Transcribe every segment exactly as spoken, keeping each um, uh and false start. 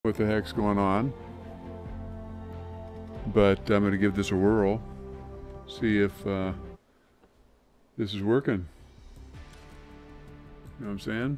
What the heck's going on, but I'm going to give this a whirl, see if uh, this is working. You know what I'm saying?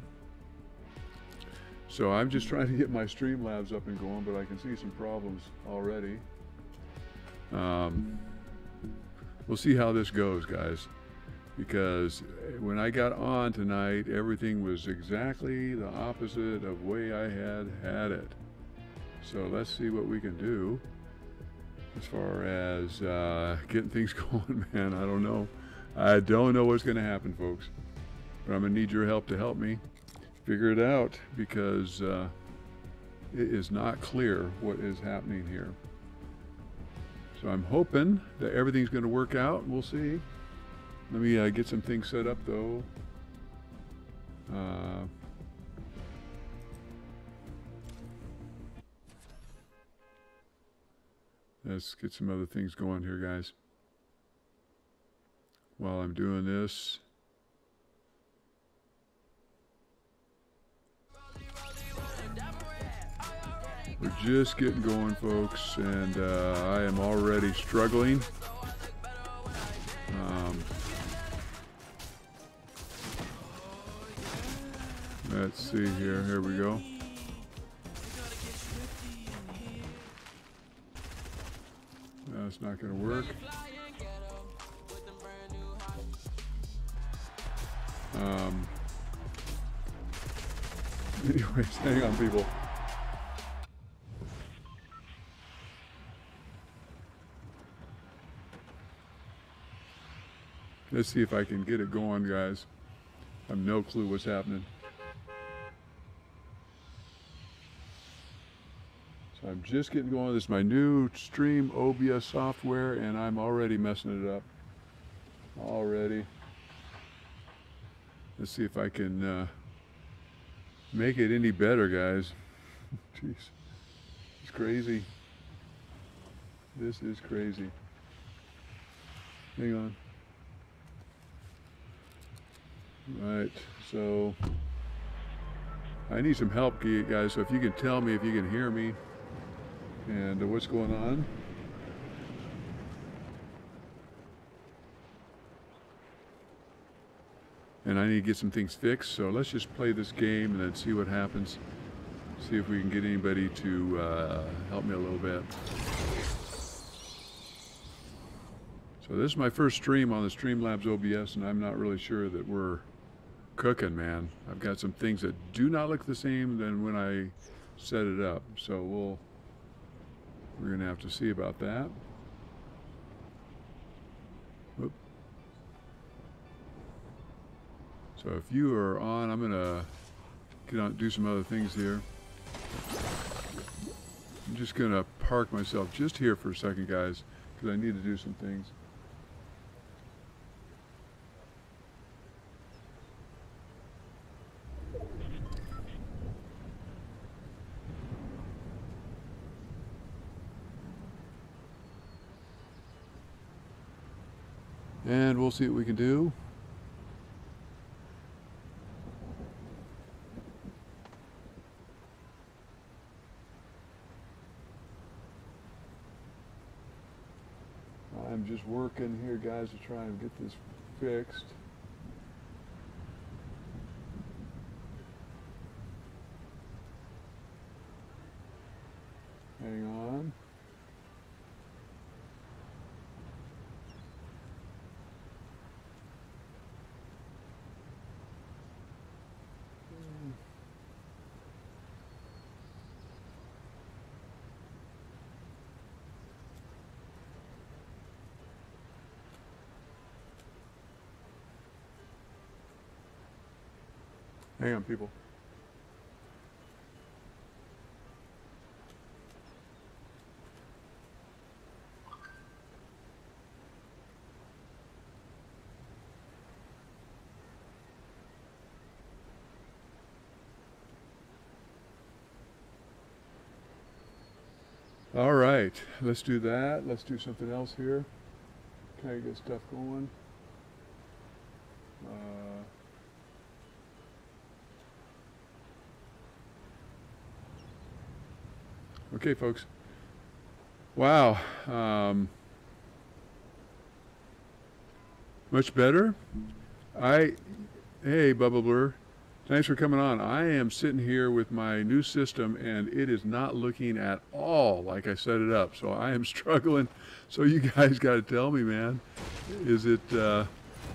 So I'm just trying to get my Streamlabs up and going, but I can see some problems already. Um, we'll see how this goes, guys, because when I got on tonight, everything was exactly the opposite of the way I had had it. So let's see what we can do as far as uh, getting things going, man. I don't know. I don't know what's going to happen, folks. But I'm going to need your help to help me figure it out, because uh, it is not clear what is happening here. So I'm hoping that everything's going to work out. We'll see. Let me uh, get some things set up, though. Uh, Let's get some other things going here, guys. While I'm doing this, we're just getting going, folks, and uh, I am already struggling. Um, let's see here. Here we go. That's not going to work. Um, anyways, hang on, people. Let's see if I can get it going, guys. I have no clue what's happening. So I'm just getting going. This is my new Stream O B S software, and I'm already messing it up. Already. Let's see if I can uh, make it any better, guys. Jeez. It's crazy. This is crazy. Hang on. Right, so I need some help, guys, so if you can tell me if you can hear me and uh, what's going on. And I need to get some things fixed, so let's just play this game and then see what happens. See if we can get anybody to uh, help me a little bit. So this is my first stream on the Streamlabs O B S, and I'm not really sure that we're cooking, man. I've got some things that do not look the same than when I set it up, so we'll we're gonna have to see about that. Oop. So if you are on, I'm gonna get on, do some other things here. I'm just gonna park myself just here for a second, guys, because I need to do some things. And we'll see what we can do. I'm just working here, guys, to try and get this fixed. Hang on. Hang on, people. All right, let's do that. Let's do something else here. Kind of get stuff going. Uh, Okay, folks. Wow. Um, much better? I, hey, Bubba Blur. Thanks for coming on. I am sitting here with my new system, and it is not looking at all like I set it up. So I am struggling. So you guys got to tell me, man. Is it? Uh,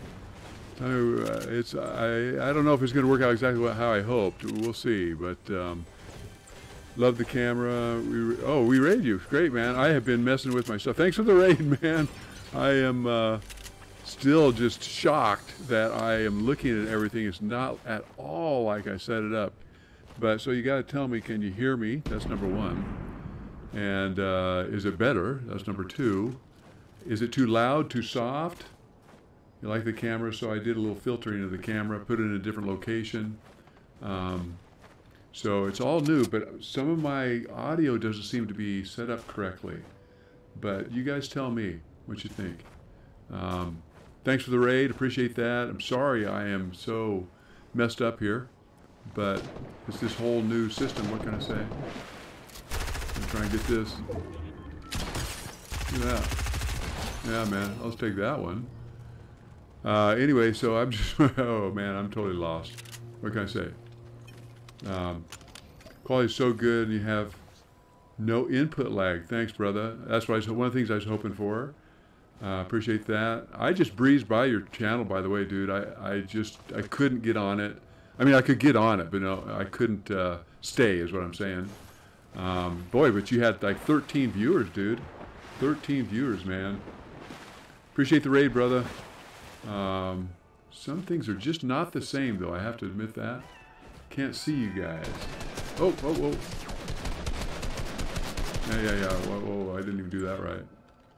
it's. I. I don't know if it's going to work out exactly what, how I hoped. We'll see. But um, love the camera. We. Oh, we raid you. Great, man. I have been messing with my stuff. Thanks for the raid, man. I am. Uh, Still just shocked that I am looking at everything. It's not at all like I set it up. But so you got to tell me, can you hear me? That's number one. And uh, is it better? That's number two. Is it too loud, too soft? You like the camera? So I did a little filtering of the camera, put it in a different location. Um, so it's all new, but some of my audio doesn't seem to be set up correctly. But you guys tell me what you think. Um, Thanks for the raid. Appreciate that. I'm sorry I am so messed up here, but it's this whole new system. What can I say? I'm trying to get this. Look at that. Yeah, man. Let's take that one. Uh, anyway, so I'm just, oh man, I'm totally lost. What can I say? Um, quality's so good and you have no input lag. Thanks, brother. That's what I was, one of the things I was hoping for. Uh, appreciate that. I just breezed by your channel, by the way, dude. I, I just, I couldn't get on it. I mean, I could get on it, but no, I couldn't uh, stay, is what I'm saying. Um, boy, but you had like thirteen viewers, dude. thirteen viewers, man. Appreciate the raid, brother. Um, some things are just not the same, though. I have to admit that. Can't see you guys. Oh, oh, whoa. Yeah, yeah, yeah. Whoa, whoa, I didn't even do that right.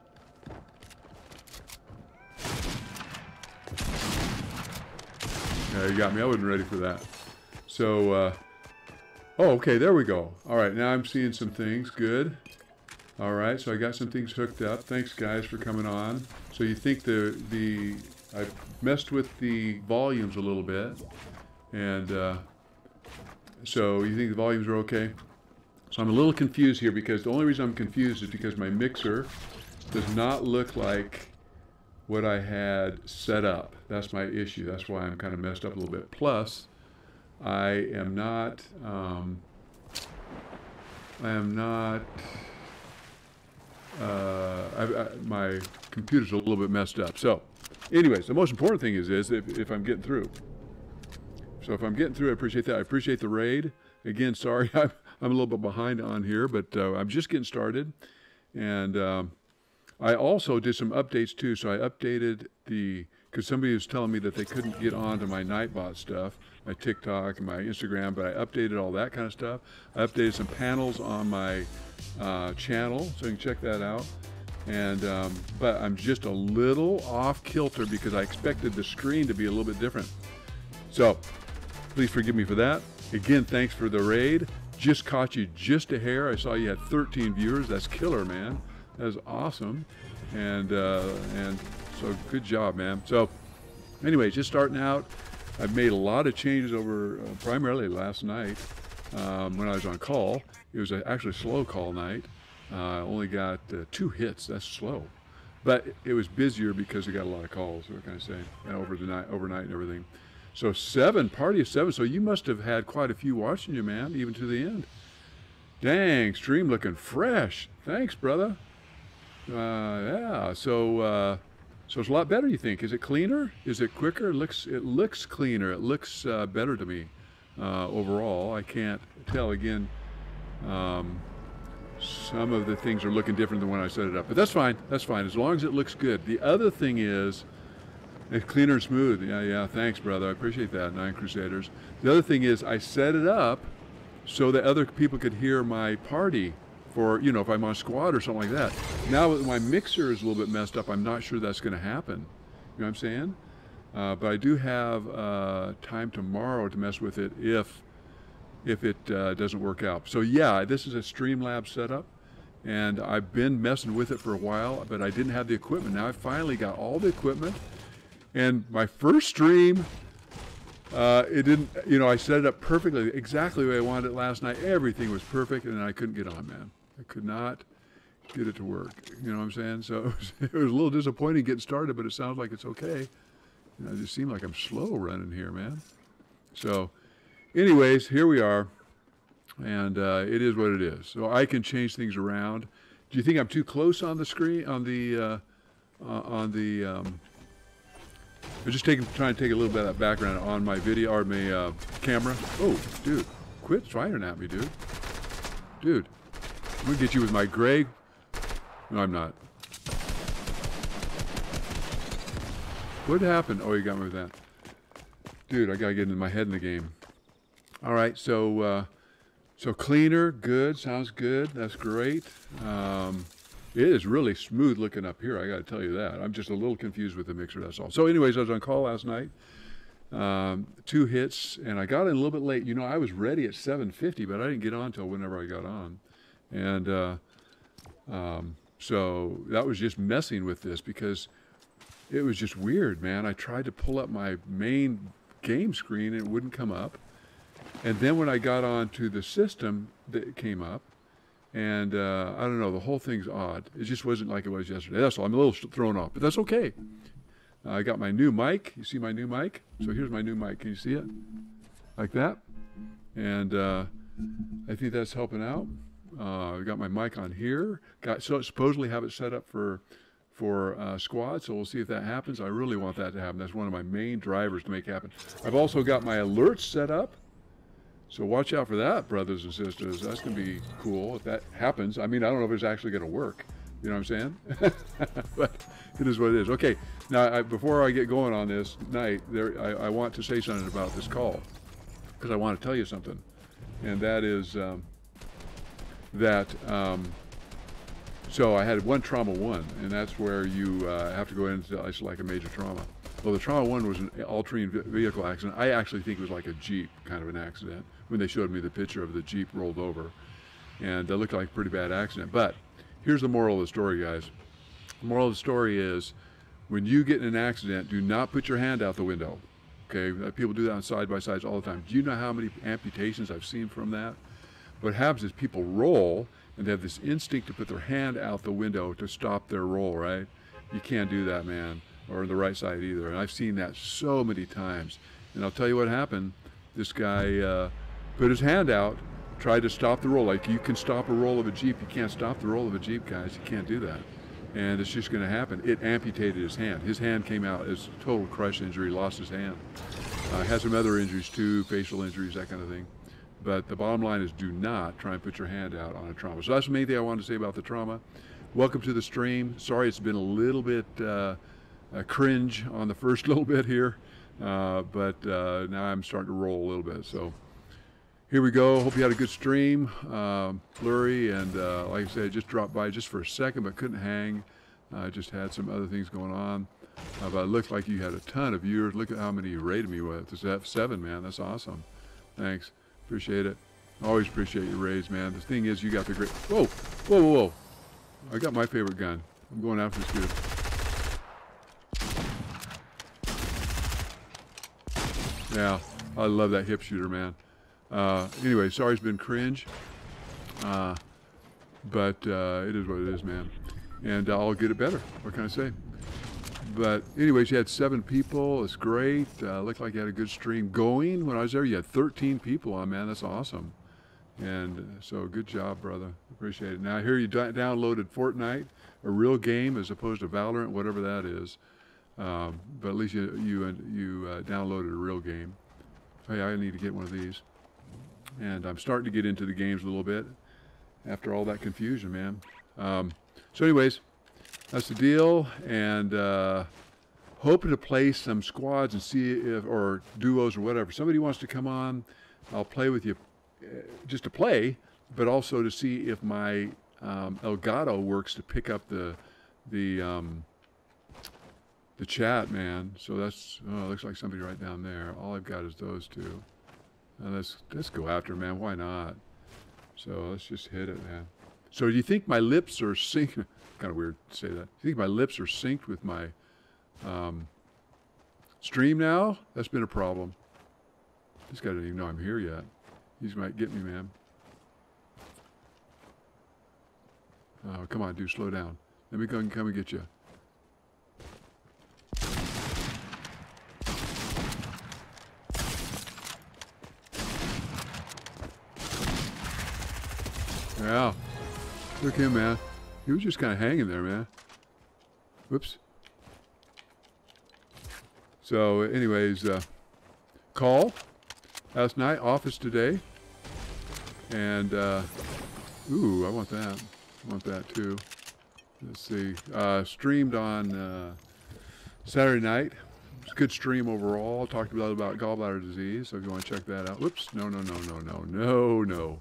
Yeah, you got me. I wasn't ready for that. So, uh, oh, okay, there we go. All right, now I'm seeing some things. Good. All right, so I got some things hooked up. Thanks, guys, for coming on. So you think the, the I messed with the volumes a little bit. And uh, so you think the volumes are okay? So I'm a little confused here because the only reason I'm confused is because my mixer does not look like what I had set up. That's my issue. That's why I'm kind of messed up a little bit. Plus, I am not, um, I am not, uh, I, I, my computer's a little bit messed up. So, anyways, the most important thing is, is if, if I'm getting through. So if I'm getting through, I appreciate that. I appreciate the raid. Again, sorry, I'm, I'm a little bit behind on here, but uh, I'm just getting started. And um, I also did some updates too. So I updated the, because somebody was telling me that they couldn't get onto my Nightbot stuff, my TikTok and my Instagram, but I updated all that kind of stuff. I updated some panels on my uh, channel, so you can check that out. And um, but I'm just a little off kilter because I expected the screen to be a little bit different. So please forgive me for that. Again, thanks for the raid. Just caught you just a hair. I saw you had thirteen viewers. That's killer, man. That's awesome. And uh, and so good job, man. So anyway, just starting out. I've made a lot of changes over uh, primarily last night um, when I was on call. It was a, actually a slow call night. I uh, only got uh, two hits. That's slow. But it was busier because I got a lot of calls, what can I say, and over the night, overnight and everything. So seven, party of seven. So you must have had quite a few watching you, man, even to the end. Dang, stream looking fresh. Thanks, brother. Uh, yeah, so uh, so it's a lot better, you think. Is it cleaner? Is it quicker? It looks, it looks cleaner. It looks uh, better to me uh, overall. I can't tell, again, um, some of the things are looking different than when I set it up. But that's fine. That's fine, as long as it looks good. The other thing is, it's cleaner and smooth. Yeah, yeah, thanks, brother. I appreciate that, Nine Crusaders. The other thing is, I set it up so that other people could hear my party for, you know, if I'm on squad or something like that. Now that my mixer is a little bit messed up, I'm not sure that's going to happen. You know what I'm saying? Uh, but I do have uh, time tomorrow to mess with it if if it uh, doesn't work out. So yeah, this is a Streamlabs setup, and I've been messing with it for a while, but I didn't have the equipment. Now I finally got all the equipment, and my first stream, uh, it didn't, you know, I set it up perfectly, exactly the way I wanted it last night. Everything was perfect, and I couldn't get on, man. I could not get it to work. You know what I'm saying? So it was, it was a little disappointing getting started, but it sounds like it's okay. You know, it just seemed like I'm slow running here, man. So anyways, here we are. And uh, it is what it is. So I can change things around. Do you think I'm too close on the screen, on the, uh, uh, on the, um, I'm just taking, trying to take a little bit of that background on my video, or my uh, camera. Oh, dude, quit firing at me, dude. Dude, I'm gonna get you with my gray. No, I'm not. What happened? Oh, you got me with that. Dude, I gotta get in my head in the game. All right, so, uh, so cleaner, good, sounds good, that's great. Um, it is really smooth looking up here, I gotta tell you that. I'm just a little confused with the mixer, that's all. So anyways, I was on call last night, um, two hits, and I got in a little bit late. You know, I was ready at seven fifty, but I didn't get on until whenever I got on. And uh, um, so that was just messing with this because it was just weird, man. I tried to pull up my main game screen, and it wouldn't come up. And then when I got onto the system, it came up. And uh, I don't know, the whole thing's odd. It just wasn't like it was yesterday. That's all. I'm a little thrown off, but that's okay. Uh, I got my new mic. You see my new mic? So here's my new mic. Can you see it? Like that. And uh, I think that's helping out. Uh, I got my mic on here. Got so supposedly have it set up for for uh, squad. So we'll see if that happens. I really want that to happen. That's one of my main drivers to make happen. I've also got my alerts set up. So watch out for that, brothers and sisters. That's going to be cool if that happens. I mean, I don't know if it's actually going to work. You know what I'm saying? But it is what it is. Okay, now I, before I get going on this night, there, I, I want to say something about this call because I want to tell you something. And that is um, that, um, so I had one trauma one, and that's where you uh, have to go into it's like a major trauma. Well, the trauma one was an all-terrain vehicle accident. I actually think it was like a Jeep kind of an accident when they showed me the picture of the Jeep rolled over. And it looked like a pretty bad accident. But here's the moral of the story, guys. The moral of the story is when you get in an accident, do not put your hand out the window. Okay, people do that on side-by-sides all the time. Do you know how many amputations I've seen from that? What happens is people roll and they have this instinct to put their hand out the window to stop their roll, right? You can't do that, man. Or the right side either. And I've seen that so many times. And I'll tell you what happened. This guy uh, put his hand out, tried to stop the roll. Like you can stop a roll of a Jeep. You can't stop the roll of a Jeep, guys. You can't do that. And it's just going to happen. It amputated his hand. His hand came out as a total crush injury, lost his hand. Uh, had some other injuries too, facial injuries, that kind of thing. But the bottom line is do not try and put your hand out on a trauma. So that's the main thing I wanted to say about the trauma. Welcome to the stream. Sorry it's been a little bit uh, uh, cringe on the first little bit here, uh, but uh, now I'm starting to roll a little bit. So here we go. Hope you had a good stream, uh, blurry, and uh, like I said, just dropped by just for a second, but couldn't hang. I uh, just had some other things going on. Uh, but it looked like you had a ton of viewers. Look at how many you rated me with. This F seven, man. That's awesome. Thanks. Appreciate it. Always appreciate your raise, man. The thing is, you got the great. Whoa, whoa, whoa, whoa! I got my favorite gun. I'm going after this dude. Yeah, I love that hip shooter, man. Uh, anyway, sorry it's been cringe, uh, but uh, it is what it is, man. And uh, I'll get it better. What can I say? But anyways, you had seven people. It's great. Uh, looked like you had a good stream going. When I was there, you had thirteen people on, man. That's awesome. And so good job, brother. Appreciate it. Now, I hear you downloaded Fortnite, a real game as opposed to Valorant, whatever that is. Um, but at least you you, you uh, downloaded a real game. Hey, I need to get one of these. And I'm starting to get into the games a little bit after all that confusion, man. Um, so anyways, that's the deal. And uh, hoping to play some squads and see if, or duos or whatever. Somebody wants to come on, I'll play with you uh, just to play, but also to see if my um, Elgato works to pick up the, the, um, the chat, man. So that's, oh, looks like somebody right down there. All I've got is those two. Now let's, let's go after, man. Why not? So let's just hit it, man. So do you think my lips are synced? Kind of weird to say that. Do you think my lips are synced with my um, stream now? That's been a problem. This guy doesn't even know I'm here yet. He might get me, man. Oh, come on, dude, slow down. Let me go and come and get you. Yeah. Look at him, man. He was just kind of hanging there, man. Whoops. So, anyways, uh, call last night, office today. And, uh, ooh, I want that. I want that too. Let's see. Uh, streamed on uh, Saturday night. It was a good stream overall. Talked a lot about gallbladder disease. So if you want to check that out. Whoops. No, no, no, no, no, no, no.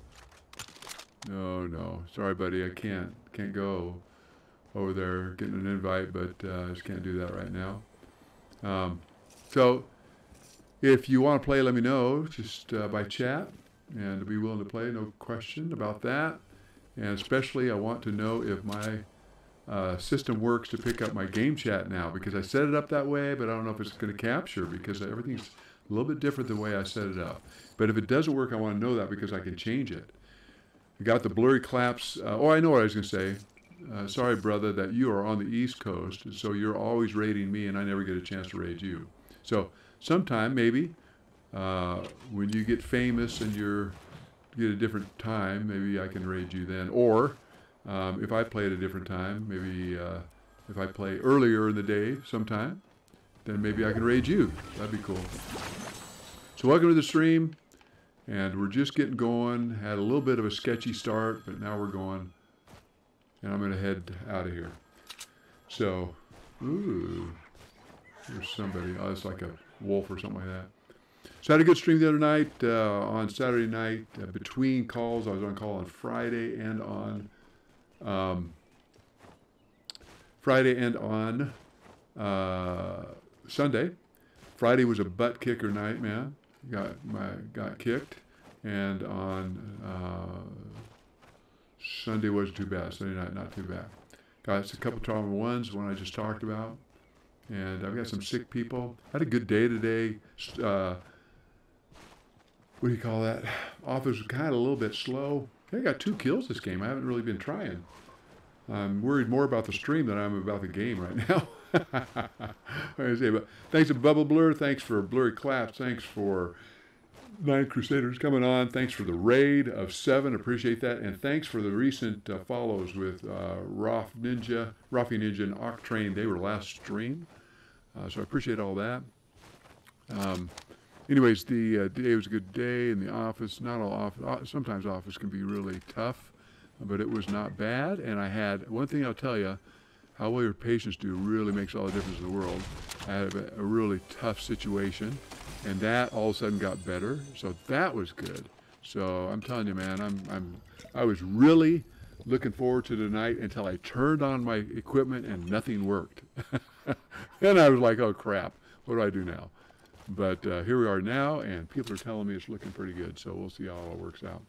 No, no. Sorry, buddy. I can't. Can't go over there getting an invite, but uh, I just can't do that right now. Um, so if you want to play, let me know. Just uh, by chat. And be willing to play. No question about that. And especially I want to know if my uh, system works to pick up my game chat now, because I set it up that way, but I don't know if it's going to capture, because everything's a little bit different the way I set it up. But if it doesn't work, I want to know that, because I can change it. I got the blurry claps. Uh, oh, I know what I was going to say. Uh, sorry, brother, that you are on the East Coast, so you're always raiding me, and I never get a chance to raid you. So sometime, maybe, uh, when you get famous and you're get a different time, maybe I can raid you then. Or um, if I play at a different time, maybe uh, if I play earlier in the day sometime, then maybe I can raid you. That'd be cool. So welcome to the stream. And we're just getting going. Had a little bit of a sketchy start, but now we're going. And I'm going to head out of here. So, ooh, there's somebody. Oh, it's like a wolf or something like that. So I had a good stream the other night, uh, on Saturday night, uh, between calls. I was on call on Friday and on, um, Friday and on uh, Sunday. Friday was a butt kicker night, man. Got my got kicked, and on uh, Sunday wasn't too bad. Sunday night, not too bad. Got a couple trauma ones, one I just talked about, and I've got some sick people. Had a good day today. Uh, what do you call that? Office was kind of a little bit slow. I got two kills this game. I haven't really been trying. I'm worried more about the stream than I'm about the game right now. I say, but thanks to Bubble Blur. Thanks for Blurry Claps. Thanks for Nine Crusaders coming on. Thanks for the raid of seven. Appreciate that. And thanks for the recent uh, follows with uh, Roth Ninja, Rafi Ninja, and Octrain. They were last stream. Uh, so I appreciate all that. Um, anyways, the uh, day was a good day in the office. Not all office. Sometimes office can be really tough, but it was not bad. And I had one thing I'll tell you. How well your patients do really makes all the difference in the world. I had a, a really tough situation, and that all of a sudden got better. So that was good. So I'm telling you, man, I'm, I'm, I was really looking forward to tonight until I turned on my equipment and nothing worked. Then I was like, oh crap, what do I do now? But uh, here we are now, and people are telling me it's looking pretty good. So we'll see how it all works out.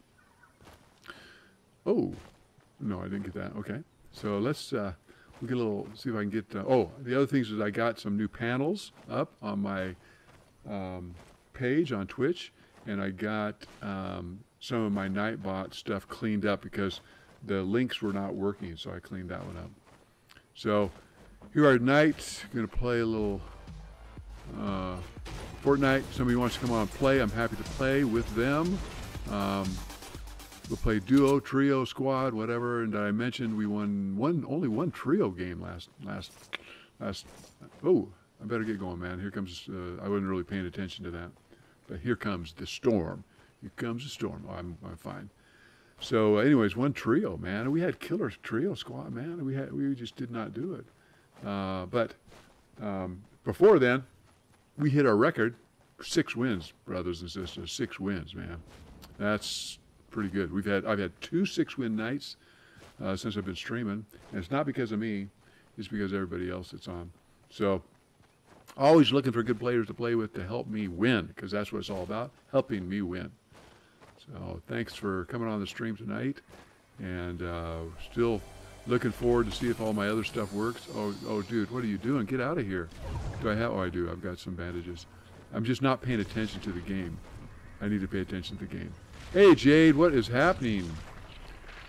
Oh, no, I didn't get that. Okay, so let's. Uh, We'll get a little, see if I can get, uh, oh, the other things is I got some new panels up on my um, page on Twitch, and I got um, some of my Nightbot stuff cleaned up because the links were not working, so I cleaned that one up. So here are tonight, going to play a little uh, Fortnite. Somebody wants to come on and play, I'm happy to play with them. Um, We'll play duo, trio, squad, whatever. And I mentioned we won one, only one trio game last, last, last. Oh, I better get going, man. Here comes. Uh, I wasn't really paying attention to that, but here comes the storm. Here comes the storm. Oh, I'm, I'm fine. So, anyways, one trio, man. We had killer trio squad, man. We had, we just did not do it. Uh, but um, before then, we hit our record, six wins, brothers and sisters. Six wins, man. That's pretty good. We've had I've had two six-win nights uh, since I've been streaming, and it's not because of me; it's because of everybody else that's on. So, always looking for good players to play with to help me win, because that's what it's all about, helping me win. So, thanks for coming on the stream tonight, and uh, still looking forward to see if all my other stuff works. Oh, oh, dude, what are you doing? Get out of here! Do I have? Oh, I do. I've got some bandages. I'm just not paying attention to the game. I need to pay attention to the game. Hey Jade, what is happening?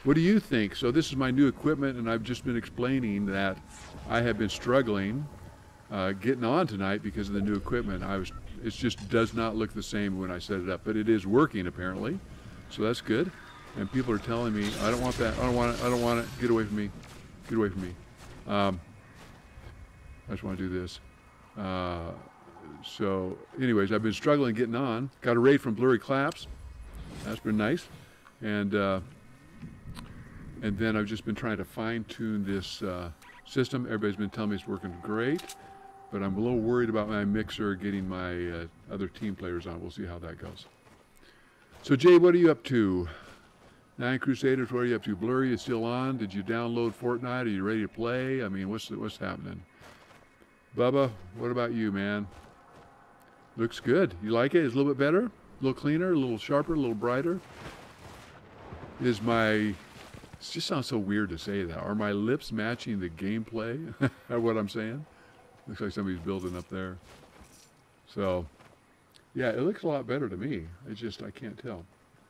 What do you think? So this is my new equipment, and I've just been explaining that I have been struggling uh, getting on tonight because of the new equipment. I was, it just does not look the same when I set it up, but it is working apparently, so that's good. And people are telling me, I don't want that, I don't want it, I don't want it, get away from me, get away from me. Um, I just want to do this. Uh, so anyways, I've been struggling getting on. Got a raid from Blurry Claps. That's been nice. And uh, and then I've just been trying to fine tune this uh, system. Everybody's been telling me it's working great, but I'm a little worried about my mixer getting my uh, other team players on. We'll see how that goes. So Jay, what are you up to? Nine Crusaders, what are you up to? Blurry is still on. Did you download Fortnite? Are you ready to play? I mean, what's what's happening? Bubba, what about you, man? Looks good. You like it? It's a little bit better? A little cleaner, a little sharper, a little brighter? Is my, it just sounds so weird to say that. Are my lips matching the gameplay? What I'm saying? Looks like somebody's building up there. So, yeah, it looks a lot better to me. It's just, I can't tell.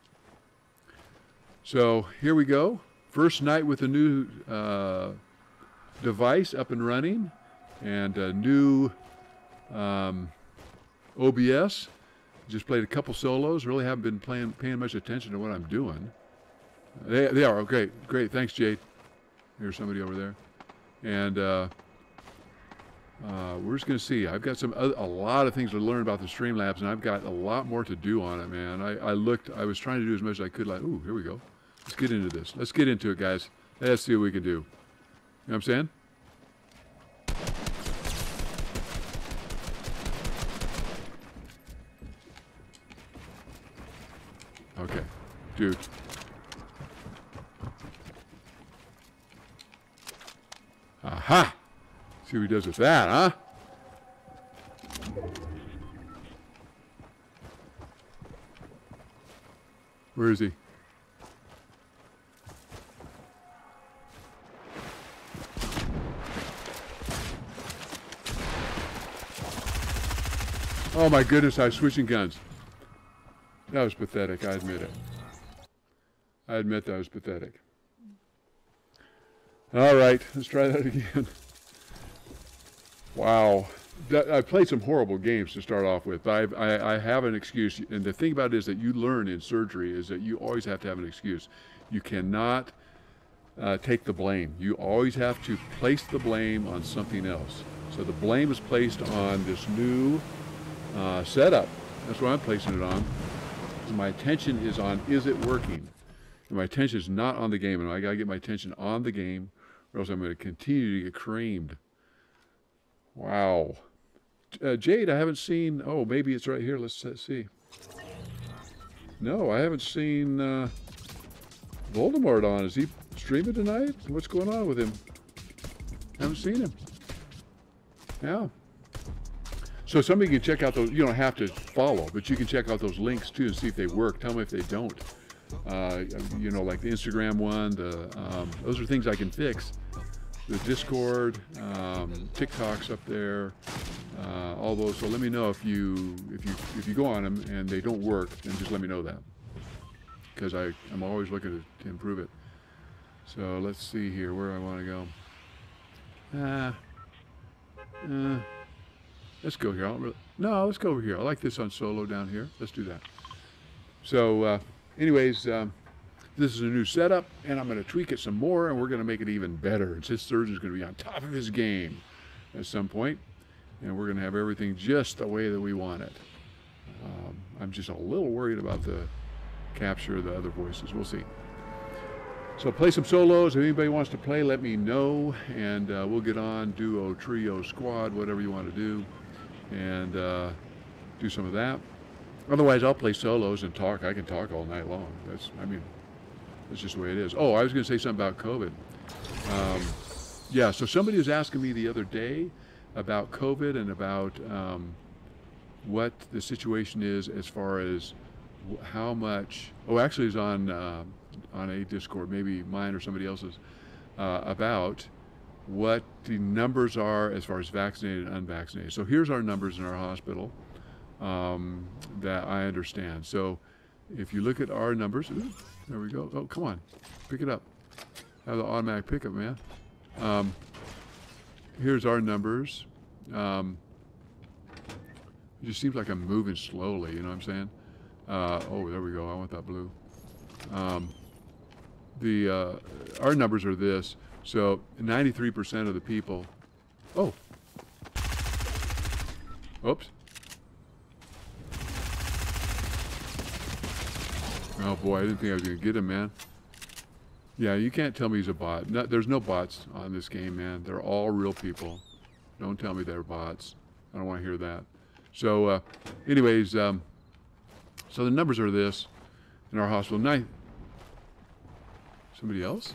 So, here we go. First night with a new uh, device up and running, and a new um, O B S. Just played a couple solos. Really haven't been playing, paying much attention to what I'm doing. They, they are. Okay, great. Thanks, Jade. There's somebody over there. And uh, uh, we're just going to see. I've got some other, a lot of things to learn about the Streamlabs, and I've got a lot more to do on it, man. I, I looked. I was trying to do as much as I could. Like, ooh, here we go. Let's get into this. Let's get into it, guys. Let's see what we can do. You know what I'm saying? Okay, dude. Aha! See what he does with that, huh? Where is he? Oh my goodness, I was switching guns. That was pathetic, I admit it. I admit that was pathetic. All right, let's try that again. Wow. That, I played some horrible games to start off with, but I, I, I have an excuse. And the thing about it is that you learn in surgery is that you always have to have an excuse. You cannot uh, take the blame. You always have to place the blame on something else. So the blame is placed on this new uh, setup. That's what I'm placing it on. My attention is on, is it working? And my attention is not on the game, and I gotta get my attention on the game, or else I'm gonna continue to get creamed. Wow. Uh, Jade, I haven't seen, oh, maybe it's right here, let's see. No, I haven't seen uh, Voldemort on. Is he streaming tonight? What's going on with him? Haven't seen him. Yeah. So somebody can check out those, you don't have to follow, but you can check out those links too and see if they work. Tell me if they don't. Uh, you know, like the Instagram one, the, um, those are things I can fix. The Discord, um, TikTok's up there, uh, all those. So let me know if you, if you, if you go on them and they don't work, then just let me know that. Because I, I'm always looking to, to improve it. So let's see here, where I want to go. Ah, uh, let's go here. I don't really, no, let's go over here. I like this on solo down here. Let's do that. So, uh, anyways, um, this is a new setup, and I'm going to tweak it some more, and we're going to make it even better. And this surgeon's going to be on top of his game at some point, and we're going to have everything just the way that we want it. Um, I'm just a little worried about the capture of the other voices. We'll see. So play some solos. If anybody wants to play, let me know, and uh, we'll get on, duo, trio, squad, whatever you want to do, and uh, do some of that. Otherwise, I'll play solos and talk. I can talk all night long. That's, I mean, that's just the way it is. Oh, I was going to say something about COVID. Um, yeah, so somebody was asking me the other day about COVID and about um, what the situation is as far as how much, oh, actually it's on, uh, on a Discord, maybe mine or somebody else's, uh, about what the numbers are as far as vaccinated and unvaccinated. So here's our numbers in our hospital um, that I understand. So if you look at our numbers, ooh, there we go. Oh, come on, pick it up. Have the automatic pickup, man. Um, here's our numbers. Um, it just seems like I'm moving slowly, you know what I'm saying? Uh, oh, there we go. I want that blue. Um, the uh, our numbers are this. So ninety-three percent of the people. Oh. Oops. Oh boy, I didn't think I was gonna get him, man. Yeah, you can't tell me he's a bot. No, there's no bots on this game, man. They're all real people. Don't tell me they're bots. I don't want to hear that. So, uh, anyways, um, so the numbers are this in our hospital. Nine. Somebody else?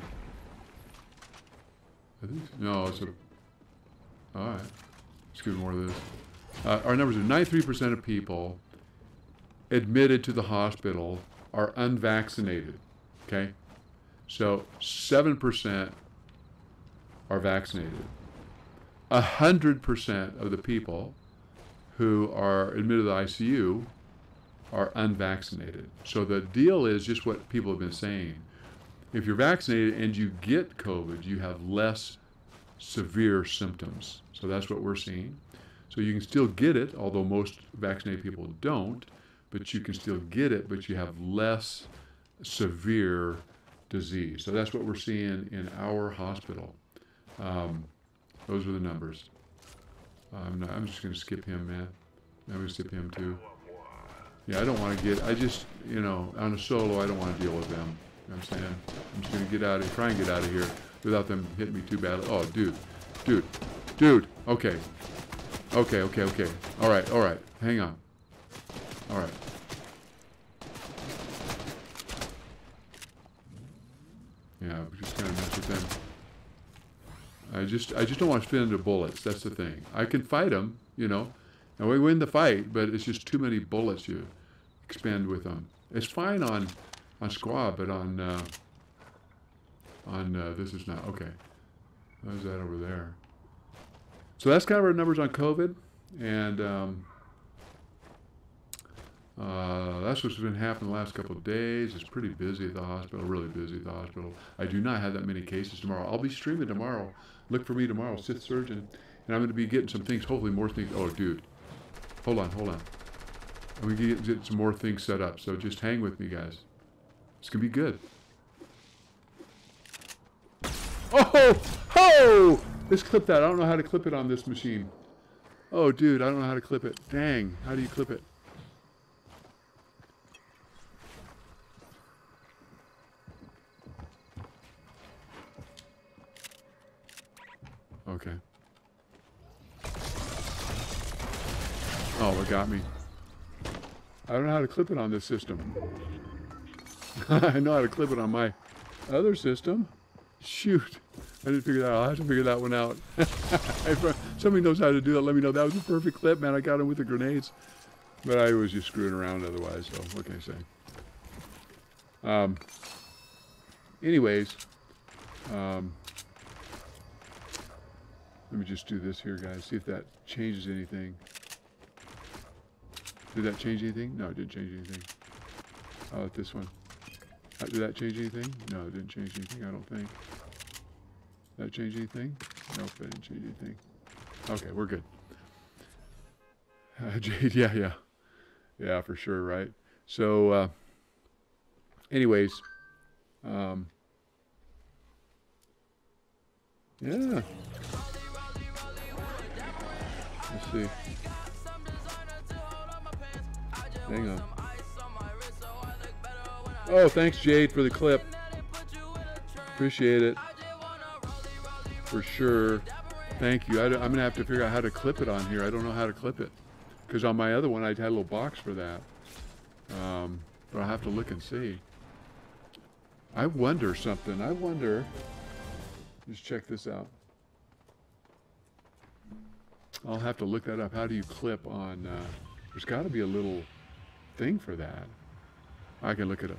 I think, no, it's a. All right. Let's give more of this. Uh, our numbers are ninety-three percent of people admitted to the hospital are unvaccinated. Okay? So seven percent are vaccinated. one hundred percent of the people who are admitted to the I C U are unvaccinated. So the deal is just what people have been saying. If you're vaccinated and you get COVID, you have less severe symptoms. So that's what we're seeing. So you can still get it, although most vaccinated people don't, but you can still get it, but you have less severe disease. So that's what we're seeing in our hospital. Um, those are the numbers. I'm, not, I'm just going to skip him, man. I'm going to skip him too. Yeah, I don't want to get, I just, you know, on a solo, I don't want to deal with them. You know what I'm saying? I'm just going to get out of, try and get out of here without them hitting me too badly. Oh, dude, dude, dude. Okay. Okay, okay, okay. All right, all right. Hang on. All right. Yeah, we just kind of mess with them. I just, I just don't want to spin into bullets. That's the thing. I can fight them, you know, and we win the fight, but it's just too many bullets you expend with them. It's fine on, on squad, but on, uh, on uh, this is not okay. What is that over there? So that's kind of our numbers on COVID, and um, uh, that's what's been happening the last couple of days. It's pretty busy at the hospital, really busy at the hospital. I do not have that many cases tomorrow. I'll be streaming tomorrow. Look for me tomorrow, Sith Surgeon, and I'm going to be getting some things, hopefully more things. Oh, dude, hold on, hold on. I'm going to get some more things set up, so just hang with me, guys. It's going to be good. Oh, oh! Let's clip that. I don't know how to clip it on this machine. Oh, dude, I don't know how to clip it. Dang, how do you clip it? Okay. Oh, it got me. I don't know how to clip it on this system. I know how to clip it on my other system. Shoot. I didn't figure that out. I'll have to figure that one out. If somebody knows how to do that, let me know. That was a perfect clip, man. I got him with the grenades. But I was just screwing around otherwise, so what can I say? Um, anyways, um, let me just do this here, guys. See if that changes anything. Did that change anything? No, it didn't change anything. How about this one? Uh, did that change anything? No, it didn't change anything, I don't think. Did that change anything? Nope, it didn't change anything. Okay, we're good. Uh, Jade, yeah, yeah. Yeah, for sure, right? So, uh, anyways, um, yeah. Let's see. Hang on. Oh, thanks, Jade, for the clip. Appreciate it. For sure. Thank you. I, I'm going to have to figure out how to clip it on here. I don't know how to clip it. Because on my other one, I had a little box for that. Um, but I'll have to look and see. I wonder something. I wonder. Just check this out. I'll have to look that up. How do you clip on... Uh, there's got to be a little thing for that. I can look it up.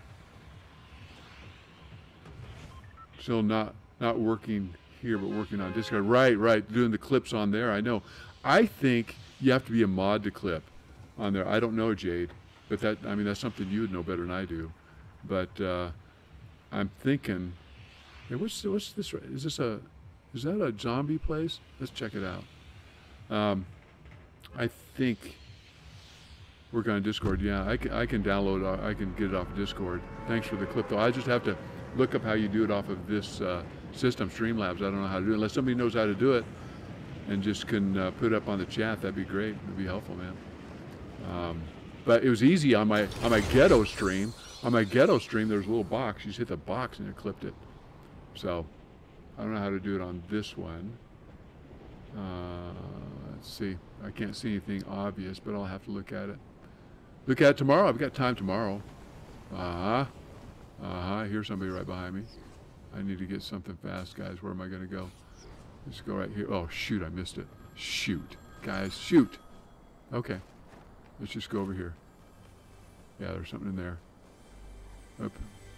Still not not working here, but working on Discord. Right, right. Doing the clips on there. I know. I think you have to be a mod to clip on there. I don't know, Jade. But that, I mean, that's something you would know better than I do. But uh, I'm thinking, hey, what's what's this? Is this a, is that a zombie place? Let's check it out. Um, I think work on Discord. Yeah, I can I can download. I can get it off of Discord. Thanks for the clip, though. I just have to look up how you do it off of this uh, system, Streamlabs. I don't know how to do it unless somebody knows how to do it and just can uh, put it up on the chat. That'd be great. It'd be helpful, man. Um, but it was easy on my on my ghetto stream. On my ghetto stream, there's a little box. You just hit the box and it clipped it. So I don't know how to do it on this one. Uh, let's see. I can't see anything obvious, but I'll have to look at it. Look at it tomorrow. I've got time tomorrow. Uh-huh. Uh-huh. I hear somebody right behind me. I need to get something fast, guys. Where am I going to go? Let's go right here. Oh, shoot. I missed it. Shoot. Guys, shoot. Okay. Let's just go over here. Yeah, there's something in there. Oop.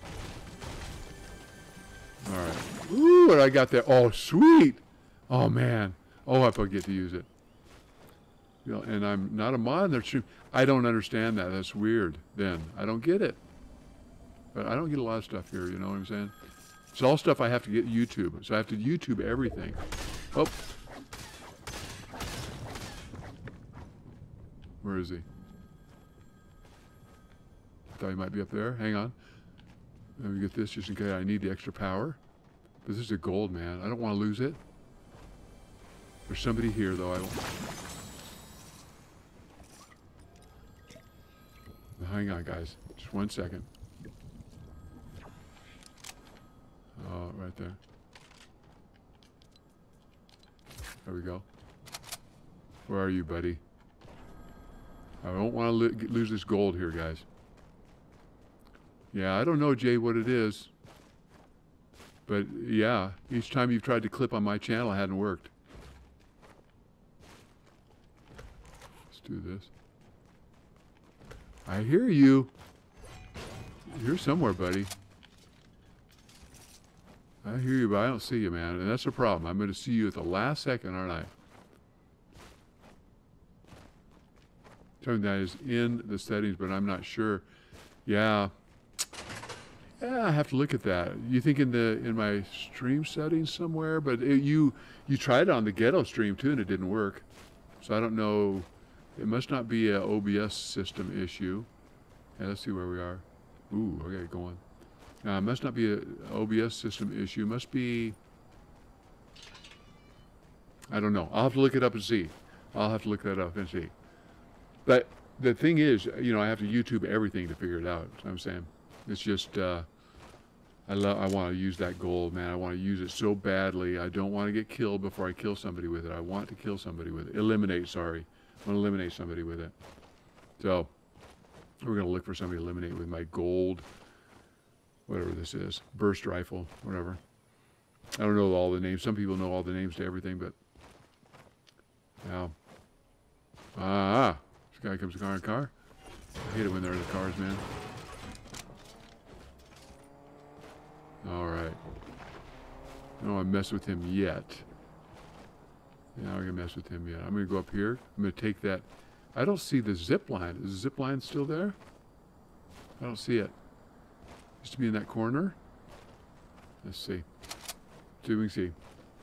All right. Ooh, what I got there. Oh, sweet. Oh, man. Oh, I hope I get to use it. You know, and I'm not a mod in their stream. I don't understand that. That's weird then. I don't get it. But I don't get a lot of stuff here, you know what I'm saying? It's all stuff I have to get YouTube. So I have to YouTube everything. Oh. Where is he? I thought he might be up there. Hang on. Let me get this just in case I need the extra power. But this is a gold, man. I don't want to lose it. There's somebody here, though. I will. Hang on, guys. Just one second. Oh, right there. There we go. Where are you, buddy? I don't want to lo lose this gold here, guys. Yeah, I don't know, Jay, what it is. But, yeah, each time you've tried to clip on my channel, it hadn't worked. Let's do this. I hear you. You're somewhere, buddy. I hear you, but I don't see you, man. And that's the problem. I'm going to see you at the last second, aren't I? Something that is in the settings, but I'm not sure. Yeah. Yeah, I have to look at that. You think in the in my stream settings somewhere? But it, you you tried it on the ghetto stream, too, and it didn't work. So I don't know. It must not be a O B S system issue. Yeah, let's see where we are. Ooh, okay, go on. Uh, must not be an O B S system issue. Must be... I don't know. I'll have to look it up and see. I'll have to look that up and see. But the thing is, you know, I have to YouTube everything to figure it out. That's what I'm saying. It's just... Uh, I love. I want to use that gold, man. I want to use it so badly. I don't want to get killed before I kill somebody with it. I want to kill somebody with it. Eliminate, sorry. I want to eliminate somebody with it. So, we're going to look for somebody to eliminate with my gold, whatever this is, burst rifle, whatever. I don't know all the names. Some people know all the names to everything, but now, ah, this guy comes car in car. I hate it when they're in the cars, man. All right. I don't want to mess with him yet. Yeah, I'm going to mess with him yet. I'm going to go up here. I'm going to take that. I don't see the zip line. Is the zip line still there? I don't see it. Used to be in that corner. Let's see. See, we can see.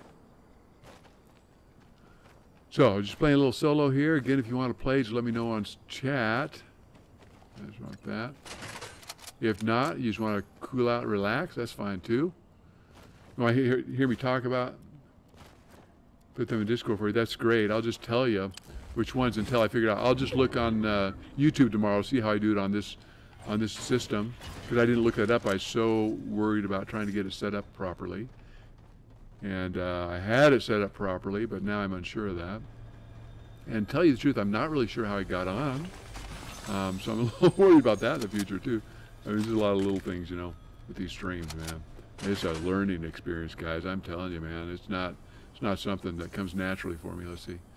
So, just playing a little solo here. Again, if you want to play, just let me know on chat. I just want that. If not, you just want to cool out and relax, that's fine too. You want to hear, hear me talk about, put them in Discord for you, that's great. I'll just tell you which ones until I figure it out. I'll just look on uh, YouTube tomorrow, see how I do it on this on this system. Because I didn't look that up. I was so worried about trying to get it set up properly. And uh, I had it set up properly, but now I'm unsure of that. And tell you the truth, I'm not really sure how I got on. Um, so I'm a little worried about that in the future too. I mean, there's a lot of little things, you know, with these streams, man. It's a learning experience, guys. I'm telling you, man. It's not, it's not something that comes naturally for me. Let's see.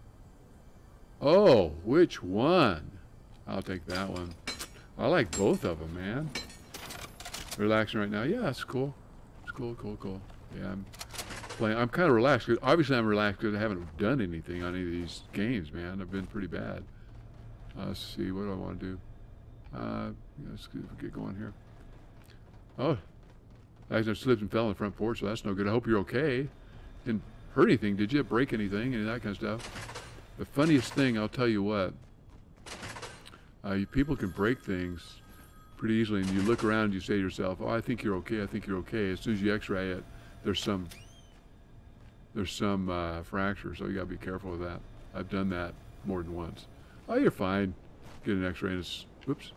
Oh, which one? I'll take that one. I like both of them, man. Relaxing right now. Yeah, it's cool. It's cool, cool, cool. Yeah, I'm playing. I'm kind of relaxed. Obviously, I'm relaxed because I haven't done anything on any of these games, man. I've been pretty bad. Uh, let's see. What do I want to do? Uh, let's get going here. Oh, I just slipped and fell on the front porch, so that's no good. I hope you're okay. Didn't hurt anything, did you? Break anything, any of that kind of stuff? The funniest thing, I'll tell you what, uh, you, people can break things pretty easily, and you look around and you say to yourself, oh, I think you're okay, I think you're okay. As soon as you x-ray it, there's some, there's some uh, fracture, so you gotta be careful with that. I've done that more than once. Oh, you're fine. Get an x-ray and it's, whoops.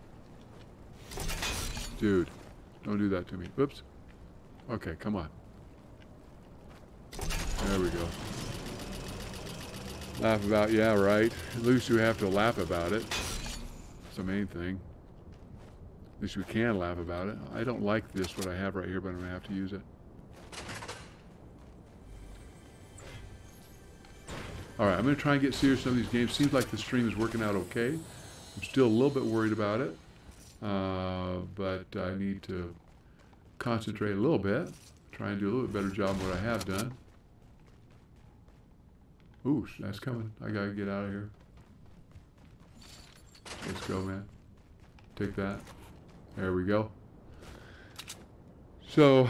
Dude, don't do that to me. Whoops. Okay, come on. There we go. Laugh about, yeah, right. At least we have to laugh about it. That's the main thing. At least we can laugh about it. I don't like this, what I have right here, but I'm going to have to use it. Alright, I'm going to try and get serious on some of these games. Seems like the stream is working out okay. I'm still a little bit worried about it. Uh, but I need to concentrate a little bit. Try and do a little bit better job than what I have done. Ooh, that's coming. I gotta get out of here. Let's go, man. Take that. There we go. So,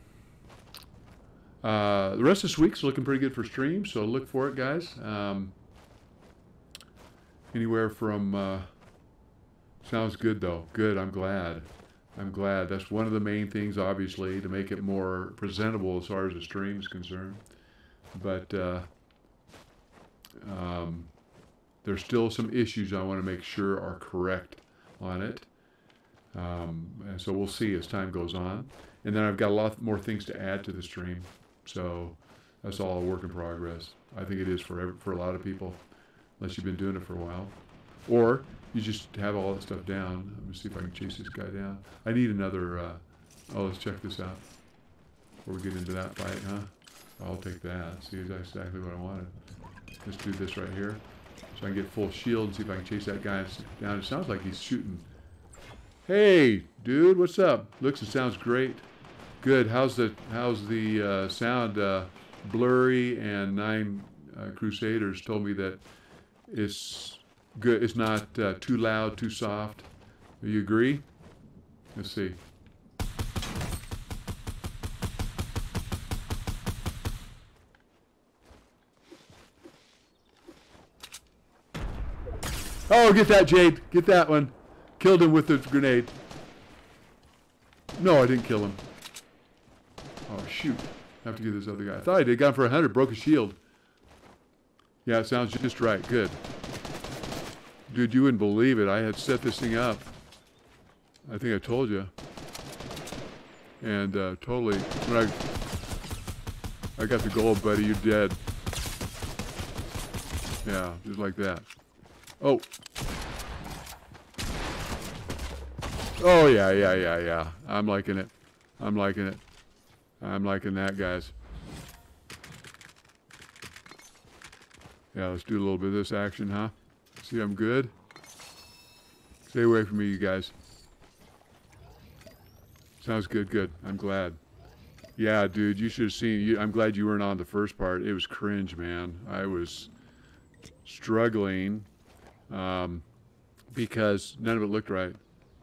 uh, the rest of this week's looking pretty good for streams, so look for it, guys. Um, anywhere from, uh, sounds good, though. Good, I'm glad. I'm glad. That's one of the main things, obviously, to make it more presentable as far as the stream is concerned. But, uh, Um, there's still some issues I want to make sure are correct on it. Um, and so we'll see as time goes on. And then I've got a lot more things to add to the stream. So that's all a work in progress. I think it is for, every, for a lot of people, unless you've been doing it for a while. Or you just have all that stuff down. Let me see if I can chase this guy down. I need another, uh, oh, let's check this out. Before we get into that fight, huh? I'll take that. See, that's exactly what I wanted. Let's do this right here, so I can get full shield and see if I can chase that guy down. It sounds like he's shooting. Hey, dude, what's up? Looks and sounds great. Good. How's the how's the uh, sound? Uh, blurry and Nine uh, Crusaders told me that it's good. It's not uh, too loud, too soft. Do you agree? Let's see. Oh, get that, Jade. Get that one. Killed him with the grenade. No, I didn't kill him. Oh, shoot. I have to get this other guy. I thought I did. Got him for one hundred. Broke a shield. Yeah, it sounds just right. Good. Dude, you wouldn't believe it. I had set this thing up. I think I told you. And uh, totally, when I, I got the gold, buddy, you're dead. Yeah, just like that. Oh. Oh, yeah, yeah, yeah, yeah. I'm liking it. I'm liking it. I'm liking that, guys. Yeah, let's do a little bit of this action, huh? See, I'm good. Stay away from me, you guys. Sounds good, good. I'm glad. Yeah, dude, you should have seen. You, I'm glad you weren't on the first part. It was cringe, man. I was struggling. Um, because none of it looked right.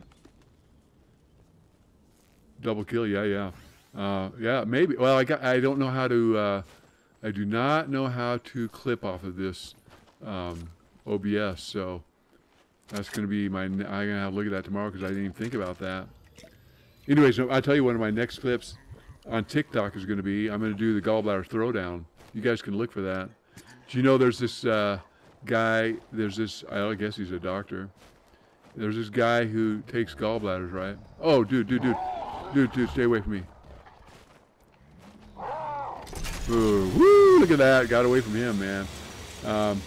Double kill, yeah, yeah, uh, yeah, maybe. Well, I got. I don't know how to. Uh, I do not know how to clip off of this um, O B S. So that's going to be my. I'm going to have to look at that tomorrow because I didn't even think about that. Anyways, I'll tell you one of my next clips on TikTok is going to be. I'm going to do the gallbladder throwdown. You guys can look for that. Do you know there's this? Uh, guy, there's this, I guess he's a doctor. There's this guy who takes gallbladders, right? Oh, dude, dude, dude. Dude, dude, stay away from me. Ooh, woo, look at that. Got away from him, man. Um,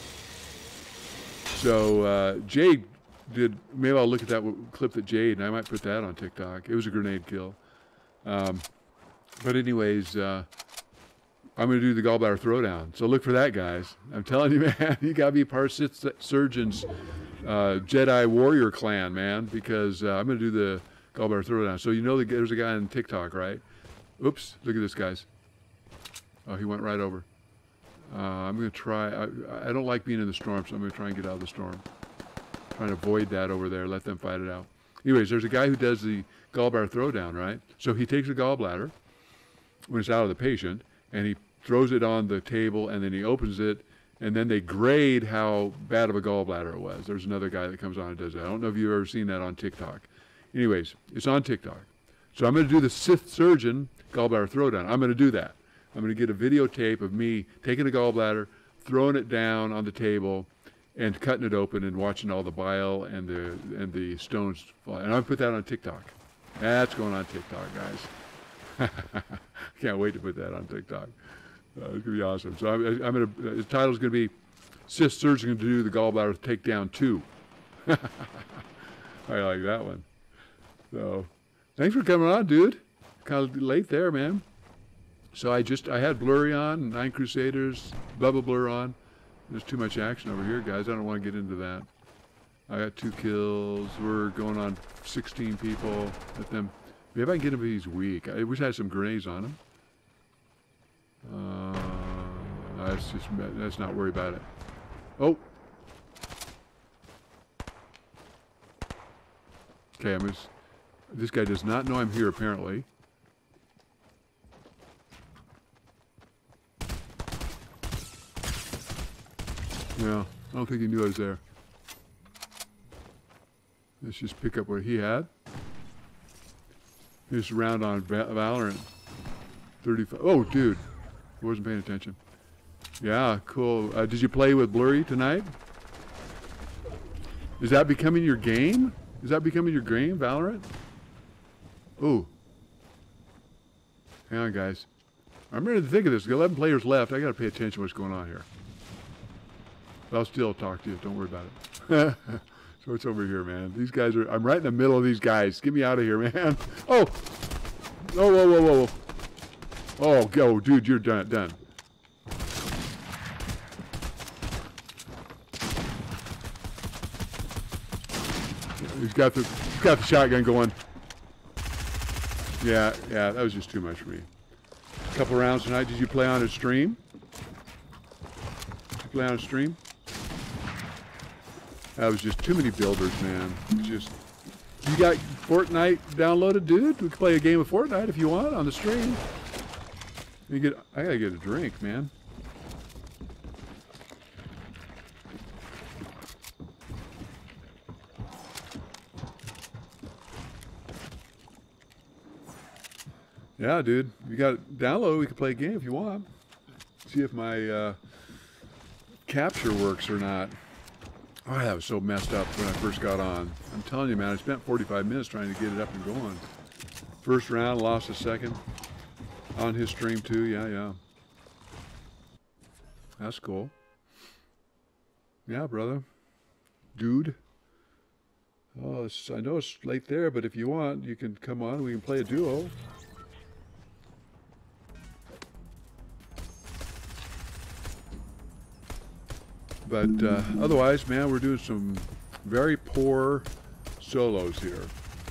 so, uh, Jade did, maybe I'll look at that clip that Jade, and I might put that on TikTok. It was a grenade kill. Um, but anyways, uh, I'm going to do the gallbladder throwdown. So look for that, guys. I'm telling you, man, you got to be part of Surgeon's uh, Jedi Warrior clan, man, because uh, I'm going to do the gallbladder throwdown. So you know that there's a guy on TikTok, right? Oops, look at this, guys. Oh, he went right over. Uh, I'm going to try. I, I don't like being in the storm, so I'm going to try and get out of the storm. trying to avoid that over there. Let them fight it out. Anyways, there's a guy who does the gallbladder throwdown, right? So he takes a gallbladder when it's out of the patient, and he throws it on the table, and then he opens it, and then they grade how bad of a gallbladder it was. There's another guy that comes on and does that. I don't know if you've ever seen that on TikTok. Anyways, it's on TikTok. So I'm going to do the Sith surgeon gallbladder throwdown. I'm going to do that. I'm going to get a videotape of me taking a gallbladder, throwing it down on the table, and cutting it open and watching all the bile and the and the stones fly. And I'll put that on TikTok. That's going on TikTok, guys. Can't wait to put that on TikTok. Uh, it's gonna be awesome. So I'm, I'm gonna. Uh, the title's gonna be "Sith Surgeon to do the gallbladder takedown two." I like that one. So, thanks for coming on, dude. Kind of late there, man. So I just I had Blurry on, Nine Crusaders, Bubba Blur on. There's too much action over here, guys. I don't want to get into that. I got two kills. We're going on sixteen people. Let them. Maybe I can get him if he's weak. I wish I had some grenades on him. Uh, that's just. Let's not worry about it. Oh. Okay, I'm just. This guy does not know I'm here, apparently. Yeah, I don't think he knew I was there. Let's just pick up what he had. Here's a round on Valorant. thirty-five. Oh, dude. I wasn't paying attention. Yeah, cool. Uh, did you play with Blurry tonight? Is that becoming your game? Is that becoming your game, Valorant? Ooh. Hang on, guys. I'm ready to think of this. eleven players left. I got to pay attention to what's going on here. But I'll still talk to you. Don't worry about it. So it's over here, man. These guys are... I'm right in the middle of these guys. Get me out of here, man. Oh! Oh, whoa, whoa, whoa, whoa. Oh, go. Dude, you're done. Done. He's got the, he's got the shotgun going. Yeah, yeah, that was just too much for me. A couple rounds tonight. Did you play on a stream? Did you play on a stream? That was just too many builders, man. It's just, you got Fortnite downloaded, dude? We can play a game of Fortnite if you want on the stream. You get, I gotta get a drink, man. Yeah, dude. You got it download. We can play a game if you want. See if my uh, capture works or not. Oh, that was so messed up when I first got on. I'm telling you, man, I spent forty-five minutes trying to get it up and going. First round, lost a second. On his stream, too. Yeah, yeah. That's cool. Yeah, brother. Dude. Oh, it's, I know it's late there, but if you want, you can come on. We can play a duo. But uh, otherwise, man, we're doing some very poor solos here.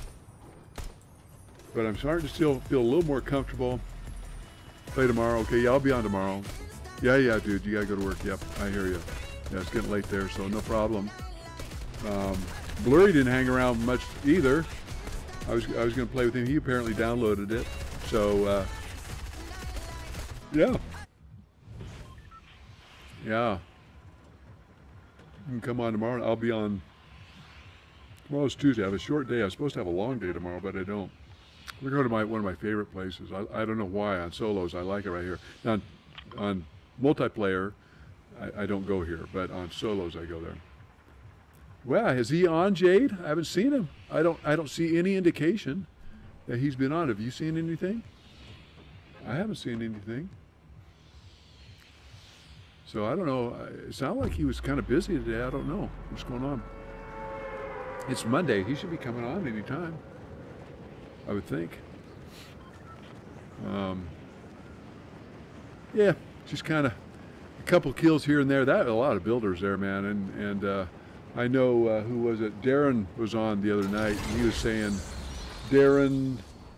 But I'm starting to still feel a little more comfortable. Play tomorrow. Okay, yeah, I'll be on tomorrow. Yeah, yeah, dude, you gotta go to work. Yep, I hear you. Yeah, it's getting late there, so no problem. Um, Blurry didn't hang around much either. I was I was gonna play with him. He apparently downloaded it. So uh, yeah, yeah. You can come on tomorrow. I'll be on. Tomorrow's Tuesday. I have a short day. I was supposed to have a long day tomorrow, but I don't. We're going to my one of my favorite places. I, I don't know why on solos I like it right here. Now, on, on multiplayer, I, I don't go here, but on solos I go there. Well, is he on, Jade? I haven't seen him. I don't. I don't see any indication that he's been on. Have you seen anything? I haven't seen anything. So I don't know. It sounded like he was kind of busy today. I don't know what's going on. It's Monday. He should be coming on anytime, I would think. Um, yeah, just kind of a couple kills here and there. That a lot of builders there, man. And and uh, I know uh, who was it? Darren was on the other night. And he was saying, Darren,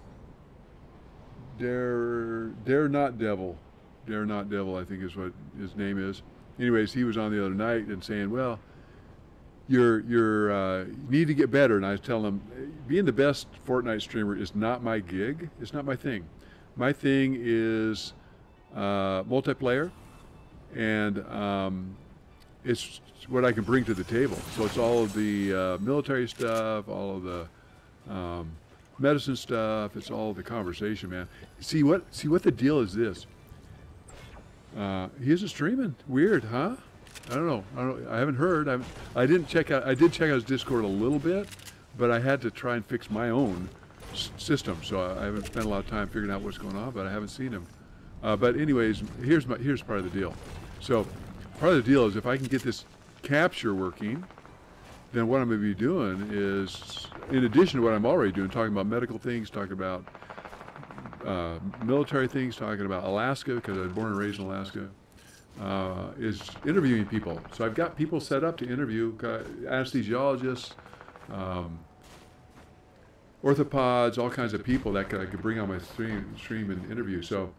Dare, Dare not Devil. Dare not Devil, I think is what his name is. Anyways, he was on the other night and saying, well, you're you're uh, you need to get better. And I was telling them, being the best Fortnite streamer is not my gig. It's not my thing. My thing is uh, multiplayer, and um, it's what I can bring to the table. So it's all of the uh, military stuff, all of the um, medicine stuff. It's all the conversation, man. See what? See what the deal is. This. Uh, he isn't streaming. Weird, huh? I don't know. I don't. I haven't heard. I, I didn't check out. I did check out his Discord a little bit, but I had to try and fix my own s system. So I, I haven't spent a lot of time figuring out what's going on. But I haven't seen him. Uh, but anyways, here's my here's part of the deal. So part of the deal is if I can get this capture working, then what I'm going to be doing is, in addition to what I'm already doing, talking about medical things, talking about uh, military things, talking about Alaska, because I was born and raised in Alaska, uh, is interviewing people. So I've got people set up to interview, anesthesiologists, um, orthopods, all kinds of people that I could bring on my stream, stream and interview. So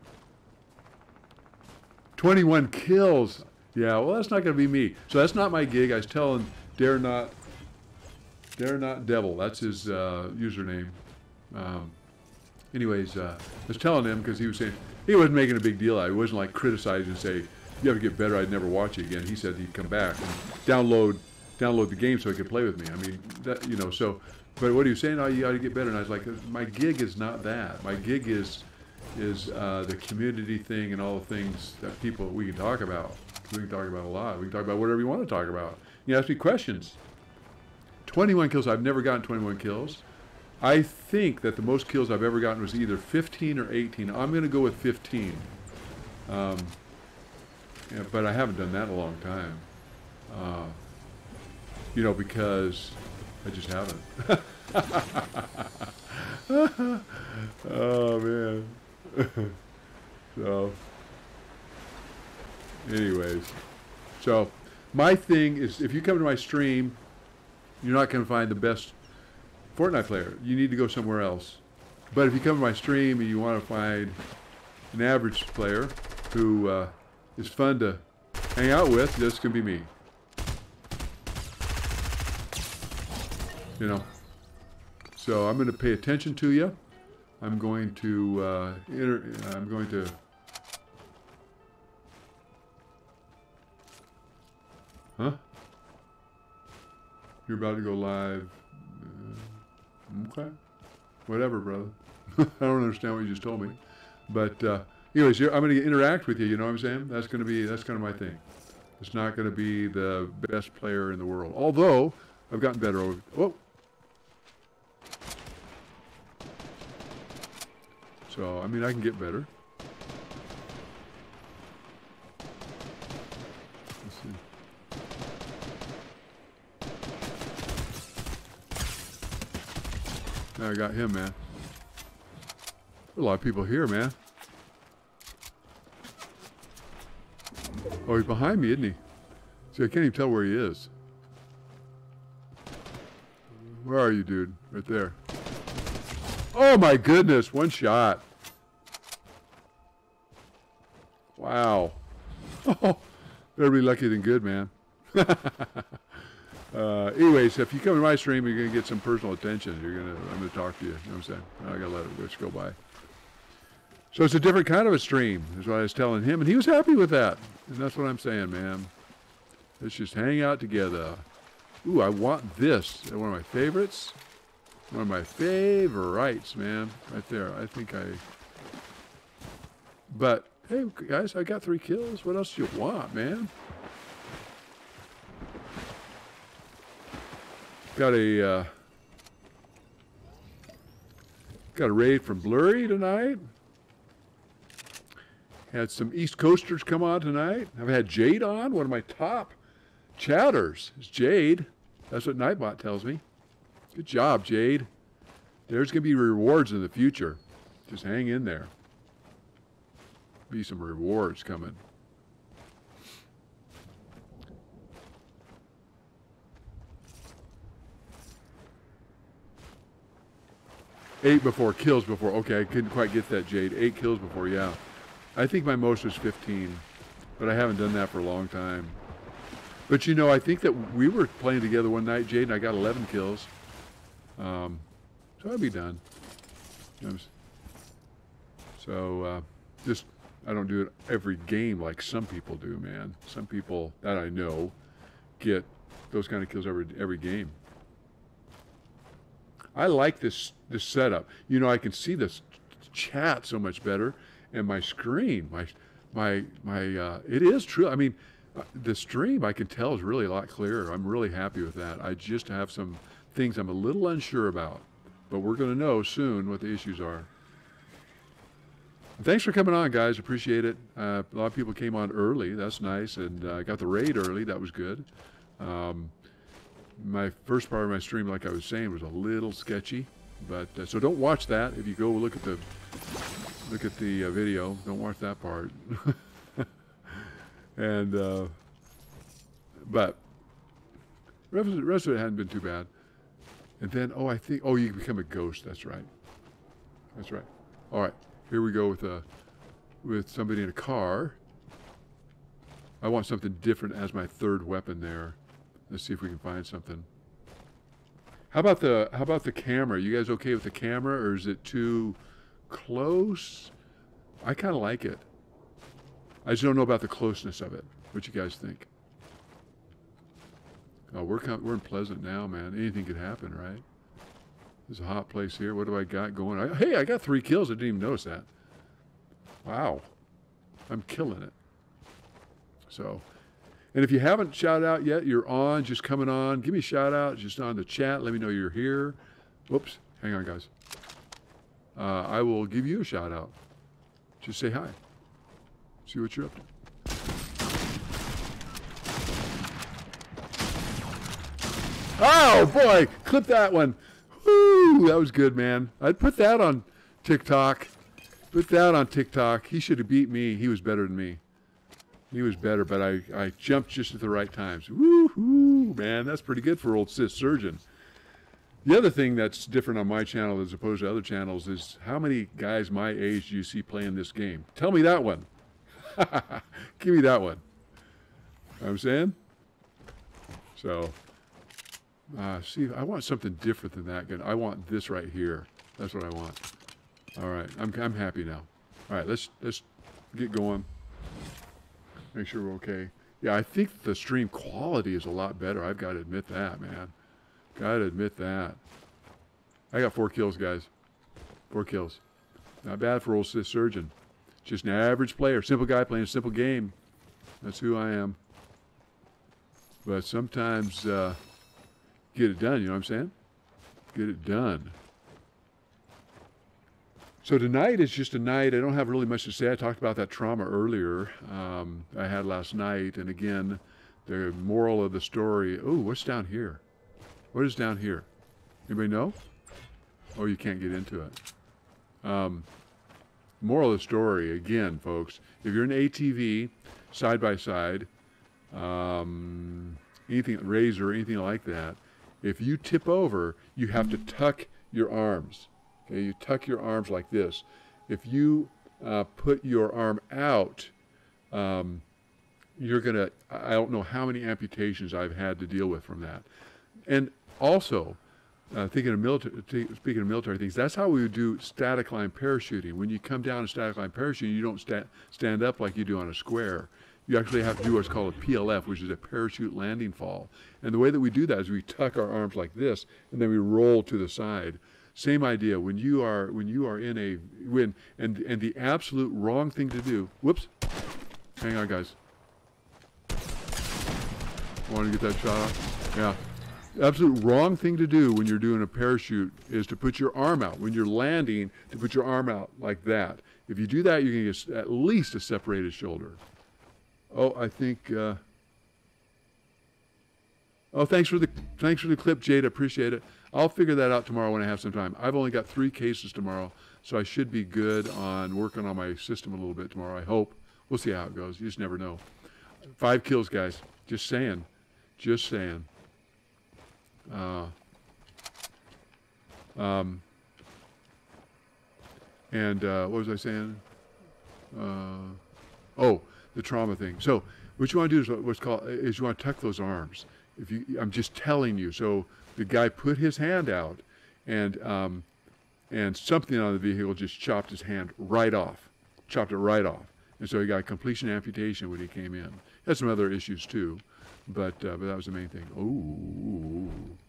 twenty-one kills. Yeah, well, that's not going to be me. So that's not my gig. I was telling Dare Not, Dare Not Devil. That's his uh, username. Um, anyways, uh, I was telling him because he was saying he wasn't making a big deal out of it. He wasn't like criticizing and say, "You have to get better. I'd never watch you again." He said he'd come back and download download the game so he could play with me. I mean, that, you know. So, but what he was saying, oh, you got to get better. And I was like, my gig is not that. My gig is is uh, the community thing and all the things that people we can talk about. We can talk about a lot. We can talk about whatever you want to talk about. You ask me questions. twenty-one kills. I've never gotten twenty-one kills. I think that the most kills I've ever gotten was either fifteen or eighteen. I'm going to go with fifteen. Um, yeah, but I haven't done that in a long time. Uh, you know, because I just haven't. Oh, man. So, anyways, so my thing is, if you come to my stream, you're not going to find the best Fortnite player. You need to go somewhere else. But if you come to my stream and you want to find an average player who uh, is fun to hang out with, this can be me. You know. So I'm going to pay attention to you. I'm going to, uh, inter I'm going to, huh? You're about to go live. Uh, okay. Whatever, brother. I don't understand what you just told me. But, uh, anyways, I'm going to interact with you, you know what I'm saying? That's going to be, that's kind of my thing. It's not going to be the best player in the world. Although, I've gotten better over, whoa. So, I mean, I can get better. Let's see. Now I got him, man. A lot of people here, man. Oh, he's behind me, isn't he? See, I can't even tell where he is. Where are you, dude? Right there. Oh my goodness, one shot. Wow. Oh, better be lucky than good, man. uh, anyways, if you come to my stream, you're going to get some personal attention. You're gonna, I'm going to talk to you. You know what I'm saying? I got to let it just go by. So it's a different kind of a stream, is what I was telling him, and he was happy with that. And that's what I'm saying, man. Let's just hang out together. Ooh, I want this. One of my favorites. One of my favorites, man. Right there. I think I... But, hey, guys, I got three kills. What else do you want, man? Got a... Uh, got a raid from Blurry tonight. Had some East Coasters come on tonight. I've had Jade on, one of my top chatters. It's Jade. That's what Nightbot tells me. Good job, Jade. There's going to be rewards in the future. Just hang in there. Be some rewards coming. Eight before, kills before. Okay, I couldn't quite get that, Jade. Eight kills before, yeah. I think my most was fifteen, but I haven't done that for a long time. But you know, I think that we were playing together one night, Jade, and I got eleven kills. Um, so I'd be done. So uh, just, I don't do it every game like some people do, man. Some people that I know get those kind of kills every every game. I like this this setup. You know, I can see this chat so much better, and my screen, my my my. Uh, it is true. I mean, uh, the stream I can tell is really a lot clearer. I'm really happy with that. I just have some things I'm a little unsure about, but we're going to know soon what the issues are. Thanks for coming on, guys. Appreciate it. Uh, a lot of people came on early. That's nice, and I uh, got the raid early. That was good. Um, my first part of my stream, like I was saying, was a little sketchy, but uh, so don't watch that. If you go look at the look at the uh, video, don't watch that part. and uh, but the rest, the rest of it hadn't been too bad. And then, oh, I think, oh, you can become a ghost. That's right. That's right. All right, here we go with a with somebody in a car. I want something different as my third weapon there. Let's see if we can find something. How about the how about the camera? You guys okay with the camera, or is it too close? I kind of like it. I just don't know about the closeness of it. What you guys think? Oh, we're we're in Pleasant now, man. Anything could happen, right? There's a hot place here. What do I got going? I, hey, I got three kills. I didn't even notice that. Wow, I'm killing it. So. And if you haven't shouted out yet, you're on, just coming on. Give me a shout out, just on the chat. Let me know you're here. Whoops, hang on, guys. Uh, I will give you a shout out. Just say hi. See what you're up to. Oh boy, clip that one. Woo, that was good, man. I'd put that on TikTok. Put that on TikTok. He should have beat me. He was better than me. He was better, but I, I jumped just at the right times. Woo-hoo, man, that's pretty good for old cis surgeon. The other thing that's different on my channel as opposed to other channels is how many guys my age do you see playing this game? Tell me that one. Give me that one. You know what I'm saying? So, uh, see, I want something different than that. I want this right here. That's what I want. All right, I'm, I'm happy now. All right, let's, let's get going. Make sure we're okay. Yeah, I think the stream quality is a lot better. I've got to admit that, man. Got to admit that. I got four kills, guys. Four kills. Not bad for old cis surgeon. Just an average player. Simple guy playing a simple game. That's who I am. But sometimes uh, get it done, you know what I'm saying? Get it done. So tonight is just a night. I don't have really much to say. I talked about that trauma earlier um, I had last night. And again, the moral of the story. Oh, what's down here? What is down here? Anybody know? Oh, you can't get into it. Um, moral of the story, again, folks, if you're an A T V, side by side, um, anything, razor, anything like that, if you tip over, you have to tuck your arms. Okay, you tuck your arms like this. If you uh, put your arm out, um, you're gonna, I don't know how many amputations I've had to deal with from that. And also, uh, thinking of military, speaking of military things, that's how we would do static line parachuting. When you come down a static line parachuting, you don't sta stand up like you do on a square. You actually have to do what's called a P L F, which is a parachute landing fall. And the way that we do that is we tuck our arms like this, and then we roll to the side. Same idea. When you are when you are in a when and and the absolute wrong thing to do. Whoops. Hang on, guys. Want to get that shot off? Yeah. The absolute wrong thing to do when you're doing a parachute is to put your arm out. When you're landing, to put your arm out like that. If you do that, you're going to get at least a separated shoulder. Oh, I think. Uh, oh, thanks for the thanks for the clip, Jade. I appreciate it. I'll figure that out tomorrow when I have some time. I've only got three cases tomorrow, so I should be good on working on my system a little bit tomorrow, I hope. We'll see how it goes. You just never know. Five kills, guys. Just saying. Just saying. Uh, um, and uh, what was I saying? Uh, oh, the trauma thing. So what you want to do is what's called is you want to tuck those arms. If you, I'm just telling you. So the guy put his hand out, and um, and something on the vehicle just chopped his hand right off, chopped it right off, and so he got completion amputation when he came in. Had some other issues too, but uh, but that was the main thing. Ooh,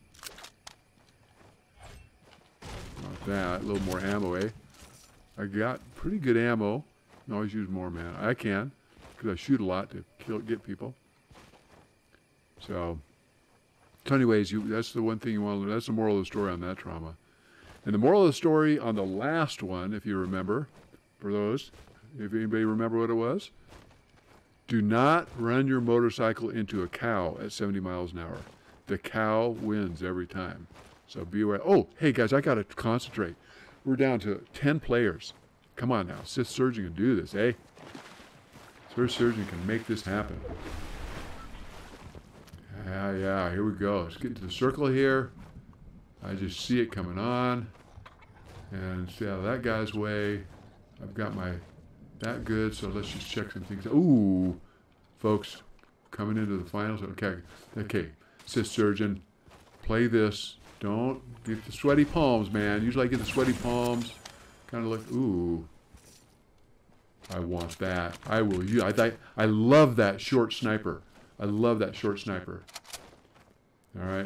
not that. A little more ammo, eh? I got pretty good ammo. You can always use more, man. I can, because I shoot a lot to kill, get people. So, so anyways, you, that's the one thing you want to learn. That's the moral of the story on that trauma. And the moral of the story on the last one, if you remember, for those, if anybody remember what it was, do not run your motorcycle into a cow at seventy miles an hour. The cow wins every time. So be aware. Oh, hey guys, I got to concentrate. We're down to ten players. Come on now, Sith Surgeon can do this, eh? Sith Surgeon can make this happen. Yeah, yeah, here we go. Let's get into the circle here. I just see it coming on. And see how that guy's way. I've got my, that good, so let's just check some things. Ooh, folks, coming into the finals. Okay, okay, Sith Surgeon, play this. Don't get the sweaty palms, man. Usually I get the sweaty palms. Kind of look, ooh. I want that. I will use, I, I, I love that short sniper. I love that short sniper. All right.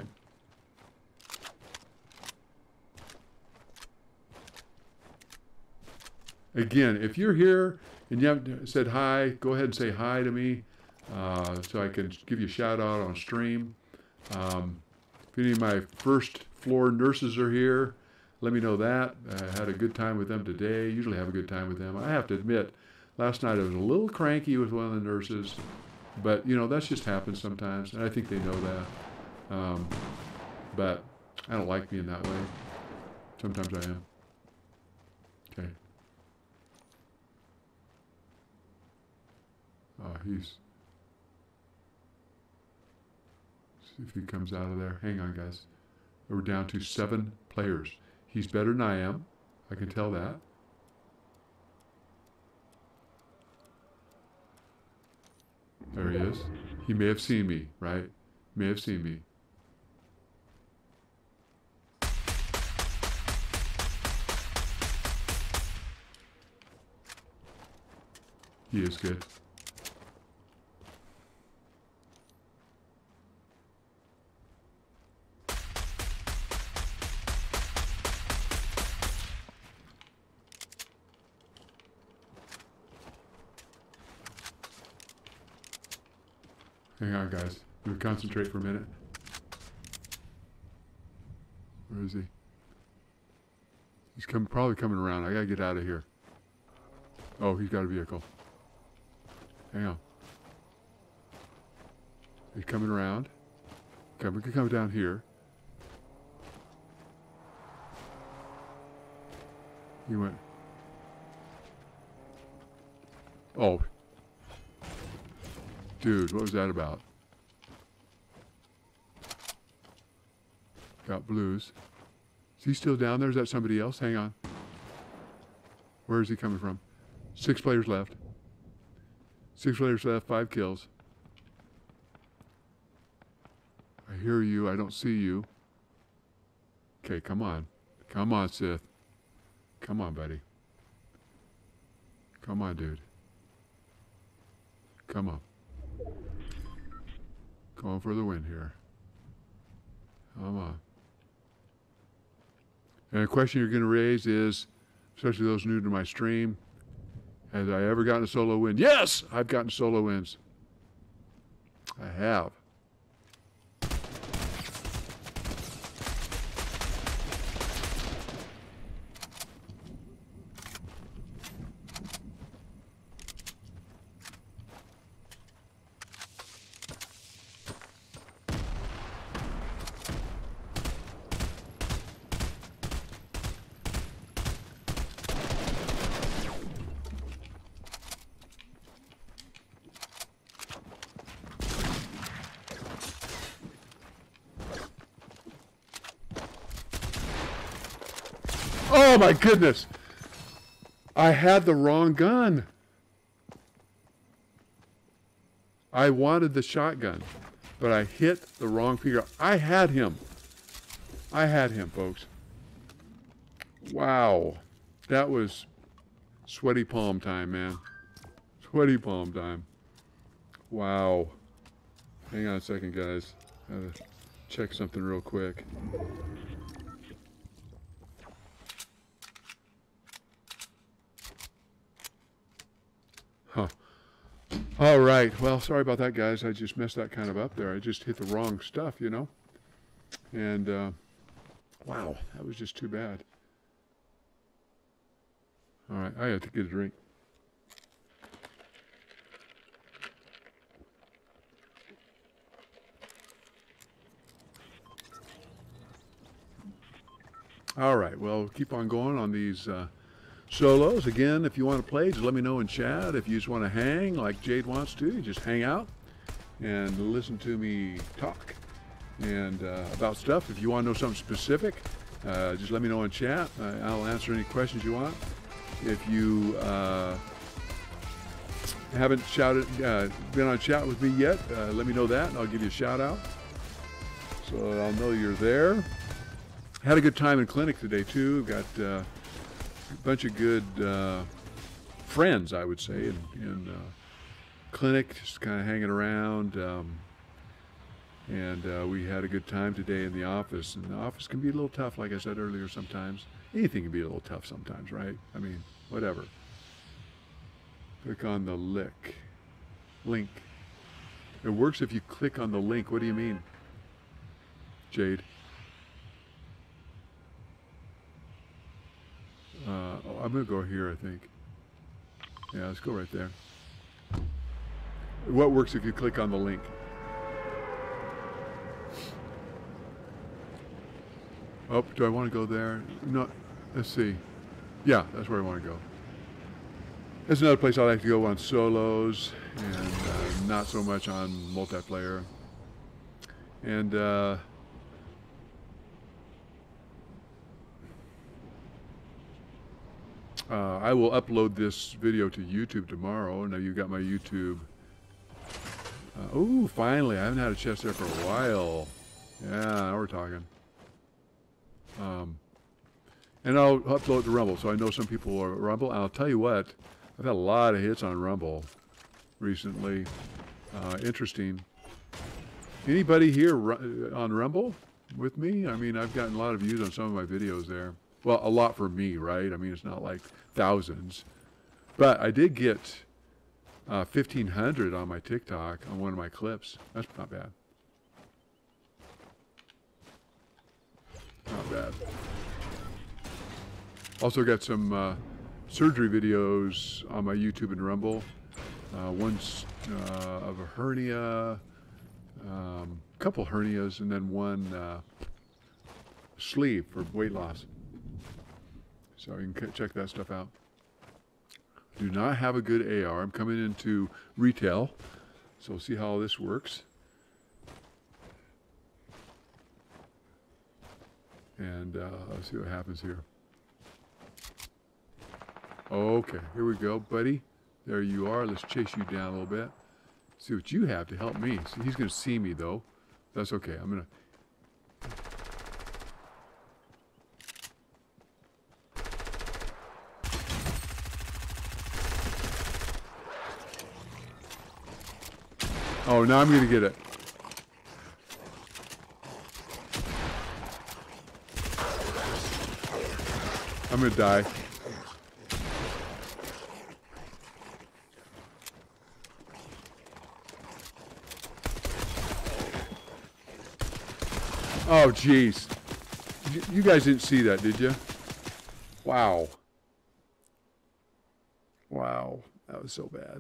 Again, if you're here and you haven't said hi, go ahead and say hi to me uh, so I can give you a shout out on stream. Um, if any of my first floor nurses are here, let me know that. I had a good time with them today. Usually have a good time with them. I have to admit, last night I was a little cranky with one of the nurses, but you know, that's just happens sometimes, and I think they know that. Um, but I don't like being that way. Sometimes I am. Okay. Uh, he's, see if he comes out of there. Hang on, guys. We're down to seven players. He's better than I am. I can tell that. There he is. He may have seen me, right? May have seen me. He is good. Hang on, guys. Let me concentrate for a minute. Where is he? He's come, probably coming around. I gotta get out of here. Oh, he's got a vehicle. Hang on. He's coming around. Okay, we can come down here. He went. Oh. Dude, what was that about? Got blues. Is he still down there? Is that somebody else? Hang on. Where is he coming from? Six players left. Six players left, five kills. I hear you, I don't see you. Okay, come on. Come on, Sith. Come on, buddy. Come on, dude. Come on. Going for the win here. Come on. And a question you're going to raise is, especially those new to my stream, has I ever gotten a solo win? Yes! I've gotten solo wins. I have. Oh my goodness! I had the wrong gun. I wanted the shotgun, but I hit the wrong finger. I had him. I had him, folks. Wow. That was sweaty palm time, man. Sweaty palm time. Wow. Hang on a second, guys. Gotta check something real quick. Huh. All right. Well, sorry about that, guys. I just messed that kind of up there. I just hit the wrong stuff, you know? And, uh, wow, that was just too bad. All right, I have to get a drink. All right, well, keep on going on these uh, solos. Again, if you want to play, just let me know in chat. If you just want to hang like Jade wants to, you just hang out and listen to me talk and uh, about stuff. If you want to know something specific, uh, just let me know in chat. Uh, I'll answer any questions you want. If you uh, haven't shouted, uh, been on chat with me yet, uh, let me know that, and I'll give you a shout out so I'll know you're there. Had a good time in clinic today too. Got uh, a bunch of good uh, friends, I would say, in, in uh, clinic, just kind of hanging around. Um, and uh, we had a good time today in the office. And the office can be a little tough, like I said earlier, sometimes. Anything can be a little tough sometimes, right? I mean, whatever. Click on the link. Link. It works if you click on the link. What do you mean, Jade? Uh, oh, I'm going to go here, I think. Yeah, let's go right there. What works if you click on the link? Oh, do I want to go there? No, let's see. Yeah, that's where I want to go. There's another place I like to go on solos and uh, not so much on multiplayer. And uh, uh, I will upload this video to YouTube tomorrow. Now you got my YouTube. Uh, oh, finally! I haven't had a chest there for a while. Yeah, now we're talking. Um, and I'll upload to Rumble, so I know some people are Rumble. And I'll tell you what, I've had a lot of hits on Rumble recently. Uh, interesting. Anybody here on Rumble with me? I mean, I've gotten a lot of views on some of my videos there. Well, a lot for me, right? I mean, it's not like thousands. But I did get uh, fifteen hundred on my TikTok on one of my clips. That's not bad. Not bad. Also got some uh, surgery videos on my YouTube and Rumble. Uh, one's uh, of a hernia, a um, couple hernias, and then one uh, sleeve for weight loss. So you can check that stuff out. Do not have a good A R. I'm coming into retail, so we'll see how this works. And uh, let's see what happens here. Okay, here we go, buddy. There you are. Let's chase you down a little bit. See what you have to help me. See, he's going to see me, though. That's okay. I'm going to... Oh, now I'm going to get it. I'm going to die. Oh, jeez. You guys didn't see that, did you? Wow. Wow. That was so bad.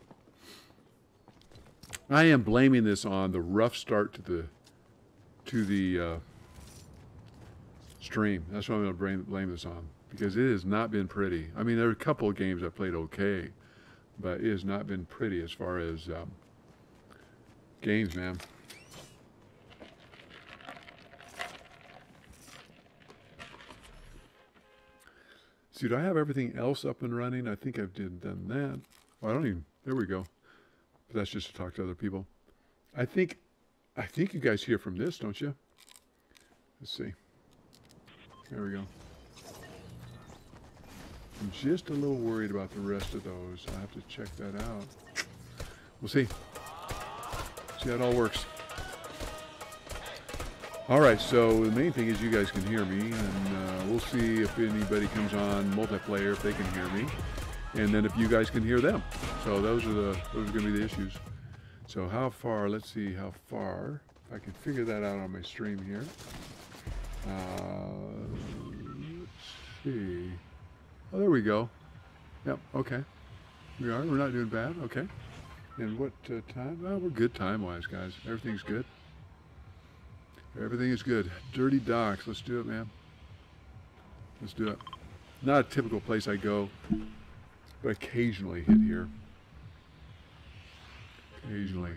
I am blaming this on the rough start to the to the uh, stream. That's what I'm going to blame, blame this on, because it has not been pretty. I mean, there are a couple of games I played okay, but it has not been pretty as far as um, games, man. See, do I have everything else up and running? I think I've did done that. Oh, I don't even, there we go. But that's just to talk to other people. I think, I think you guys hear from this, don't you? Let's see. There we go. I'm just a little worried about the rest of those. I'll have to check that out. We'll see. See how it all works. All right, so the main thing is you guys can hear me, and uh, we'll see if anybody comes on multiplayer, if they can hear me, and then if you guys can hear them. So those are the those are going to be the issues. So how far? Let's see how far. If I can figure that out on my stream here. Uh, let's see. Oh, there we go. Yep. Okay. We are. We're not doing bad. Okay. And what uh, time? Well, we're good time-wise, guys. Everything's good. Everything is good. Dirty Docks. Let's do it, man. Let's do it. Not a typical place I go, but occasionally hit here. Occasionally.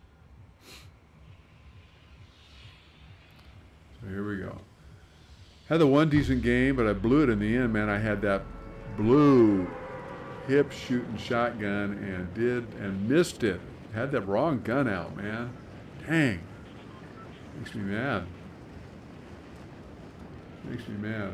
So here we go. Had the one decent game, but I blew it in the end, man. I had that blue hip shooting shotgun and did and missed it. Had that wrong gun out, man. Dang. Makes me mad. Makes me mad.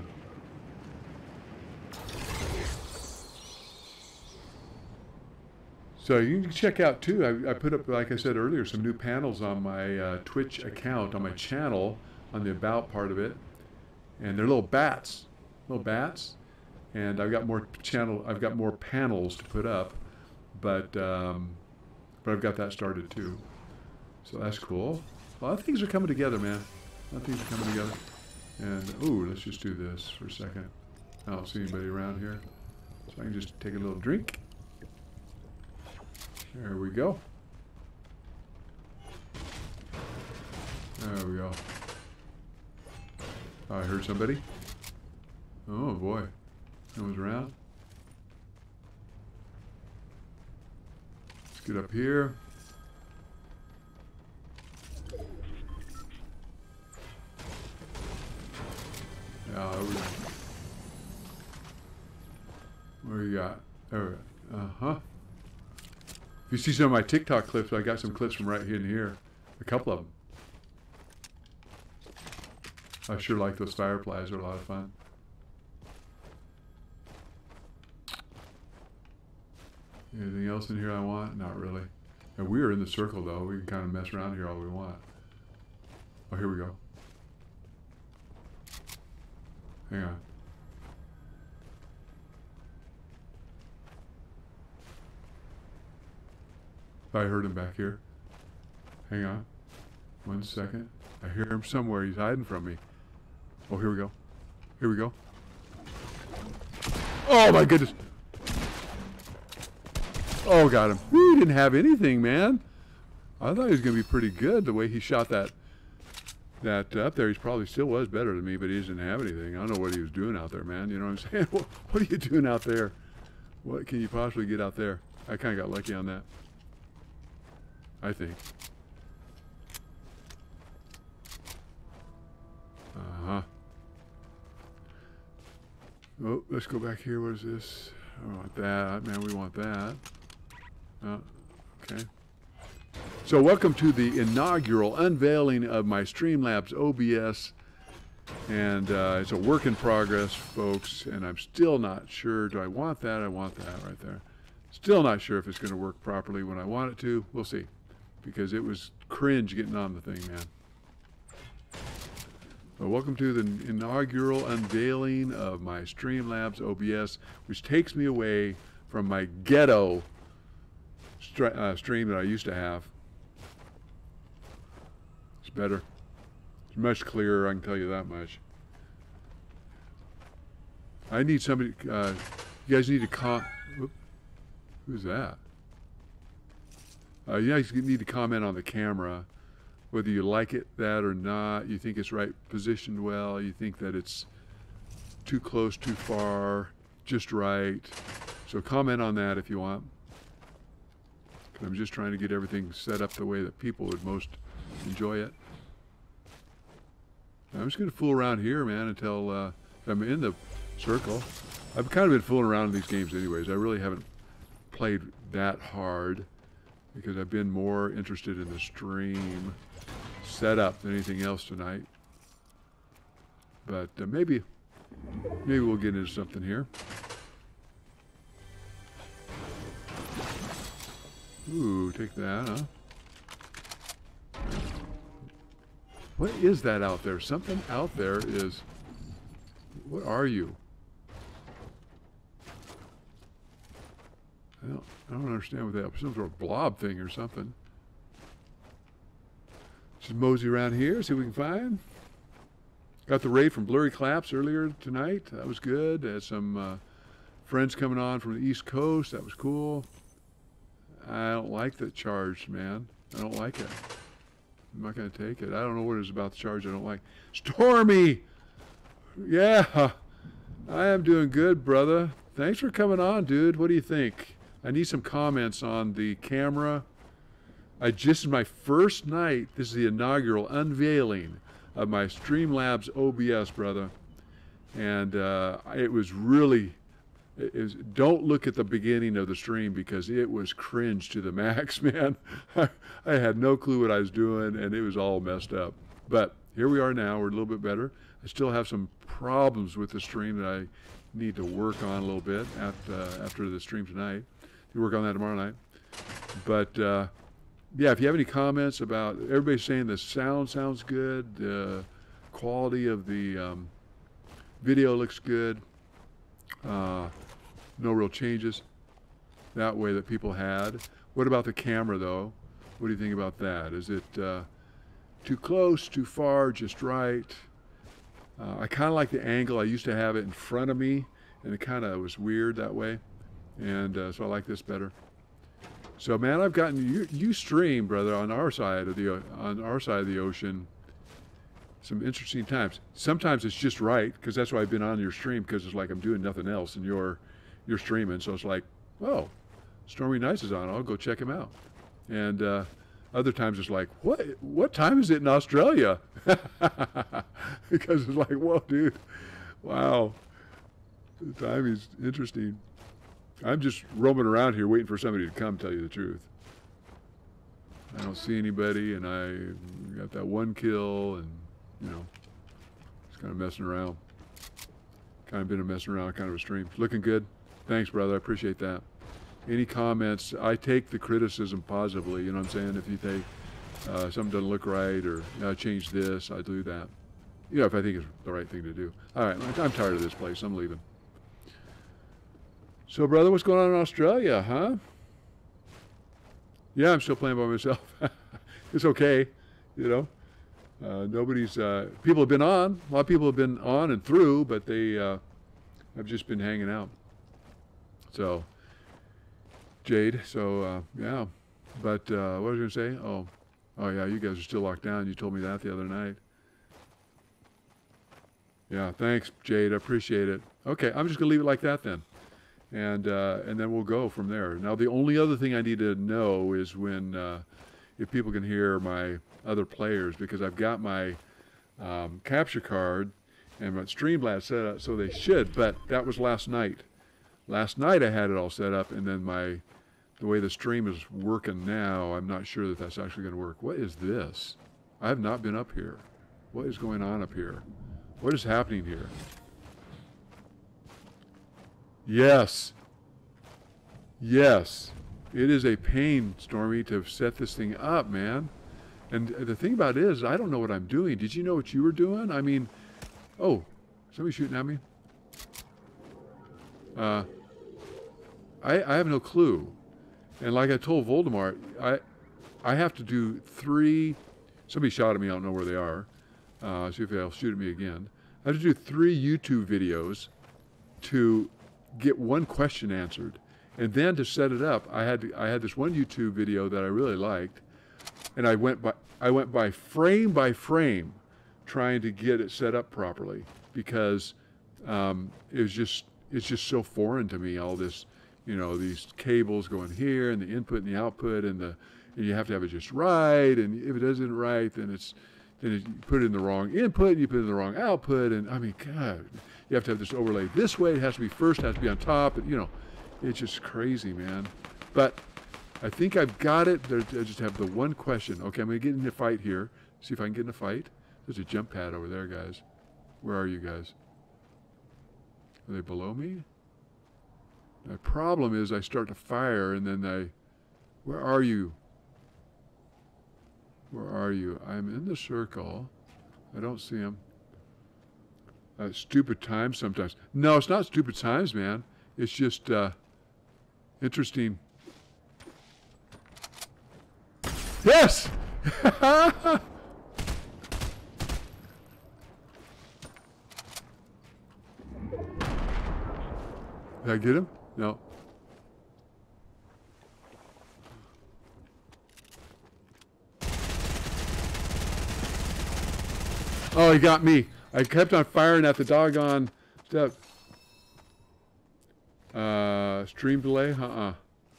So you can check out too. I, I put up, like I said earlier, some new panels on my uh, Twitch account, on my channel, on the about part of it, and they're little bats, little bats. And I've got more channel. I've got more panels to put up, but um, but I've got that started too. So that's cool. A lot of things are coming together, man. A lot of things are coming together. And ooh, let's just do this for a second. I don't see anybody around here, so I can just take a little drink. There we go. There we go. Oh, I heard somebody. Oh boy. No one's around. Let's get up here. Yeah, what do you got? There. Uh huh. If you see some of my TikTok clips, I got some clips from right here and here. A couple of them. I sure like those fireflies. They're a lot of fun. Anything else in here I want? Not really. And we are in the circle, though. We can kind of mess around here all we want. Oh, here we go. Hang on. I heard him back here. Hang on. One second. I hear him somewhere. He's hiding from me. Oh, here we go. Here we go. Oh, my goodness. Oh, got him. He didn't have anything, man. I thought he was going to be pretty good the way he shot that that up there. He probably still was better than me, but he didn't have anything. I don't know what he was doing out there, man. You know what I'm saying? What, what are you doing out there? What can you possibly get out there? I kind of got lucky on that, I think. Uh-huh. Oh, let's go back here. What is this? I want that. Man, we want that. Oh, okay. So welcome to the inaugural unveiling of my Streamlabs O B S. And uh, it's a work in progress, folks. And I'm still not sure. Do I want that? I want that right there. Still not sure if it's going to work properly when I want it to. We'll see. Because it was cringe getting on the thing, man. Well, welcome to the inaugural unveiling of my Streamlabs O B S, which takes me away from my ghetto st uh, stream that I used to have. It's better. It's much clearer, I can tell you that much. I need somebody, uh, you guys need to com- whoop, who's that? Uh, you guys need to comment on the camera. Whether you like it, that or not, you think it's right positioned well, you think that it's too close, too far, just right. So comment on that if you want. I'm just trying to get everything set up the way that people would most enjoy it. I'm just going to fool around here, man, until uh, I'm in the circle. I've kind of been fooling around in these games anyways. I really haven't played that hard. because I've been more interested in the stream setup than anything else tonight. But uh, maybe, maybe we'll get into something here. Ooh, take that, huh? What is that out there? Something out there is... What are you? I don't, I don't understand what that... Some sort of blob thing or something. Just mosey around here, see what we can find. Got the raid from Blurry Claps earlier tonight. That was good. Had some uh, friends coming on from the East Coast. That was cool. I don't like the charge, man. I don't like it. I'm not going to take it. I don't know what it is about the charge I don't like. Stormy! Yeah, I am doing good, brother. Thanks for coming on, dude. What do you think? I need some comments on the camera. I just, my first night, this is the inaugural unveiling of my Streamlabs O B S, brother. And uh, it was really... It was, don't look at the beginning of the stream because it was cringe to the max, man. I, I had no clue what I was doing, and it was all messed up. But here we are now. We're a little bit better. I still have some problems with the stream that I need to work on a little bit at, uh, after the stream tonight. You work on that tomorrow night. But, uh, yeah, if you have any comments about... Everybody's saying the sound sounds good. The quality of the um, video looks good. Uh, no real changes that way that people had. What about the camera, though? What do you think about that? Is it uh, too close, too far, just right? Uh, I kind of like the angle. I used to have it in front of me, and it kind of was weird that way. And uh, so I like this better. So, man, I've gotten you. You stream, brother, on our side of the on our side of the ocean. Some interesting times. Sometimes it's just right, because that's why I've been on your stream, because it's like I'm doing nothing else and you're you're streaming. So it's like, oh, Stormy Nights is on. I'll go check him out. And uh, other times it's like, what what time is it in Australia? Because it's like, whoa, dude, wow, the time is interesting. I'm just roaming around here waiting for somebody to come, tell you the truth. I don't see anybody, and I got that one kill, and you know, just kind of messing around. Kind of been a messing around kind of a stream. Looking good. Thanks, brother. I appreciate that. Any comments? I take the criticism positively. You know what I'm saying? If you think uh, something doesn't look right, or I change this, I do that. You know, if I think it's the right thing to do. All right, I'm tired of this place. I'm leaving. So, brother, what's going on in Australia, huh? Yeah, I'm still playing by myself. It's okay, you know. Uh, nobody's, uh, people have been on, a lot of people have been on and through, but they uh, have just been hanging out. So, Jade, so, uh, yeah. But uh, what was I going to say? Oh, oh, yeah, you guys are still locked down. You told me that the other night. Yeah, thanks, Jade. I appreciate it. Okay, I'm just going to leave it like that then. And, uh, and then we'll go from there. Now, the only other thing I need to know is when, uh, if people can hear my other players, because I've got my um, capture card and my Streamlabs set up, so they should, but that was last night. Last night I had it all set up, and then my, the way the stream is working now, I'm not sure that that's actually going to work. What is this? I have not been up here. What is going on up here? What is happening here? Yes. Yes. It is a pain, Stormy, to set this thing up, man. And the thing about it is, I don't know what I'm doing. Did you know what you were doing? I mean, oh, somebody shooting at me? Uh, I, I have no clue. And like I told Voldemort, I, I have to do three, somebody shot at me, I don't know where they are. Uh, see if they'll shoot at me again. I have to do three YouTube videos to get one question answered. And then to set it up, I had to, I had this one YouTube video that I really liked, and I went by I went by frame by frame, trying to get it set up properly, because um, it was just it's just so foreign to me, all this, you know, these cables going here and the input and the output, and the and you have to have it just right, and if it isn't right, then it's then it, you put it in the wrong input, and you put it in the wrong output, and I mean, God, you have to have this overlay this way. It has to be first, it has to be on top, and you know. It's just crazy, man. But I think I've got it. There, I just have the one question. Okay, I'm going to get in a fight here. See if I can get in a fight. There's a jump pad over there, guys. Where are you guys? Are they below me? My problem is I start to fire and then I... Where are you? Where are you? I'm in the circle. I don't see them. Uh, stupid times sometimes. No, it's not stupid times, man. It's just uh, interesting. Yes! Did I get him? No. Oh, he got me. I kept on firing at the doggone step. Uh, stream delay? Uh-uh.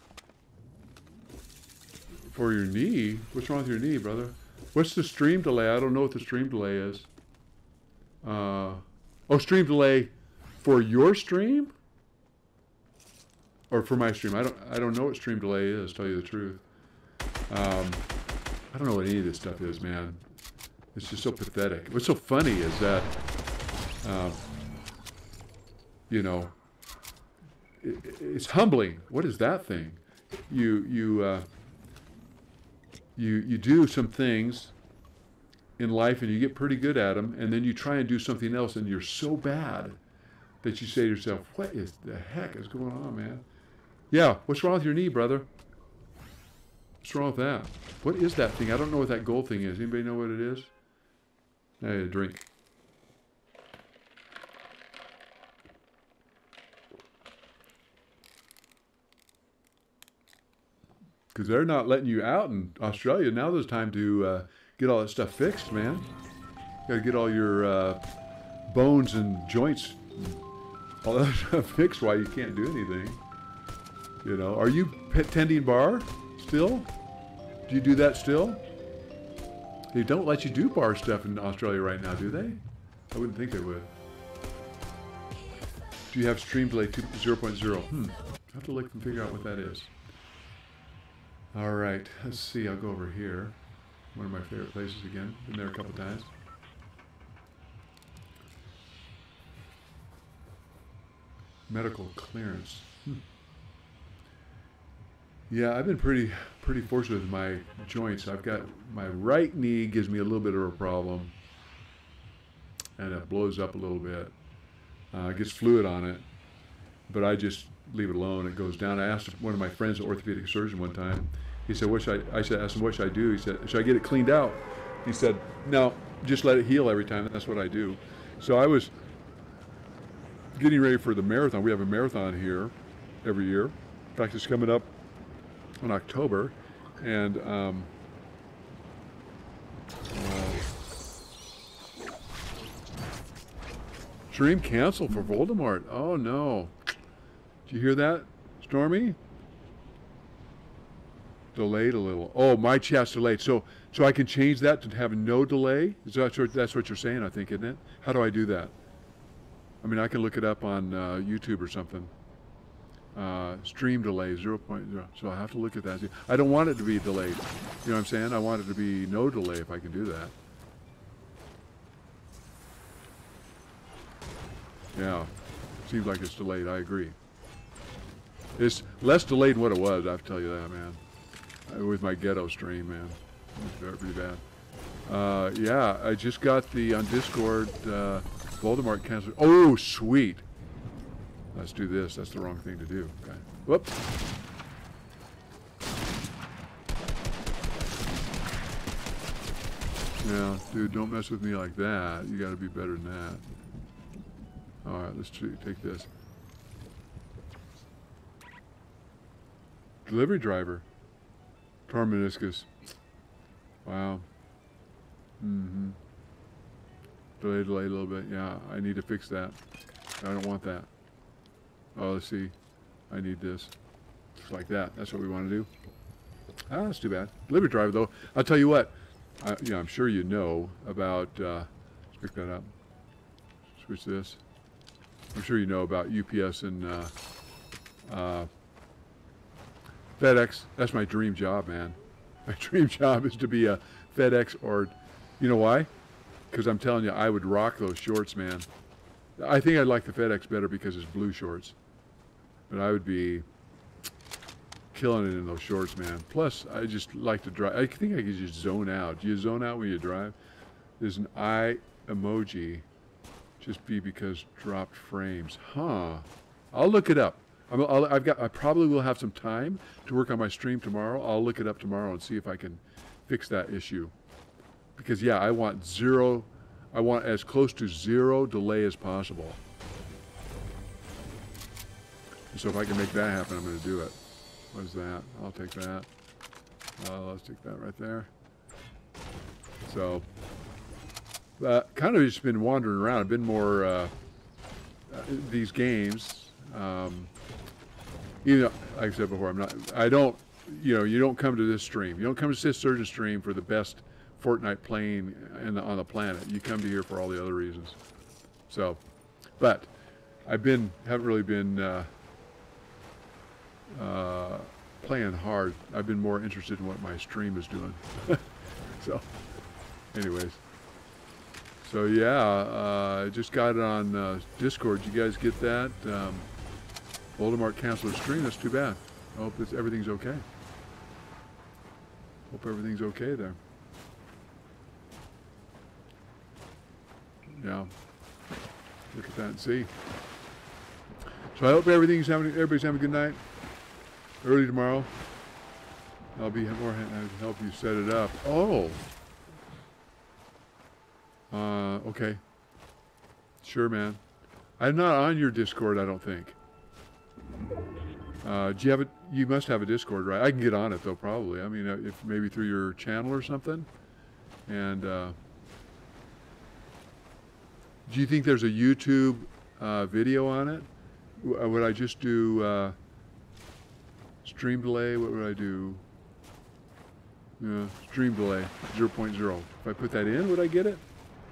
For your knee? What's wrong with your knee, brother? What's the stream delay? I don't know what the stream delay is. Uh, oh, stream delay for your stream? Or for my stream? I don't I don't know what stream delay is, to tell you the truth. Um, I don't know what any of this stuff is, man. It's just so pathetic. What's so funny is that, um, you know, it, it's humbling. What is that thing? You you uh, you you do some things in life and you get pretty good at them, and then you try and do something else, and you're so bad that you say to yourself, "What is the heck is going on, man?" Yeah, what's wrong with your knee, brother? What's wrong with that? What is that thing? I don't know what that gold thing is. Anybody know what it is? I need a drink. Because they're not letting you out in Australia. Now there's time to uh, get all that stuff fixed, man. You gotta get all your uh, bones and joints, all that stuff fixed while you can't do anything. You know, are you tending bar still? Do you do that still? They don't let you do bar stuff in Australia right now, do they? I wouldn't think they would. Do you have stream delay zero point zero? Hmm. I have to look and figure out what that is. All right. Let's see. I'll go over here. One of my favorite places again. Been there a couple times. Medical clearance. Hmm. Yeah, I've been pretty pretty fortunate with my joints. I've got my right knee gives me a little bit of a problem, and it blows up a little bit. Uh, it gets fluid on it, but I just leave it alone. It goes down. I asked one of my friends, an orthopedic surgeon, one time. He said, "What should I?" I said, "Asked him what should I do?" He said, "Should I get it cleaned out?" He said, "No, just let it heal every time." That's what I do. So I was getting ready for the marathon. We have a marathon here every year. In fact, it's coming up in October, and um, uh, stream canceled for Voldemort. Oh no! Did you hear that, Stormy? Delayed a little. Oh, my chat's delayed. So, so I can change that to have no delay. Is that what, that's what you're saying? I think, isn't it? How do I do that? I mean, I can look it up on uh, YouTube or something. Uh, stream delay zero point zero. So I have to look at that. I don't want it to be delayed. You know what I'm saying? I want it to be no delay if I can do that. Yeah, seems like it's delayed. I agree. It's less delayed than what it was. I have to tell you that, man. With my ghetto stream, man, it's pretty bad. Uh, yeah, I just got the on Discord uh, Voldemort canceled. Oh, sweet. Let's do this. That's the wrong thing to do. Okay. Whoops. Yeah, dude, don't mess with me like that. You got to be better than that. All right, let's take this. Delivery driver. Torn meniscus. Wow. Mm-hmm. Delay, delay a little bit. Yeah, I need to fix that. I don't want that. Oh, let's see. I need this. Just like that. That's what we want to do. Ah, that's too bad. Delivery driver, though. I'll tell you what. I, you know, I'm sure you know about. Uh, let's pick that up. Switch this. I'm sure you know about U P S and uh, uh, FedEx. That's my dream job, man. My dream job is to be a FedEx or, you know why? Because I'm telling you, I would rock those shorts, man. I think I'd like the FedEx better because it's blue shorts. But I would be killing it in those shorts, man. Plus, I just like to drive. I think I could just zone out. Do you zone out when you drive? There's an eye emoji. Just be because dropped frames. Huh. I'll look it up. I'm, I'll, I've got. I probably will have some time to work on my stream tomorrow. I'll look it up tomorrow and see if I can fix that issue. Because yeah, I want zero. I want as close to zero delay as possible. So if I can make that happen, I'm going to do it. What is that? I'll take that. Uh, let's take that right there. So, uh, kind of just been wandering around. I've been more uh, uh, these games. Um, you know, like I said before, I'm not. I don't. You know, you don't come to this stream. You don't come to this Surgeon stream for the best Fortnite playing in the, on the planet. You come to here for all the other reasons. So, but I've been haven't really been uh, uh, playing hard. I've been more interested in what my stream is doing. So, anyways. So yeah, uh, I just got it on uh, Discord. You guys get that? Um, Voldemort canceled his stream. That's too bad. I hope this, everything's okay. Hope everything's okay there. Yeah. Look at that and see. So I hope everything's having, everybody's having a good night. Early tomorrow, I'll be more happy to help you set it up. Oh. Uh, okay. Sure, man. I'm not on your Discord, I don't think. Uh, do you have a, you must have a Discord, right? I can get on it, though, probably. I mean, uh, if maybe through your channel or something. And, uh, do you think there's a YouTube uh, video on it? W would I just do uh, stream delay? What would I do? Yeah, stream delay, zero point zero. If I put that in, would I get it?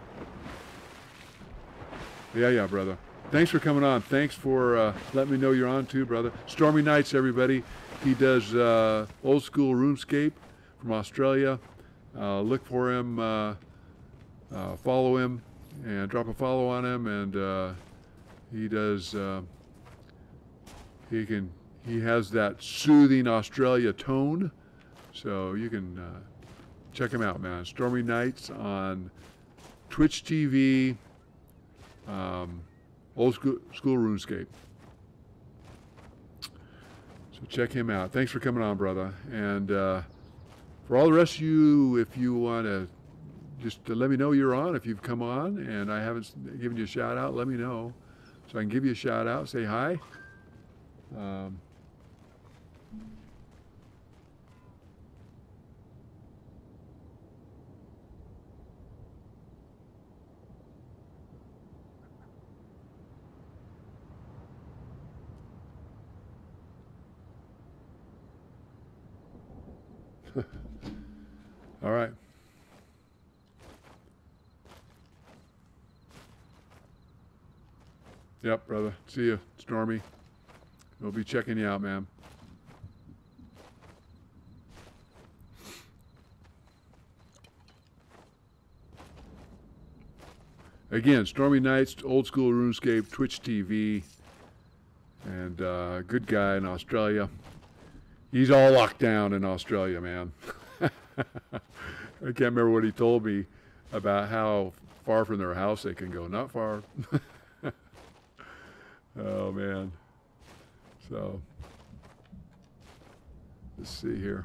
Yeah, yeah, brother. Thanks for coming on. Thanks for uh, letting me know you're on too, brother. Stormy Nights, everybody. He does uh, old school RuneScape from Australia. Uh, look for him, uh, uh, follow him, and drop a follow on him. And uh, he does. Uh, he can. He has that soothing Australia tone, so you can uh, check him out, man. Stormy Nights on Twitch T V. Um, Old school, school RuneScape. So check him out. Thanks for coming on, brother. And uh, for all the rest of you, if you want to just to let me know you're on, if you've come on and I haven't given you a shout out, let me know. So I can give you a shout out, say hi. Um, All right. Yep, brother. See you, Stormy. We'll be checking you out, man. Again, Stormy Nights, Old School RuneScape, Twitch T V, and uh, good guy in Australia. He's all locked down in Australia, man. I can't remember what he told me about how far from their house they can go. Not far. Oh, man. So, let's see here.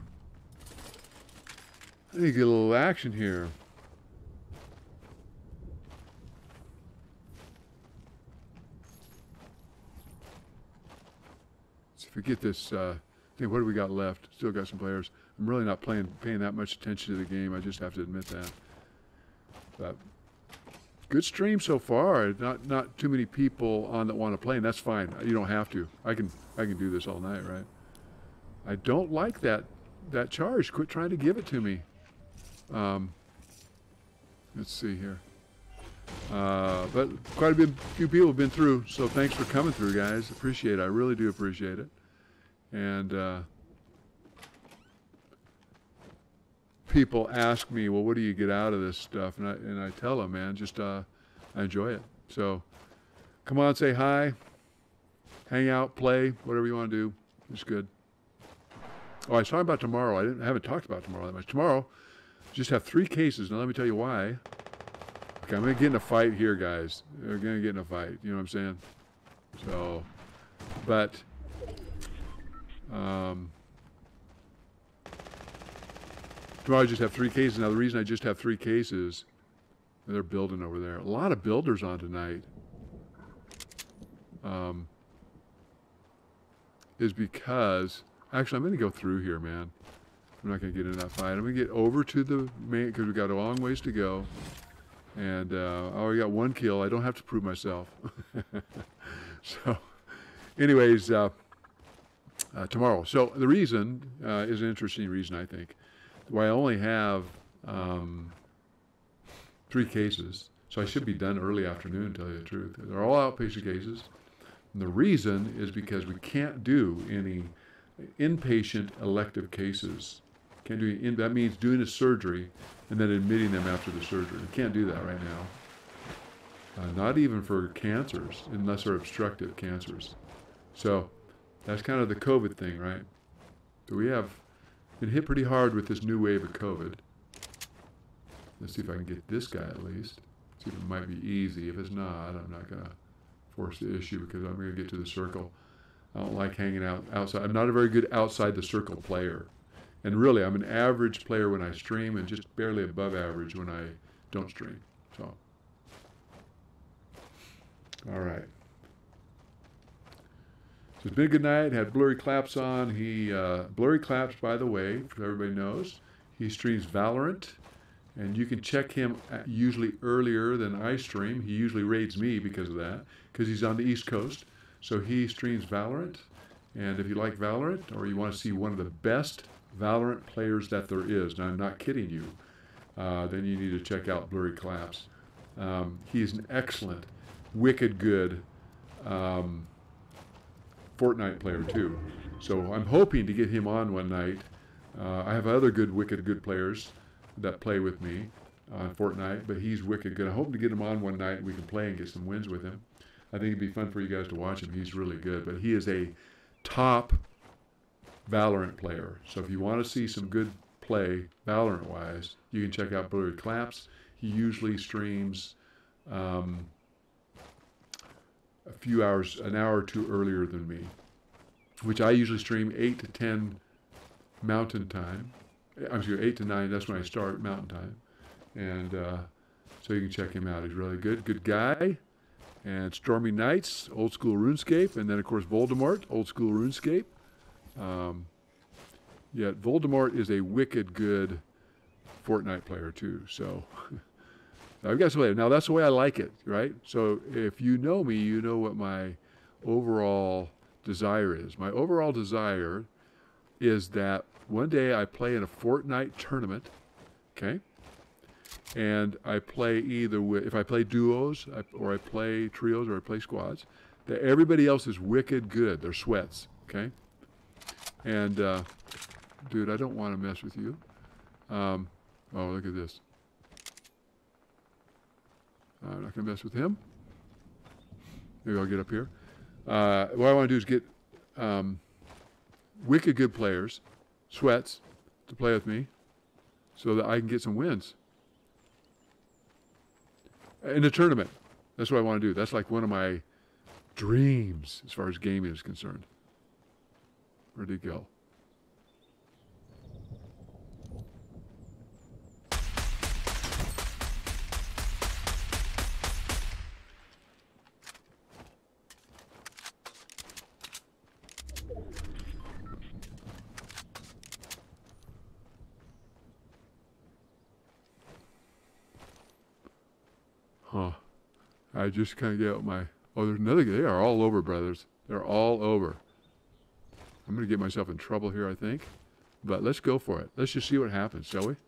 I need to get a little action here. Let's forget this. Uh, what do we got left? Still got some players. I'm really not playing, paying that much attention to the game. I just have to admit that. But good stream so far. Not not too many people on that want to play, and that's fine. You don't have to. I can I can do this all night, right? I don't like that that charge. Quit trying to give it to me. Um, let's see here. Uh, but quite a bit, few people have been through, so thanks for coming through, guys. Appreciate it. I really do appreciate it. And uh, people ask me, well, what do you get out of this stuff? And I, and I tell them, man, just uh, I enjoy it. So come on, say hi, hang out, play, whatever you want to do. It's good. Oh, I was talking about tomorrow. I, didn't, I haven't talked about tomorrow that much. Tomorrow, just have three cases. Now, let me tell you why. Okay, I'm going to get in a fight here, guys. We're going to get in a fight. You know what I'm saying? So, but, um, tomorrow I just have three cases. Now, the reason I just have three cases, they're building over there. A lot of builders on tonight. Um, is because, actually, I'm going to go through here, man. I'm not going to get in that fight. I'm going to get over to the main, because we've got a long ways to go. And uh, I already got one kill. I don't have to prove myself. So, anyways, uh, uh, tomorrow. So the reason uh, is an interesting reason, I think, why I only have um, three cases. So I should be done early afternoon, to tell you the truth. They're all outpatient cases. And the reason is because we can't do any inpatient elective cases. Can't do in, that means doing a surgery and then admitting them after the surgery. We can't do that right now. Uh, not even for cancers, unless they're obstructive cancers. So that's kind of the COVID thing, right? So we have been hit pretty hard with this new wave of COVID. Let's see if I can get this guy at least. See if it might be easy. If it's not, I'm not going to force the issue because I'm going to get to the circle. I don't like hanging out outside. I'm not a very good outside the circle player. And really, I'm an average player when I stream and just barely above average when I don't stream. So, all right. So it's been a good night. Had Blurry Claps on. He uh, Blurry Claps, by the way, so everybody knows, he streams Valorant. And you can check him at usually earlier than I stream. He usually raids me because of that, because he's on the East Coast. So he streams Valorant. And if you like Valorant, or you want to see one of the best Valorant players that there is, and I'm not kidding you, uh, then you need to check out Blurry Claps. Um, he's an excellent, wicked good um, Fortnite player too. So I'm hoping to get him on one night. Uh, I have other good, wicked good players that play with me on Fortnite, but he's wicked good. I hope to get him on one night and we can play and get some wins with him. I think it'd be fun for you guys to watch him. He's really good, but he is a top Valorant player. So if you want to see some good play Valorant-wise, you can check out Blurry Claps. He usually streams um, a few hours, an hour or two earlier than me, which I usually stream eight to ten Mountain Time. I'm sorry, eight to nine, that's when I start Mountain Time. And uh, so you can check him out. He's really good. Good guy. And Stormy Nights, old school RuneScape. And then, of course, Voldemort, old school RuneScape. Um, yet Voldemort is a wicked good Fortnite player, too. So I've got to say, now that's the way I like it, right? So if you know me, you know what my overall desire is. My overall desire is that one day I play in a Fortnite tournament, okay? And I play either with, if I play duos, I, or I play trios, or I play squads, that everybody else is wicked good. They're sweats, okay? And, uh, dude, I don't want to mess with you. Um, oh, look at this. I'm not going to mess with him. Maybe I'll get up here. Uh, what I want to do is get um, wicked good players, sweats, to play with me so that I can get some wins in the tournament. That's what I want to do. That's like one of my dreams as far as gaming is concerned. Where'd he go? Huh. I just kind of get out my... Oh, there's another guy. They are all over, brothers. They're all over. I'm going to get myself in trouble here, I think. But let's go for it. Let's just see what happens, shall we?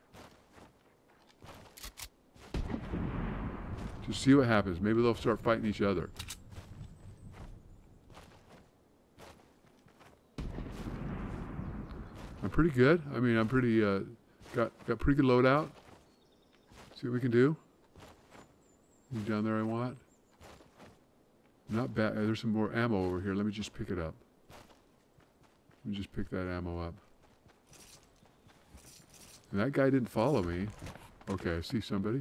Just see what happens. Maybe they'll start fighting each other. I'm pretty good. I mean, I'm pretty... Uh, Got got pretty good loadout. See what we can do. Anything down there I want? Not bad. There's some more ammo over here. Let me just pick it up. Let me just pick that ammo up. And that guy didn't follow me. Okay, I see somebody.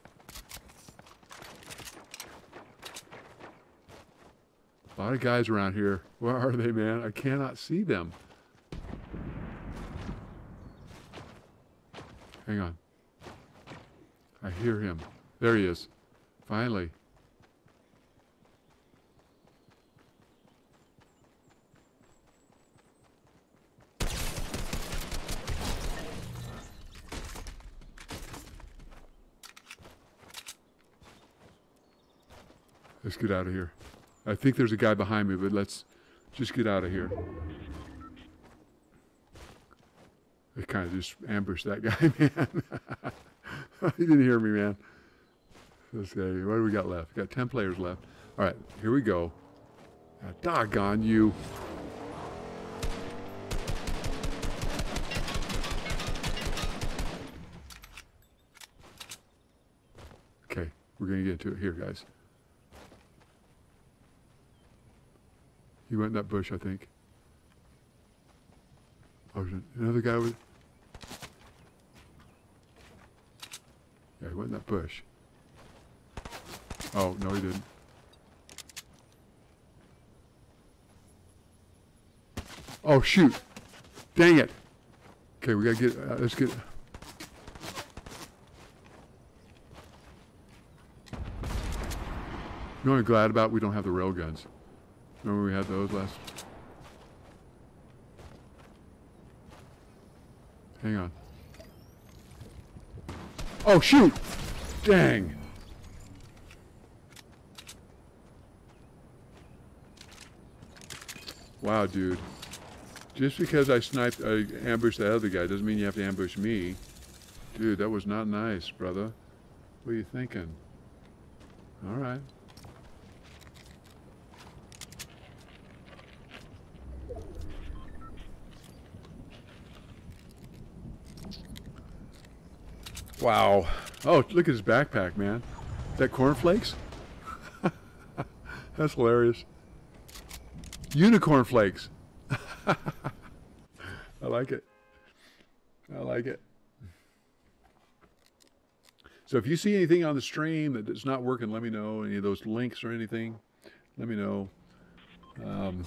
A lot of guys around here. Where are they, man? I cannot see them. Hang on. I hear him. There he is. Finally. Let's get out of here. I think there's a guy behind me, but let's just get out of here. I kind of just ambushed that guy, man. He didn't hear me, man. Let's see, what do we got left? We got ten players left. All right, here we go. Ah, doggone you. Okay, we're going to get to it here, guys. He went in that bush, I think. Oh, another guy with... Yeah, he went in that bush. Oh, no he didn't. Oh, shoot. Dang it. Okay, we gotta get... Uh, let's get... You know what I'm glad about? We don't have the rail guns. Remember we had those last... Hang on. Oh, shoot! Dang! Wow, dude. Just because I sniped, I ambushed the other guy doesn't mean you have to ambush me. Dude, that was not nice, brother. What are you thinking? All right. Wow. Oh, look at his backpack, man. Is that cornflakes? That's hilarious. Unicorn flakes. I like it. I like it. So if you see anything on the stream that is not working, let me know. Any of those links or anything, let me know. Um,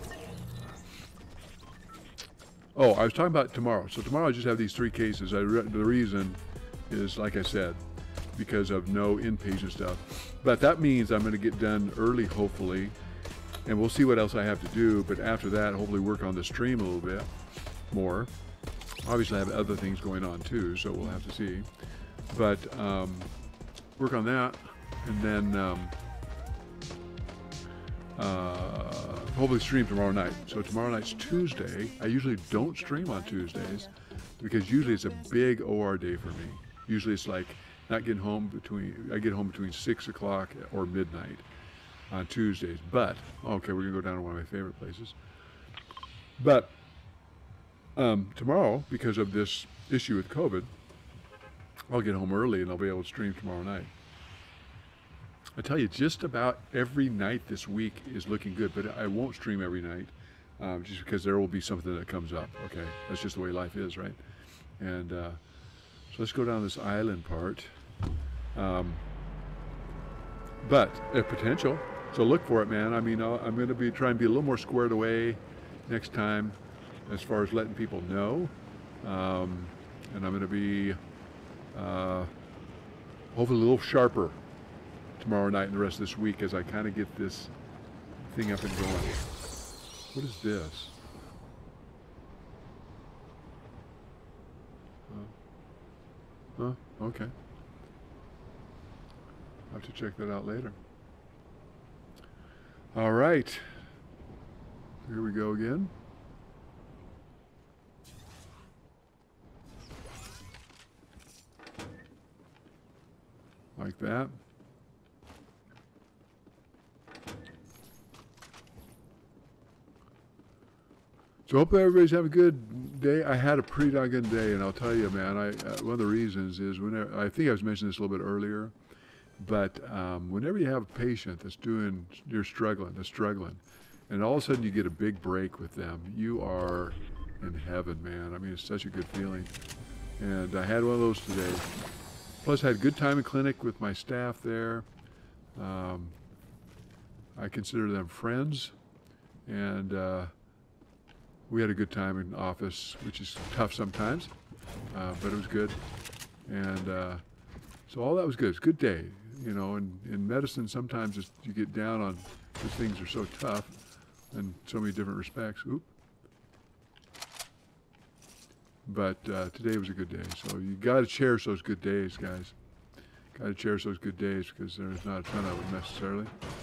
oh, I was talking about tomorrow. So tomorrow I just have these three cases. I re the reason is, like I said, because of no inpatient stuff. But that means I'm going to get done early, hopefully, and we'll see what else I have to do. But after that, hopefully work on the stream a little bit more. Obviously, I have other things going on too, so we'll have to see. But um, work on that, and then um, uh, hopefully stream tomorrow night. So tomorrow night's Tuesday. I usually don't stream on Tuesdays because usually it's a big O R day for me. Usually it's like not getting home between, I get home between six o'clock or midnight on Tuesdays. But, okay, we're gonna go down to one of my favorite places. But um, tomorrow, because of this issue with COVID, I'll get home early and I'll be able to stream tomorrow night. I tell you, just about every night this week is looking good, but I won't stream every night um, just because there will be something that comes up, okay? That's just the way life is, right? And uh, so let's go down this island part. Um, but a potential, so look for it, man. I mean, I'll, I'm gonna be trying to be a little more squared away next time as far as letting people know. Um, and I'm gonna be uh, hopefully a little sharper tomorrow night and the rest of this week as I kind of get this thing up and going. What is this? Uh, huh? Okay. I'll have to check that out later. All right. Here we go again. Like that. So hope everybody's having a good day, I had a pretty darn good day, and I'll tell you, man, I, uh, one of the reasons is whenever, I think I was mentioning this a little bit earlier, but um, whenever you have a patient that's doing, you're struggling, that's struggling, and all of a sudden you get a big break with them, you are in heaven, man. I mean, it's such a good feeling. And I had one of those today. Plus, I had a good time in clinic with my staff there. Um, I consider them friends, and uh, we had a good time in office, which is tough sometimes, uh, but it was good. And uh, so all that was good. It's a good day. You know, in, in medicine, sometimes it's, you get down on because things are so tough in so many different respects. Oop. But uh, today was a good day. So you got to cherish those good days, guys. Got to cherish those good days because there's not a ton of them necessarily.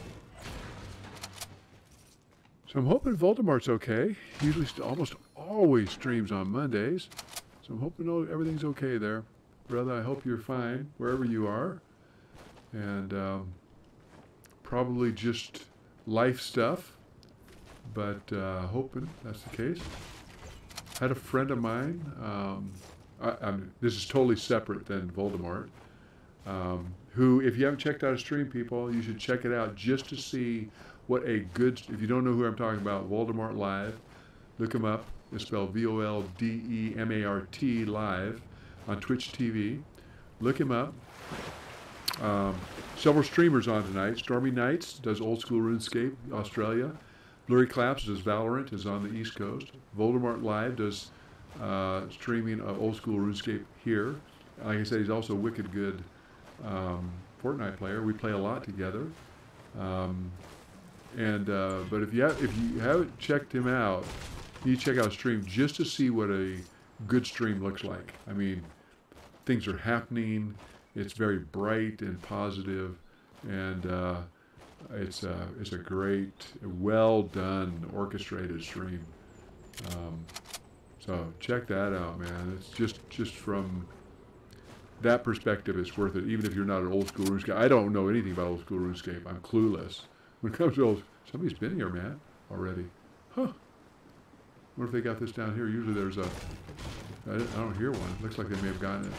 So I'm hoping Voldemort's okay. He usually st- almost always streams on Mondays. So I'm hoping everything's okay there. Brother, I hope you're fine wherever you are. And um, probably just life stuff, but uh, hoping that's the case. I had a friend of mine, um, I, I'm, this is totally separate than Voldemort, um, who, if you haven't checked out his stream, people, you should check it out just to see what a good, if you don't know who I'm talking about, Voldemort Live, look him up. It's spelled V O L D E M A R T Live on Twitch T V. Look him up. Um, several streamers on tonight. Stormy Nights does Old School RuneScape, Australia. Blurry Claps does Valorant, is on the East Coast. Voldemort Live does uh, streaming of Old School RuneScape here. Like I said, he's also a wicked good um, Fortnite player. We play a lot together. Um, and uh, but if you have, if you haven't checked him out, you need to check out his stream just to see what a good stream looks like. I mean, things are happening. It's very bright and positive, and uh, it's a, it's a great, well done, orchestrated stream. Um, so check that out, man. It's just just from that perspective, it's worth it. Even if you're not an old school RuneScape, I don't know anything about old school RuneScape. I'm clueless when it comes to old. Somebody's been here, man, already. Huh? What if they got this down here? Usually there's a. I, I don't hear one. It looks like they may have gotten it.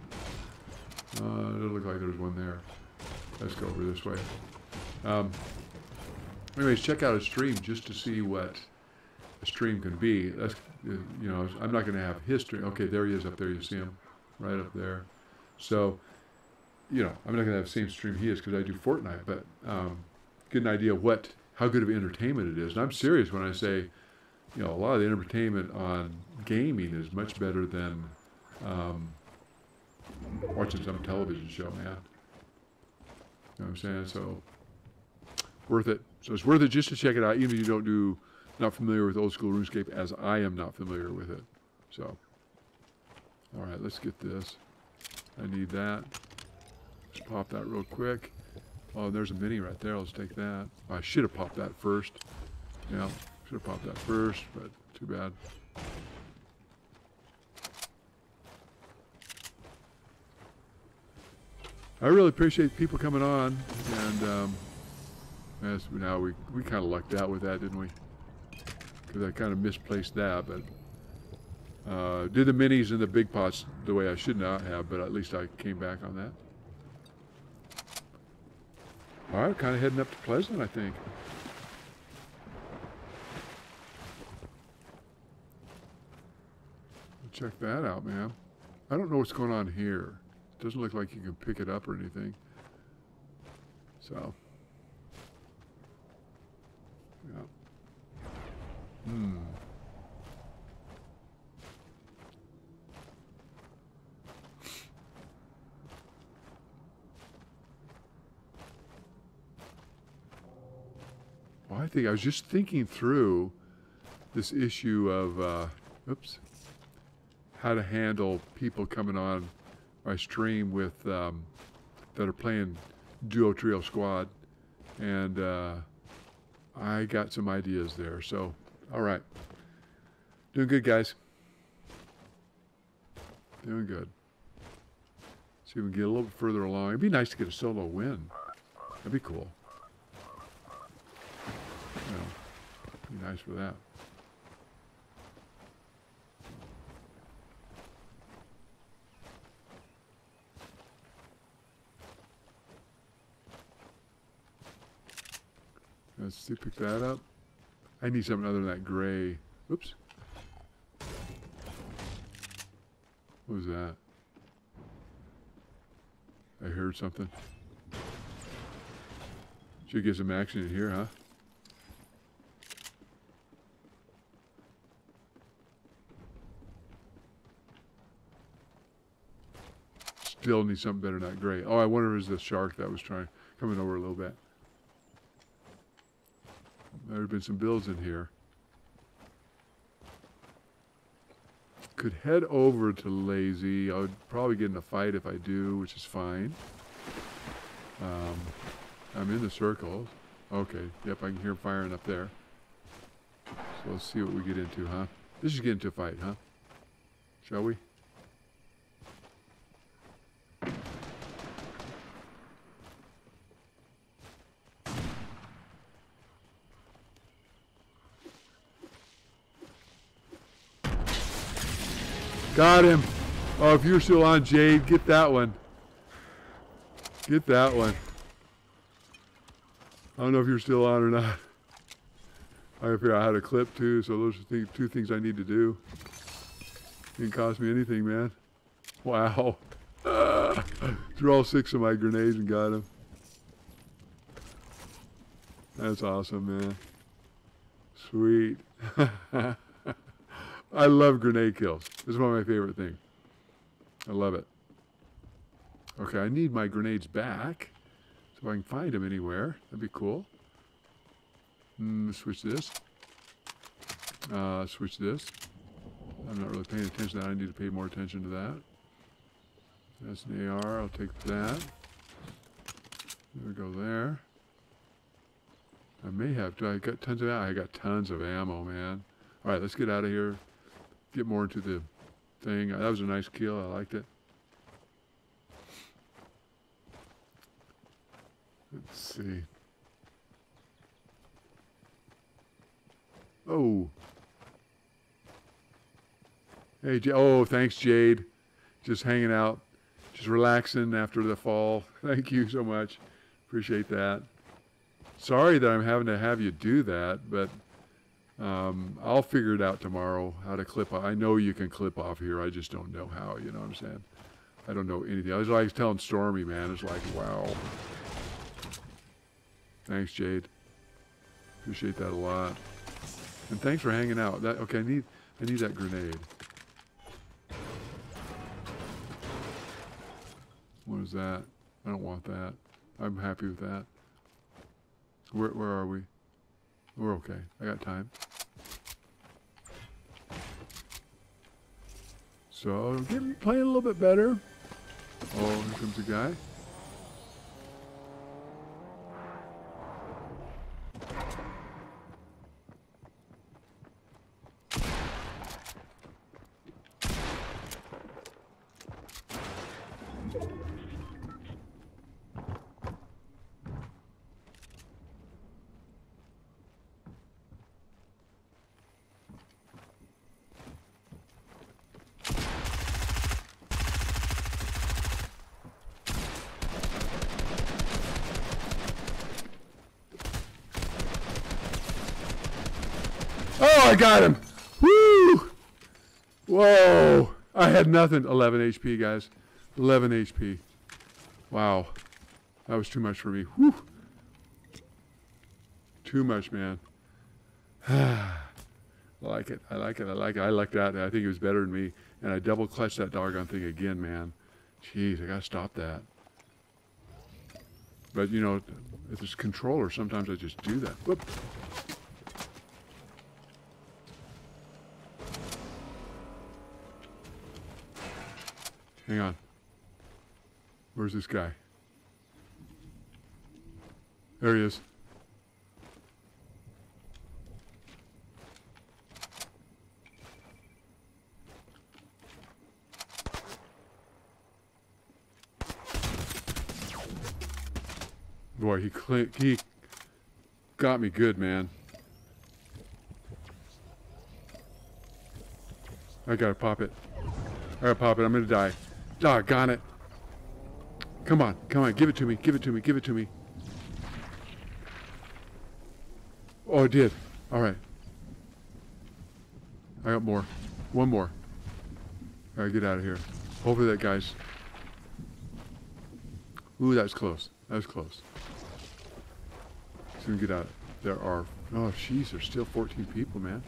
Uh, it doesn't look like there's one there. Let's go over this way. Um, anyways, check out a stream just to see what a stream can be. That's, you know, I'm not going to have history. Okay, there he is up there. You see him right up there. So, you know, I'm not going to have the same stream he is because I do Fortnite, but um, get an idea of what, how good of entertainment it is. And I'm serious when I say, you know, a lot of the entertainment on gaming is much better than um, watching some television show, man. You know what I'm saying? So, worth it. So it's worth it just to check it out, even if you don't do, not familiar with old school RuneScape, as I am not familiar with it. So, all right, let's get this. I need that. Let's pop that real quick. Oh, there's a mini right there. Let's take that. I should have popped that first. Yeah, should have popped that first, but too bad. I really appreciate people coming on, and um, as now we we kind of lucked out with that, didn't we? Because I kind of misplaced that, but uh, did the minis and the big pots the way I should not have, but at least I came back on that. All right, kind of heading up to Pleasant, I think. Check that out, man. I don't know what's going on here. It doesn't look like you can pick it up or anything. So. Yeah. Hmm. Well, I think I was just thinking through this issue of, uh, oops, how to handle people coming on my stream with um, that are playing duo, trio, squad, and uh, I got some ideas there. So, all right, doing good, guys. Doing good. See if we can get a little bit further along. It'd be nice to get a solo win. That'd be cool. You know, be nice for that. Let's see, pick that up. I need something other than that gray. Oops. What was that? I heard something. Should get some action in here, huh? Still need something better than that gray. Oh, I wonder if it was the shark that was trying, coming over a little bit. There have been some builds in here. Could head over to Lazy. I would probably get in a fight if I do, which is fine. Um, I'm in the circles. Okay, yep, I can hear firing up there. So let's see what we get into, huh? Let's just get into a fight, huh? Shall we? Got him. Oh, if you're still on, Jade, get that one. Get that one. I don't know if you're still on or not. I figure out how to clip too, so those are th two things I need to do. Didn't cost me anything, man. Wow. Uh, threw all six of my grenades and got him. That's awesome, man. Sweet. I love grenade kills. This is one of my favorite things. I love it. Okay, I need my grenades back. So I can find them anywhere. That'd be cool. Mm, switch this. Uh, switch this. I'm not really paying attention to that. I need to pay more attention to that. That's an A R. I'll take that. There we go there. I may have to. I got tons of ammo. I got tons of ammo, man. All right, let's get out of here. Get more into the thing. That was a nice kill. I liked it. Let's see. Oh. Hey, J oh, thanks, Jade. Just hanging out. Just relaxing after the fall. Thank you so much. Appreciate that. Sorry that I'm having to have you do that, but um, I'll figure it out tomorrow how to clip. I know you can clip off here. I just don't know how, you know what I'm saying? I don't know anything. I was like telling Stormy, man. It's like, wow. Thanks, Jade. Appreciate that a lot. And thanks for hanging out. That okay, I need I need that grenade. What is that? I don't want that. I'm happy with that. Where where are we? We're okay. I got time. So getting playing a little bit better. Oh, here comes a guy. Oh, I got him! Woo! Whoa! I had nothing. eleven H P, guys. eleven H P. Wow. That was too much for me. Whew. Too much, man. I like it. I like it. I like it. I like that. I think it was better than me. And I double clutched that doggone thing again, man. Jeez, I gotta stop that. But, you know, if it's controller, sometimes I just do that. Whoop. Hang on. Where's this guy? There he is. Boy, he cl- he got me good, man. I gotta pop it. I gotta pop it. I'm gonna die. Doggone it. Come on, come on, give it to me, give it to me, give it to me. Oh, it did. All right. I got more. One more. All right, get out of here. Hopefully that guy's... Ooh, that's close. That was close. Let's get out. There are... Oh, jeez, there's still fourteen people, man.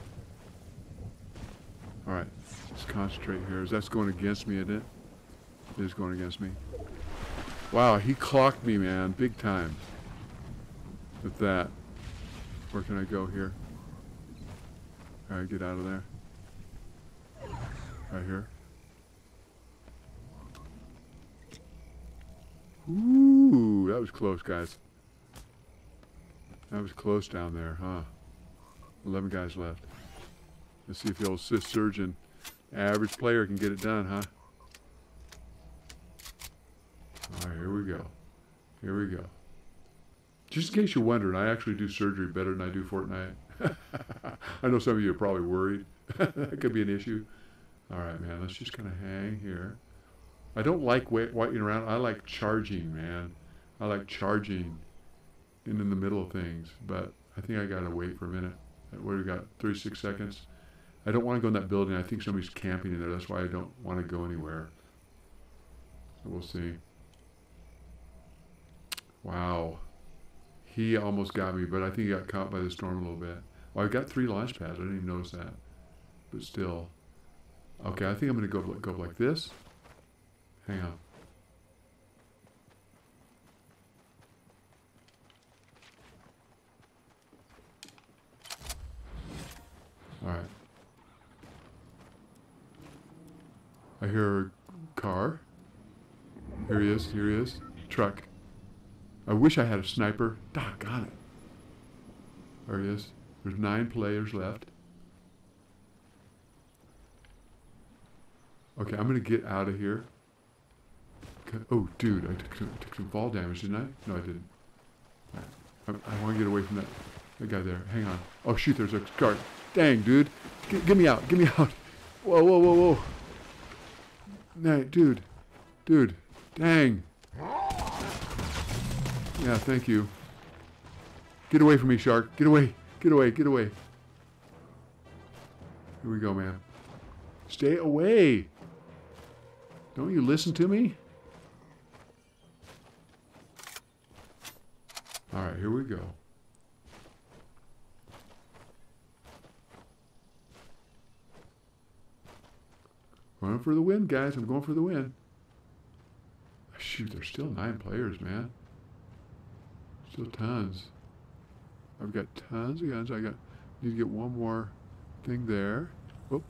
All right. Let's concentrate here. That's going against me, isn't it? It is going against me. Wow, he clocked me, man. Big time. With that. Where can I go here? All right, get out of there. Right here. Ooh, that was close, guys. That was close down there, huh? eleven guys left. Let's see if the old Sith Surgeon, average player, can get it done, huh? All right, here we go. Here we go. Just in case you're wondering, I actually do surgery better than I do Fortnite. I know some of you are probably worried. That could be an issue. All right, man, let's just kind of hang here. I don't like wait, waiting around. I like charging, man. I like charging in, in the middle of things. But I think I got to wait for a minute. What do we got? thirty-six seconds. I don't want to go in that building. I think somebody's camping in there. That's why I don't want to go anywhere. So we'll see. Wow. He almost got me, but I think he got caught by the storm a little bit. Well, I got three launch pads. I didn't even notice that. But still. Okay, I think I'm going to go, go like this. Hang on. All right. I hear a car. Here he is. Here he is. Truck. I wish I had a sniper. Doggone it. There he is. There's nine players left. Okay, I'm going to get out of here. Okay. Oh, dude, I took some, took some fall damage, didn't I? No, I didn't. Right. I, I want to get away from that, that guy there. Hang on. Oh, shoot, there's a car. Dang, dude. Get, get me out. Get me out. Whoa, whoa, whoa, whoa. Nah, dude. Dude. Dang. Yeah, thank you. Get away from me, shark. Get away. Get away. Get away. Here we go, man. Stay away. Don't you listen to me? All right, here we go. Going for the win, guys. I'm going for the win. Shoot, there's still nine players, man. Still tons. I've got tons of guns. I got need to get one more thing there. Oh.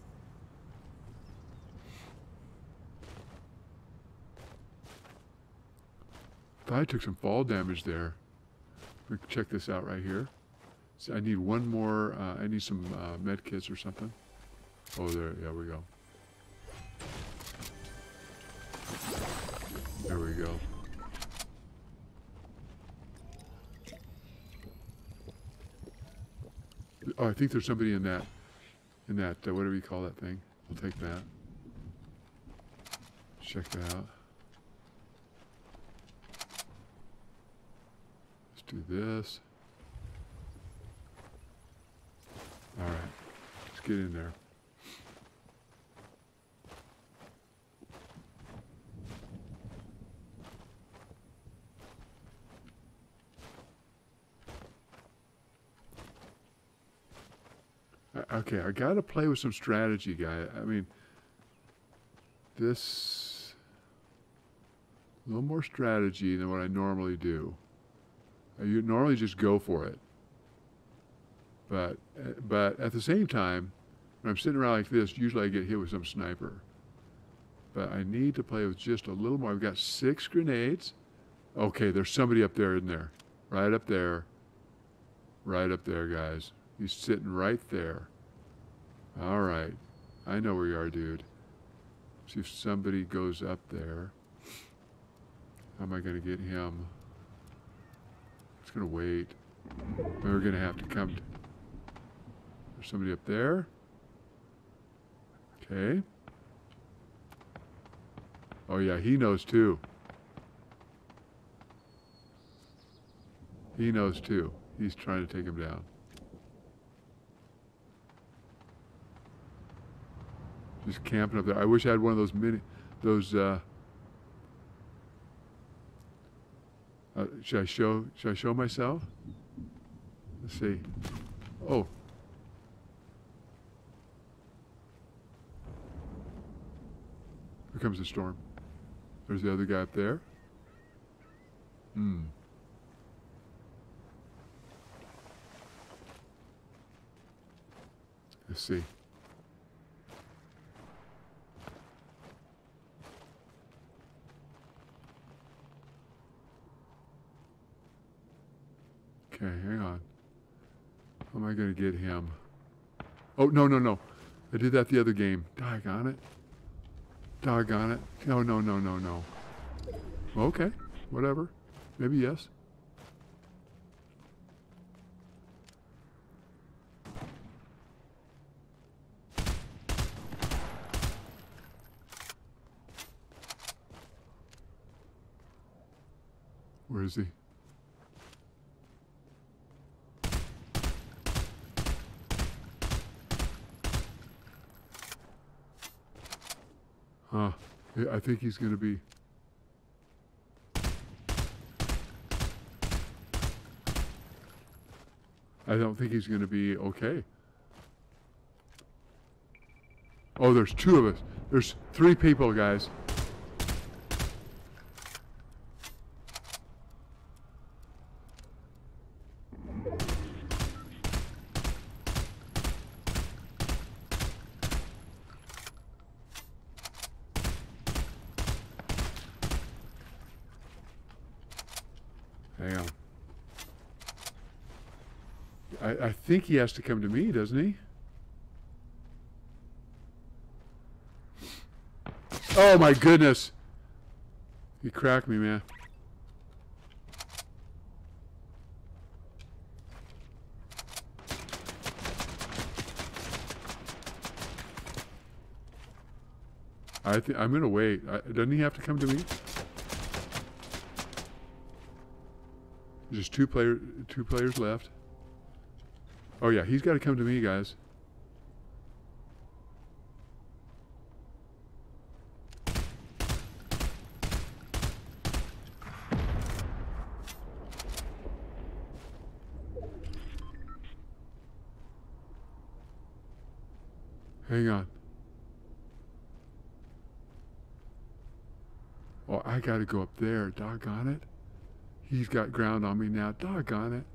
Thought I took some fall damage there. Let me check this out right here. So I need one more. Uh, I need some uh, med kits or something. Oh, there. Yeah, we go. There we go. Oh, I think there's somebody in that, in that, uh, whatever you call that thing. I'll take that. Check that out. Let's do this. All right, let's get in there. Okay, I gotta play with some strategy, guy. I mean, this a little more strategy than what I normally do. You normally just go for it, but but at the same time, when I'm sitting around like this, usually I get hit with some sniper. But I need to play with just a little more. I've got six grenades. Okay, there's somebody up there, isn't there? Right up there. Right up there, guys. He's sitting right there. All right. I know where you are, dude. See if somebody goes up there. How am I going to get him? It's going to wait. Then we're going to have to come. To... There's somebody up there. Okay. Oh, yeah, he knows too. He knows too. He's trying to take him down. Just camping up there. I wish I had one of those mini, those, uh, uh, should I show, should I show myself? Let's see. Oh. Here comes the storm. There's the other guy up there. Hmm. Let's see. Okay, hang on. How am I going to get him? Oh, no, no, no. I did that the other game. Doggone it. Doggone it. No, no, no, no, no. Okay, whatever. Maybe yes. Where is he? Huh. I think he's going to be... I don't think he's going to be okay. Oh, there's two of us. There's three people, guys. Hang on. I, I think he has to come to me, doesn't he? Oh my goodness. He cracked me, man. I think I'm gonna wait. I, doesn't he have to come to me? There's two player, two players left. Oh yeah, he's got to come to me, guys. Hang on. Oh, I got to go up there. Doggone it. He's got ground on me now. Doggone it.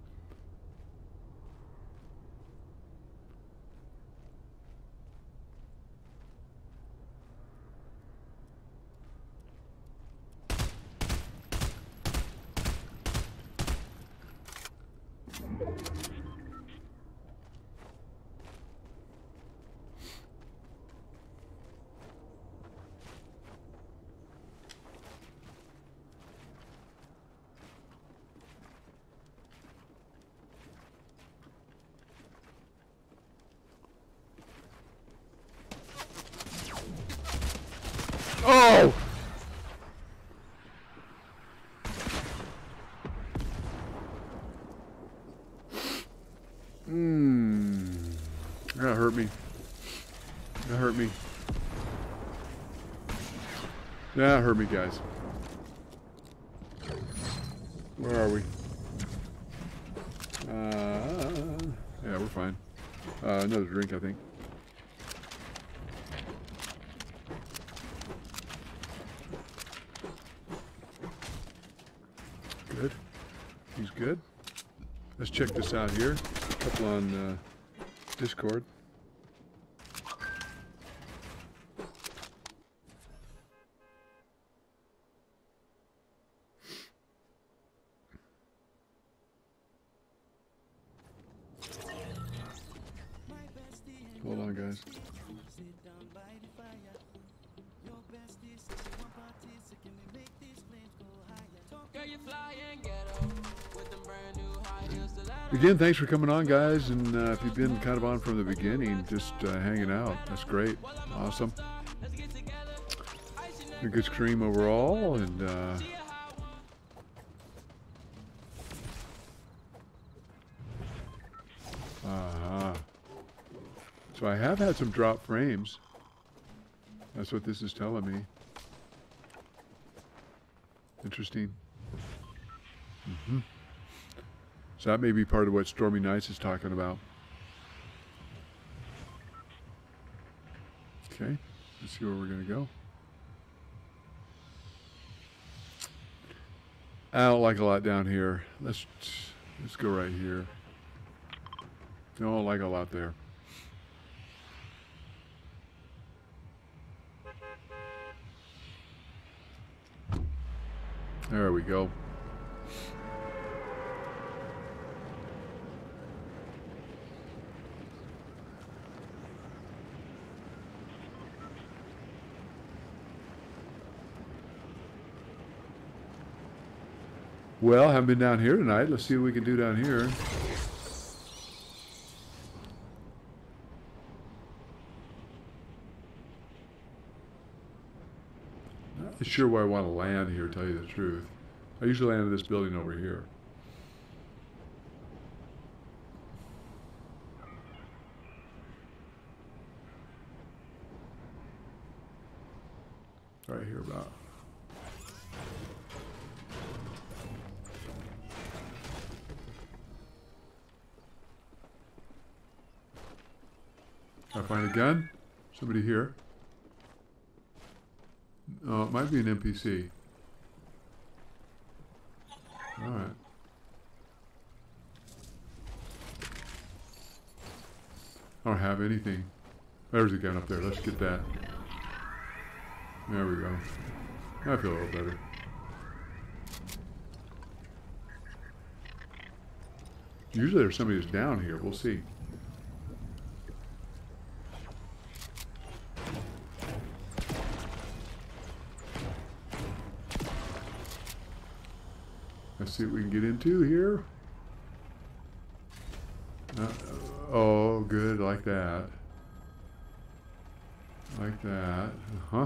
Oh! Mmm. That hurt me. That hurt me. That hurt me, guys. Where are we? Uh, yeah, we're fine. Uh, another drink, I think. Good. He's good. Let's check this out here. A couple on uh, Discord. Hold on, guys. Again, thanks for coming on, guys, and uh, if you've been kind of on from the beginning, just uh, hanging out, that's great. Awesome. A good stream overall, and uh, uh-huh. So I have had some drop frames. That's what this is telling me. Interesting. Mm-hmm. So that may be part of what Stormy Nights is talking about. Okay, let's see where we're going to go. I don't like a lot down here. Let's let's go right here. Don't like a lot there. There we go. Well, haven't been down here tonight. Let's see what we can do down here. Not sure where I want to land here, to tell you the truth. I usually land in this building over here. Right here about. Can I find a gun? Somebody here. Oh, it might be an N P C. Alright. I don't have anything. There's a gun up there. Let's get that. There we go. I feel a little better. Usually there's somebody who's down here. We'll see. Let's see what we can get into here. Uh, oh, good, like that. Like that. Uh-huh.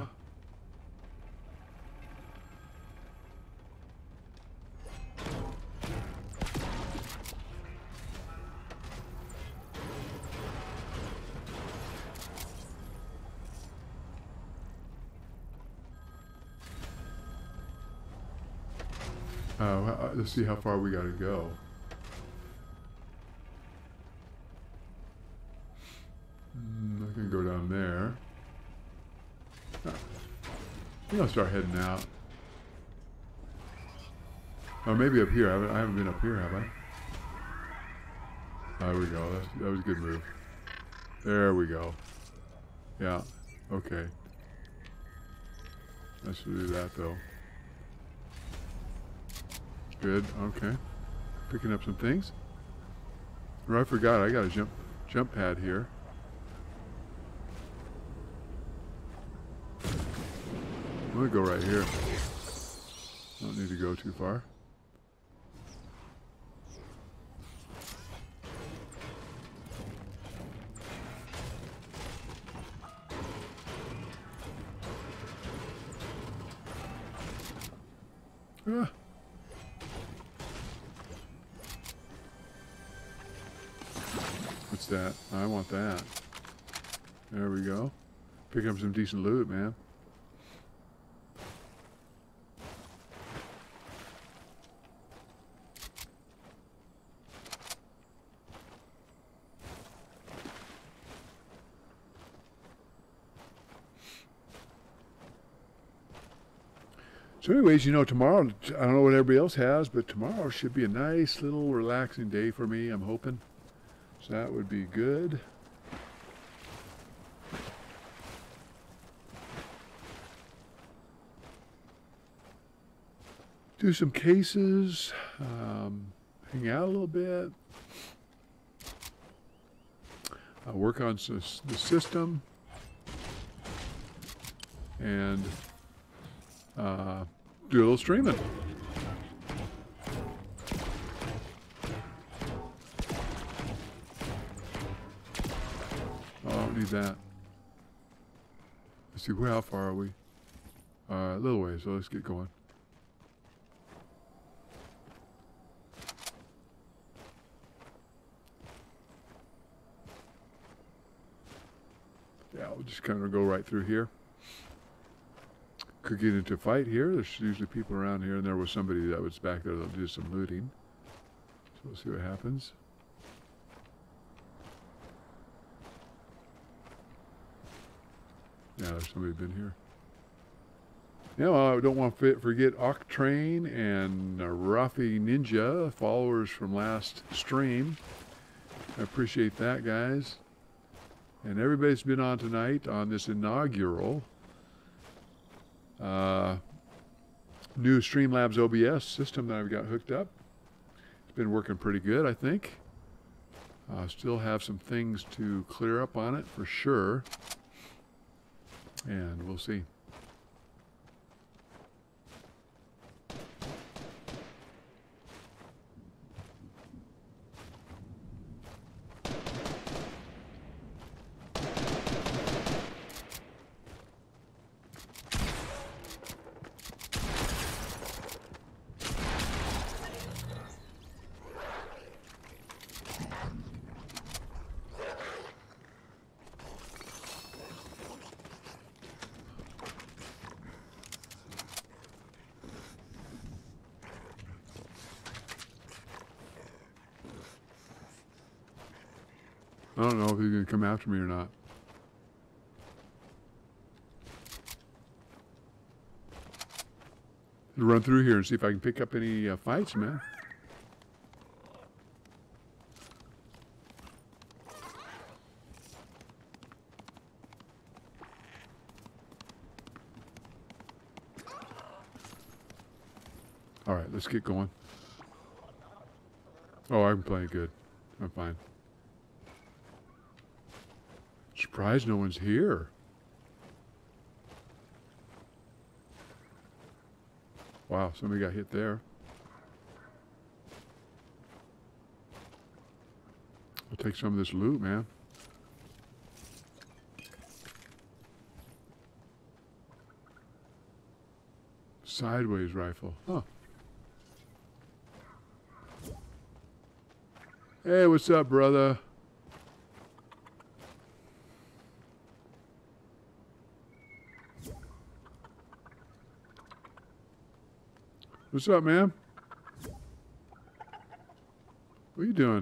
Uh, let's see how far we got to go. Mm, I can go down there. Ah, I think I'll start heading out. Or maybe up here. I haven't, I haven't been up here, have I? There we go. That's, that was a good move. There we go. Yeah. Okay. Let's do that though. Good, okay. Picking up some things. Oh, I forgot, I got a jump jump pad here. I'm gonna go right here. Don't need to go too far. Ah. What's that? I want that. There we go. Picking up some decent loot, man. So anyways, you know, tomorrow, I don't know what everybody else has, but tomorrow should be a nice little relaxing day for me, I'm hoping. So that would be good. Do some cases, um, hang out a little bit. I'll work on the system. And uh, do a little streaming. Oh, I don't need that. Let's see, how far are we? Uh, a little way, so let's get going. Yeah, we'll just kind of go right through here. could get into a fight here. There's usually people around here, and there was somebody that was back there that did some looting. So we'll see what happens. Yeah, there's somebody been here. Yeah, well, I don't want to forget Octrain and uh, Rafi Ninja, followers from last stream. I appreciate that, guys. And everybody's been on tonight on this inaugural uh, new Streamlabs O B S system that I've got hooked up. It's been working pretty good, I think. I uh, still have some things to clear up on it for sure. And we'll see. I don't know if he's going to come after me or not. I'll run through here and see if I can pick up any uh, fights, man. All right, let's get going. Oh, I'm playing good. I'm fine. Surprised no one's here. Wow, somebody got hit there. I'll take some of this loot, man. Sideways rifle. Huh. Hey, what's up, brother? What's up, man? What are you doing?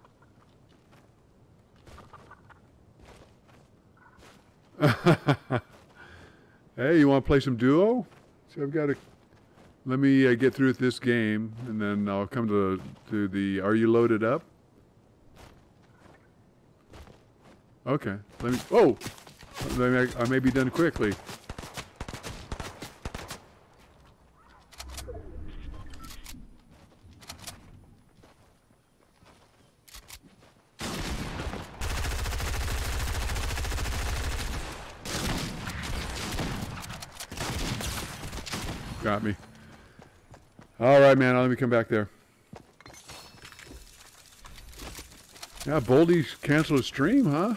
Hey, you want to play some duo? See, I've got to. Let me uh, get through with this game, and then I'll come to to the. Are you loaded up? Okay. Let me. Oh, let me, I may be done quickly. Got me. All right, man. Let me come back there. Yeah, Boldy canceled his stream, huh?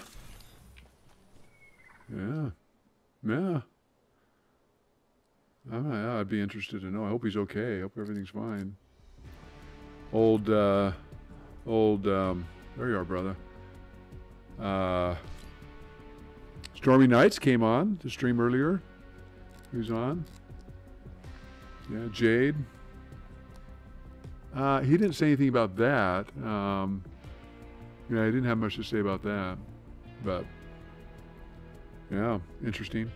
Yeah. Yeah. Uh, yeah. I'd be interested to know. I hope he's okay. I hope everything's fine. Old, uh, old, um, there you are, brother. Uh, Stormy Nights came on the stream earlier. Who's on? Yeah, Jade. Uh, he didn't say anything about that. Um, yeah, he didn't have much to say about that. But, yeah, interesting.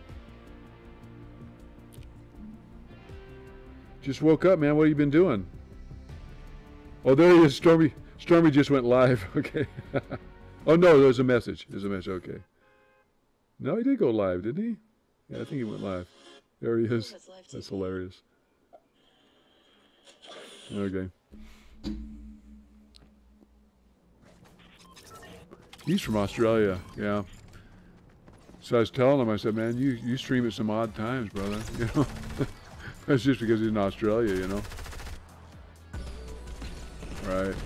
Just woke up, man. What have you been doing? Oh, there he is. Stormy, Stormy just went live. Okay. Oh, no, there's a message. There's a message. Okay. No, he did go live, didn't he? Yeah, I think he went live. There he is. That's hilarious. Okay. He's from Australia, yeah. So I was telling him, I said, man, you, you stream at some odd times, brother. You know, that's just because he's in Australia, you know. Right.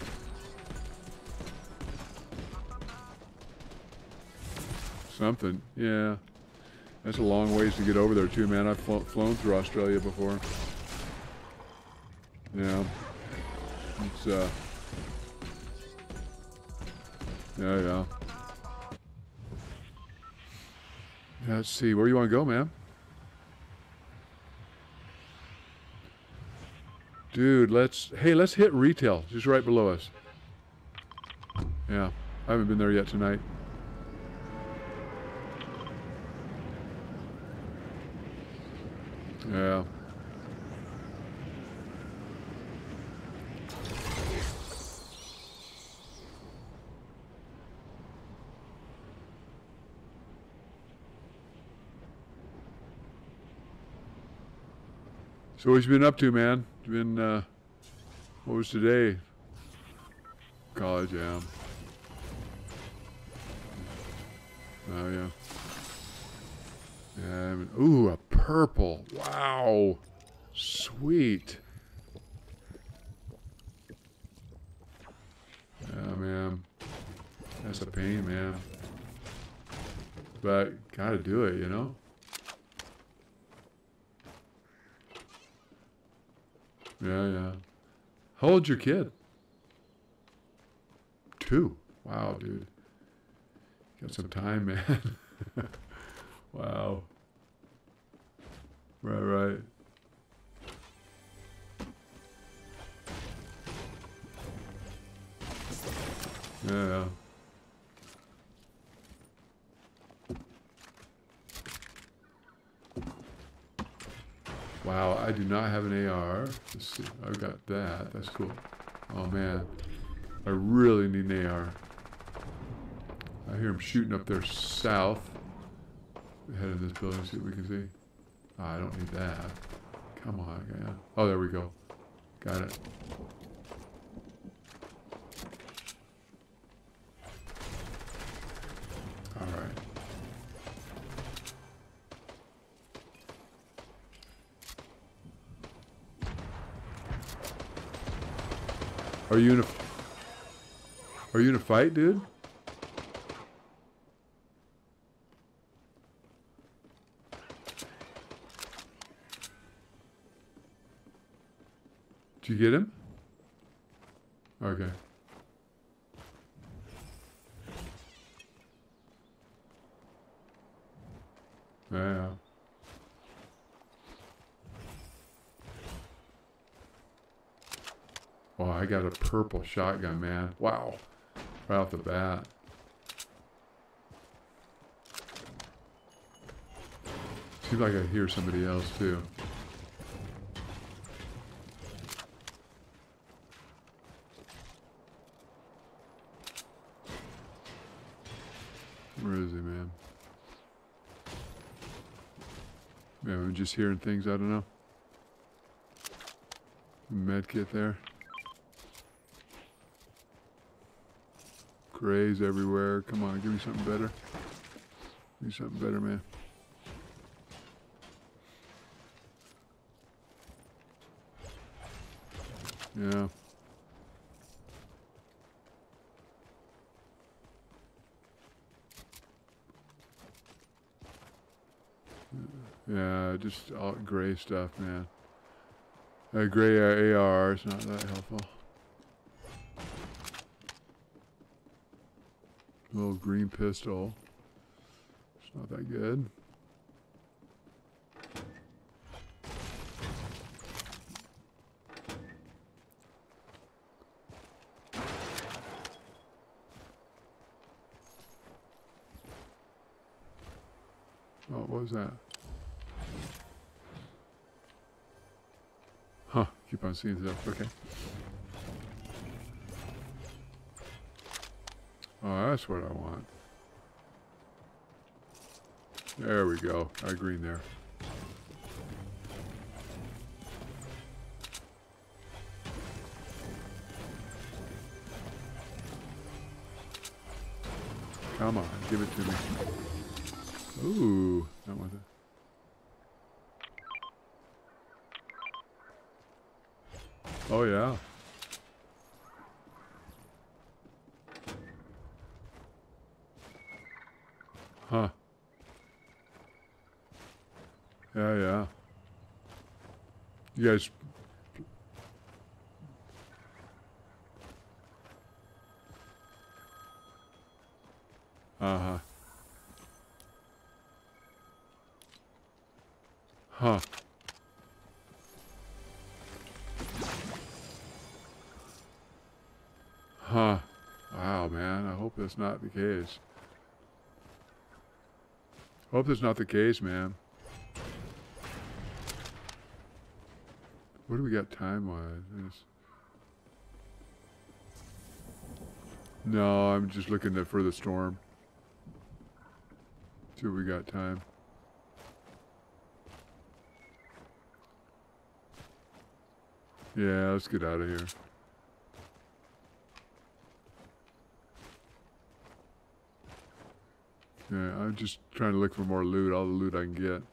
Something, yeah. That's a long ways to get over there too, man. I've flo flown through Australia before. Yeah. It's, uh... Yeah, yeah. Yeah, let's see. Where you want to go, man? Dude, let's... Hey, let's hit retail. Just right below us. Yeah. I haven't been there yet tonight. Yeah. So what you been up to, man? Been, uh, what was today? College, yeah. Oh, yeah. Yeah. Ooh, a purple. Wow. Sweet. Yeah, man. That's a pain, man. But gotta do it, you know? Yeah, yeah. How old's your kid? Two. Wow, dude. Got some time, man. Wow. Right, right. Yeah, yeah. Wow, I do not have an A R. Let's see. I've got that. That's cool. Oh, man. I really need an A R. I hear him shooting up there south. Ahead of this building, see what we can see. Oh, I don't need that. Come on, yeah. Oh, there we go. Got it. All right. Are you in a... Are you in a fight, dude? Did you get him? Okay. Yeah. Oh, I got a purple shotgun, man. Wow. Right off the bat. Seems like I hear somebody else, too. Where is he, man? Yeah, I'm just hearing things, I don't know. Med kit there. Grays everywhere. Come on, give me something better. Give me something better, man. Yeah. Yeah, just all gray stuff, man. A gray A R is not that helpful. A little green pistol. It's not that good. Oh, what was that? Huh, keep on seeing stuff, okay. Oh, that's what I want. There we go, got green there. Come on, give it to me. Ooh, that was it. Oh, yeah. Huh. Yeah, yeah. You guys... Uh-huh. Huh. Huh. Wow, man. I hope that's not the case. Hope that's not the case, man. What do we got time-wise? No, I'm just looking at for the storm. See what we got time. Yeah, let's get out of here. Yeah, I'm just trying to look for more loot, all the loot I can get.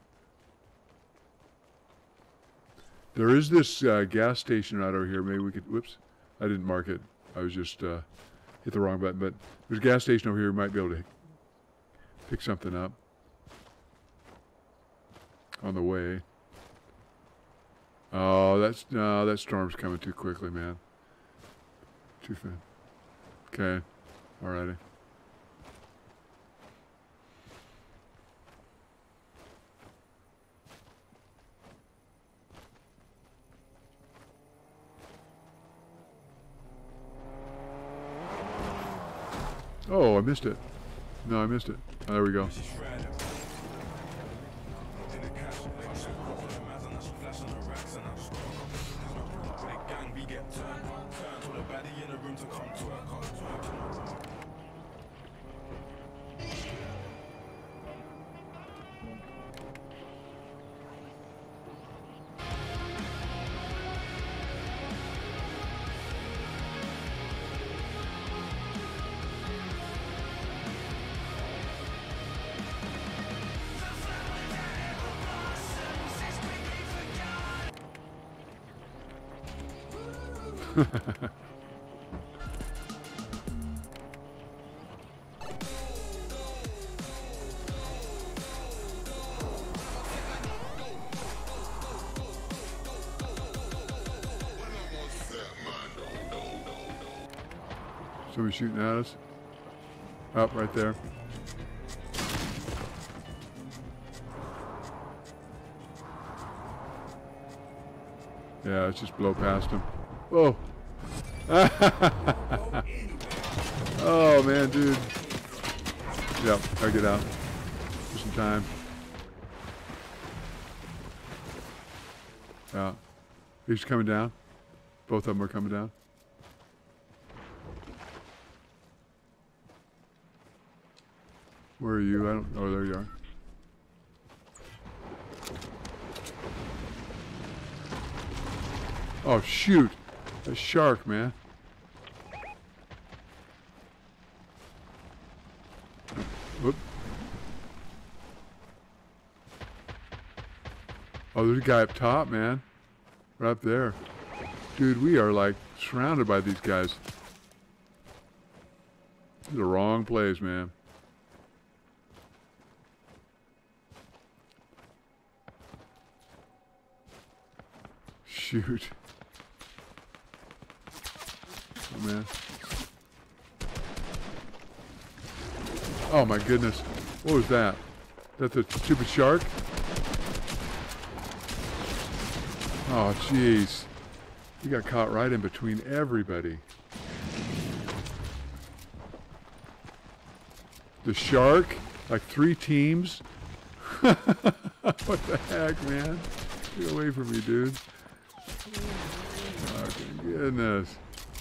There is this uh, gas station right over here. Maybe we could, whoops, I didn't mark it. I was just, uh, hit the wrong button, but there's a gas station over here. We might be able to pick something up on the way. Oh, that's, no, that storm's coming too quickly, man. Too fast. Okay, alrighty. Oh, I missed it. No, I missed it. Oh, there we go. Somebody shooting at us. Up right there. Yeah, let's just blow past him. Whoa. Oh man, dude. Yep, gotta get out. For some time. Yeah. He's coming down. Both of them are coming down. Where are you? I don't. Oh, there you are. Oh shoot! A shark, man. Whoop. Oh, there's a guy up top, man. Right up there. Dude, we are like surrounded by these guys. This is the wrong place, man. Shoot. Oh, man. Oh, my goodness. What was that? That's a stupid shark? Oh, jeez. He got caught right in between everybody. The shark? Like three teams? What the heck, man? Get away from me, dude. Oh, goodness.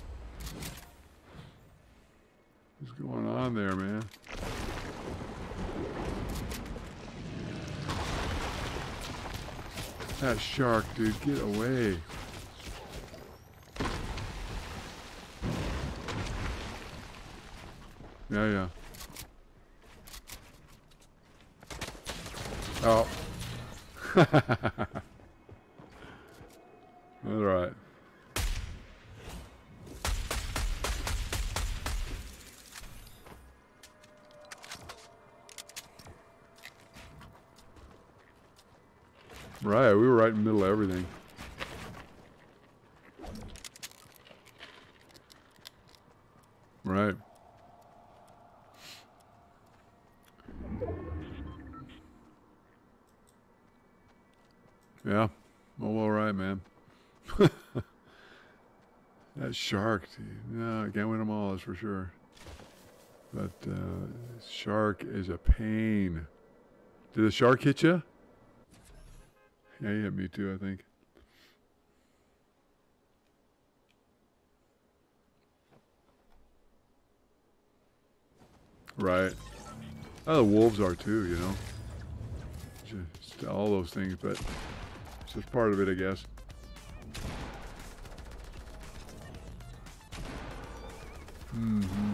What's going on there, man? That shark, dude, get away. Yeah, yeah. Oh. All right. Right, we were right in the middle of everything. Right. Yeah. Oh, all right, man. That shark, no, I can't win them all, that's for sure. But uh, shark is a pain. Did the shark hit you? Yeah, he hit me too, I think. Right. Oh, the wolves are too, you know. Just all those things, but it's just part of it, I guess. Mm-hmm.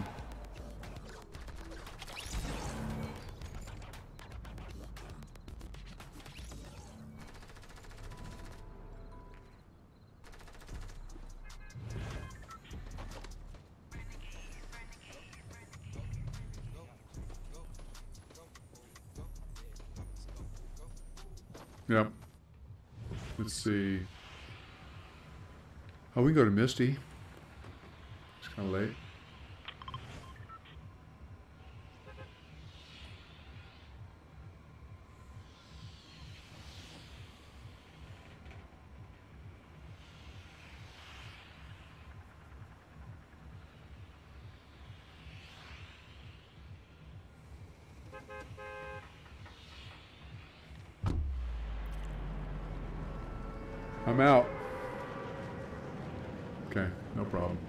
Yep. Let's see. Oh, we can go to Misty. It's kind of late. I'm out. Okay, no problem.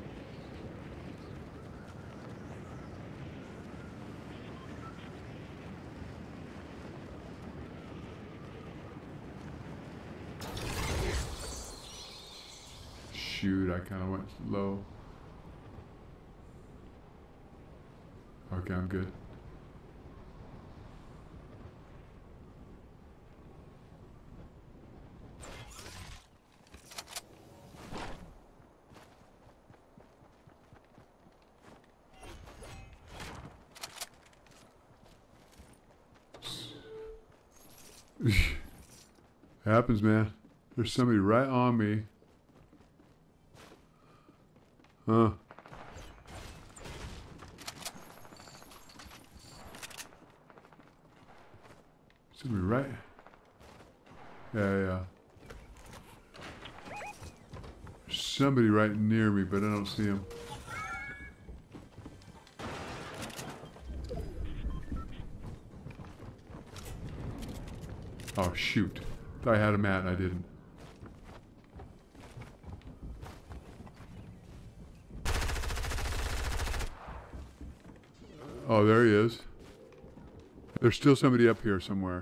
Shoot, I kind of went low. Okay, I'm good. Happens, man. There's somebody right on me. Huh. Somebody right. Yeah, yeah. There's somebody right near me, but I don't see him. Oh, shoot. Thought I had a mat and I didn't. Oh, there he is. There's still somebody up here somewhere.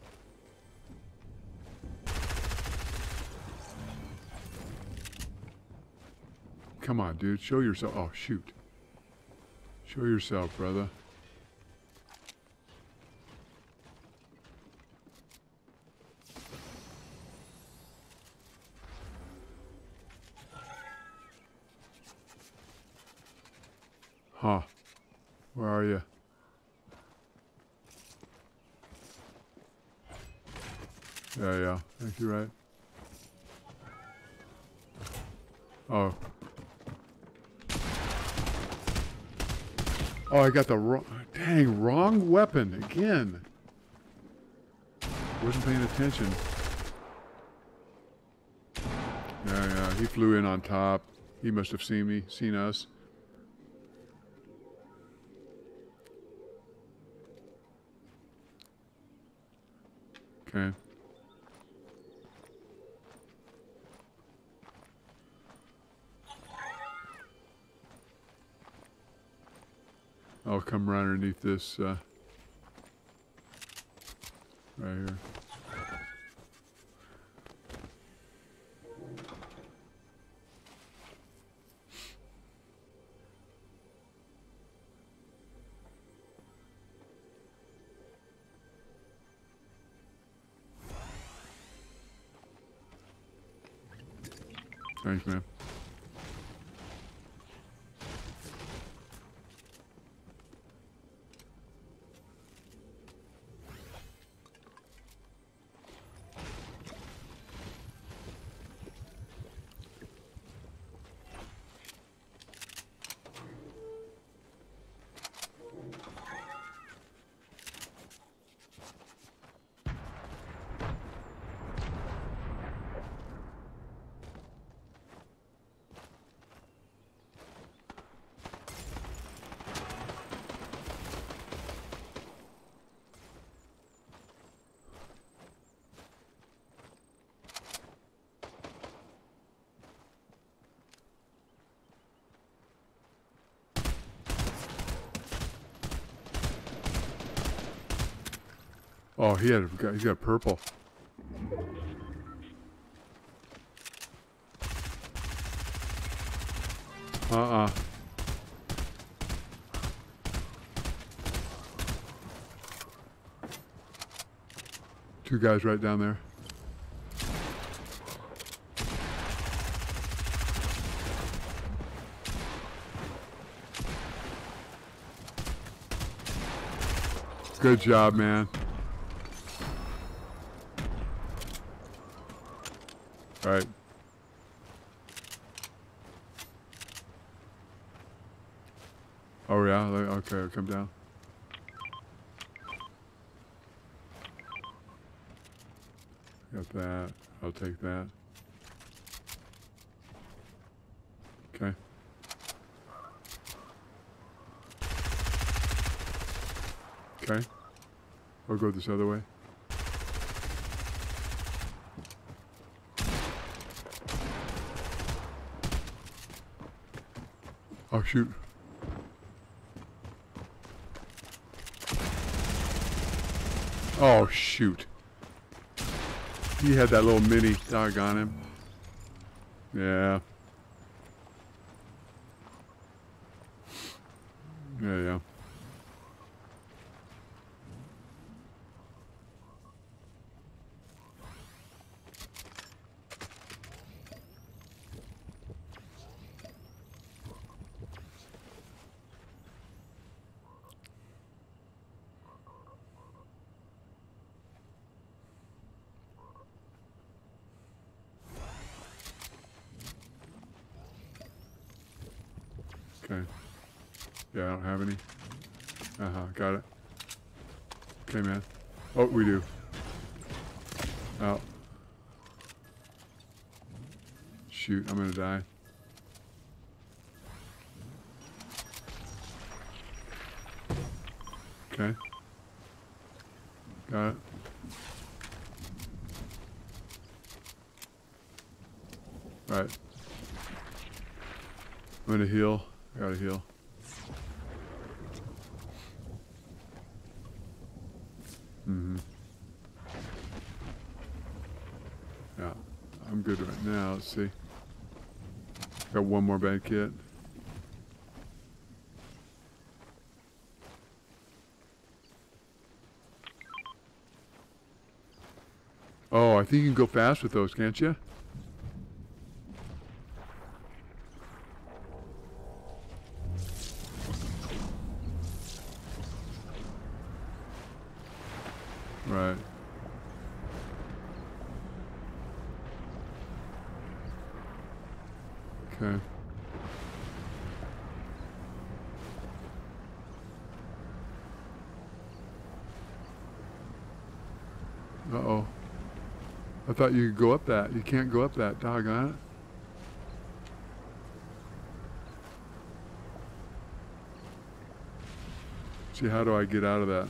Come on, dude. Show yourself. Oh, shoot. Show yourself, brother. Huh. Where are you? Yeah, yeah. I think you're right. Oh. Oh, I got the wrong... Dang, wrong weapon again. Wasn't paying attention. Yeah, yeah. He flew in on top. He must have seen me, seen us. Okay. I'll come right underneath this, uh, right here. Thanks, man. Oh, he had a, he's got purple. Uh-uh. Two guys right down there. Good job, man. All right. Oh, yeah? Okay, I'll come down. Got that. I'll take that. Okay. Okay. I'll go this other way. Oh, shoot. Oh, shoot. He had that little mini. Doggone him. Yeah. Yeah, yeah. Okay. Yeah, I don't have any. Uh-huh, got it. Okay, man. Oh, we do. Oh. Shoot, I'm gonna die. Okay. Got it. All right. I'm gonna heal. I gotta heal. Mm-hmm. Yeah. I'm good right now. Let's see. Got one more bad kit. Oh, I think you can go fast with those, can't you? Right. Okay. Uh-oh. I thought you could go up that. You can't go up that. Doggone it. See, how do I get out of that?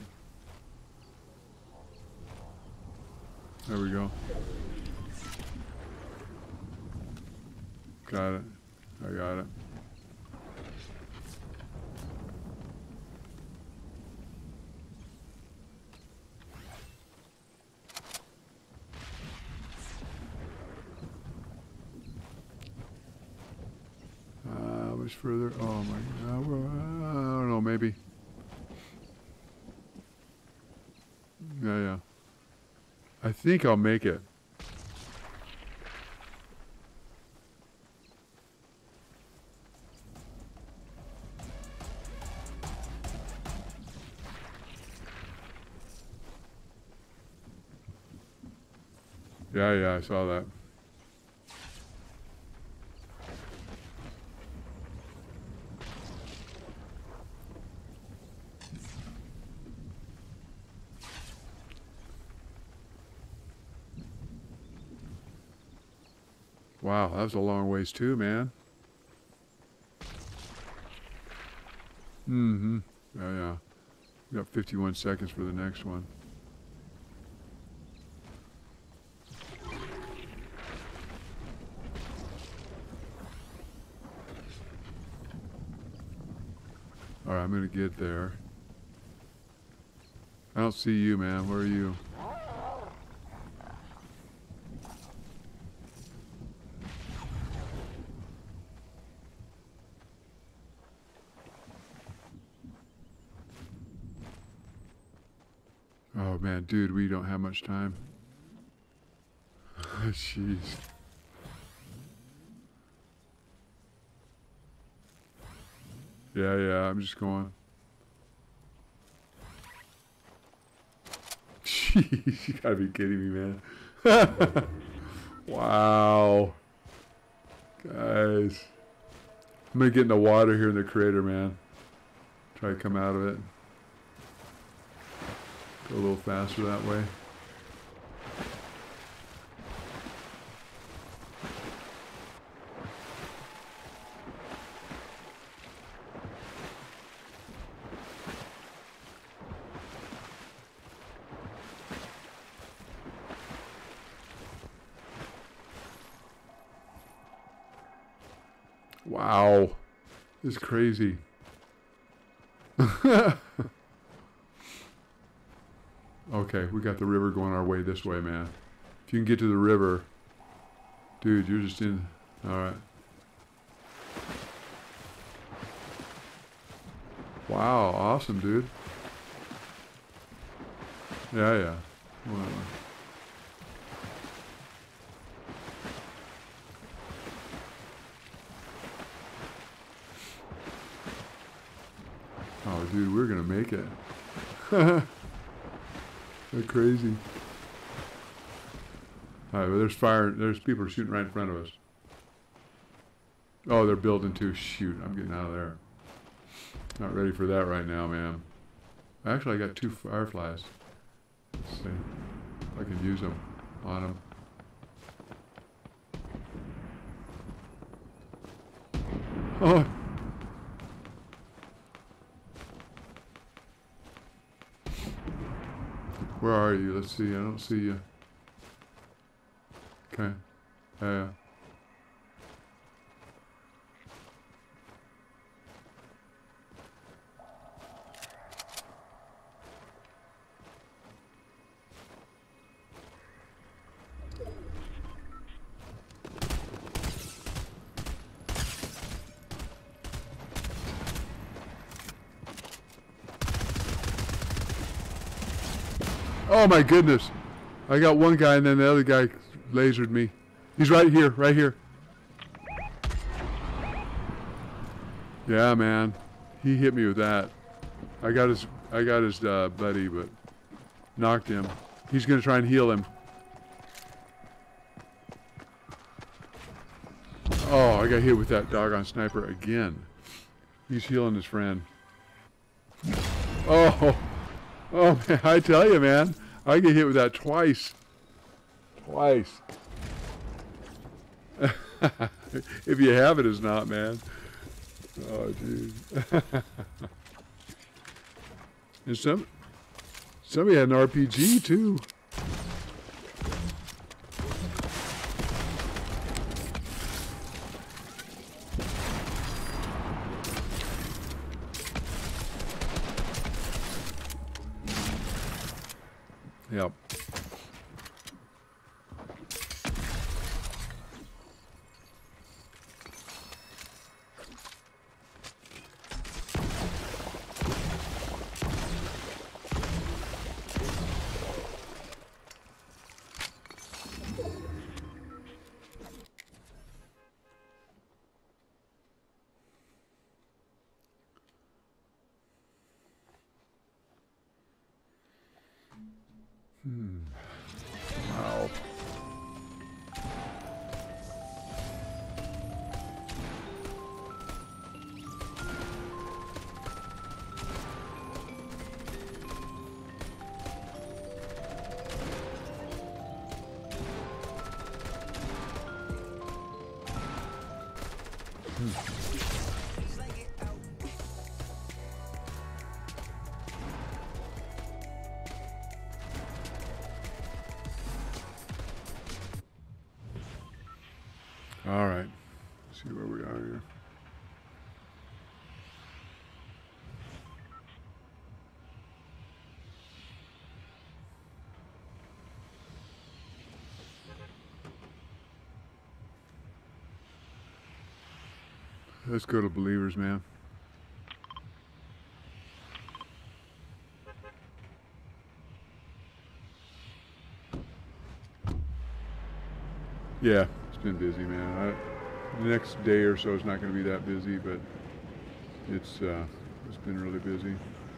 There we go. Got it. I got it. Uh, much further? Oh my God. I don't know, maybe. Yeah, yeah. I think I'll make it. Yeah, yeah, I saw that. Wow, that was a long ways too, man. Mm-hmm. Yeah, yeah. We got fifty-one seconds for the next one. All right, I'm gonna get there. I don't see you, man. Where are you? Oh man, dude, we don't have much time. Jeez. Yeah, yeah, I'm just going. Jeez, you gotta be kidding me, man. Wow. Guys. I'm gonna get in the water here in the crater, man. Try to come out of it. Go a little faster that way. Wow. This is crazy. Okay, we got the river going our way this way, man. If you can get to the river, dude, you're just in. All right. Wow, awesome, dude. Yeah, yeah. Whatever. Oh, dude, we're gonna make it. They're crazy. All right, well, there's fire. There's people shooting right in front of us. Oh, they're building too. Shoot, I'm getting out of there. Not ready for that right now, man. Actually, I got two fireflies. Let's see if I can use them on them. Oh. Where are you? Let's see. I don't see you. Okay. Yeah. Oh my goodness. I got one guy and then the other guy lasered me. He's right here, right here. Yeah, man. He hit me with that. I got his I got his uh, buddy, but knocked him. He's gonna try and heal him. Oh, I got hit with that doggone sniper again. He's healing his friend. Oh, oh man, I tell you, man. I get hit with that twice. Twice. If you have it, it's not, man. Oh, dude. And some, somebody had an R P G, too. Yep. Hmm. Wow. Hmm. All right, let's see where we are here. Let's go to believers, man. Yeah, it's been busy, man. I, the next day or so is not going to be that busy, but it's uh, it's been really busy.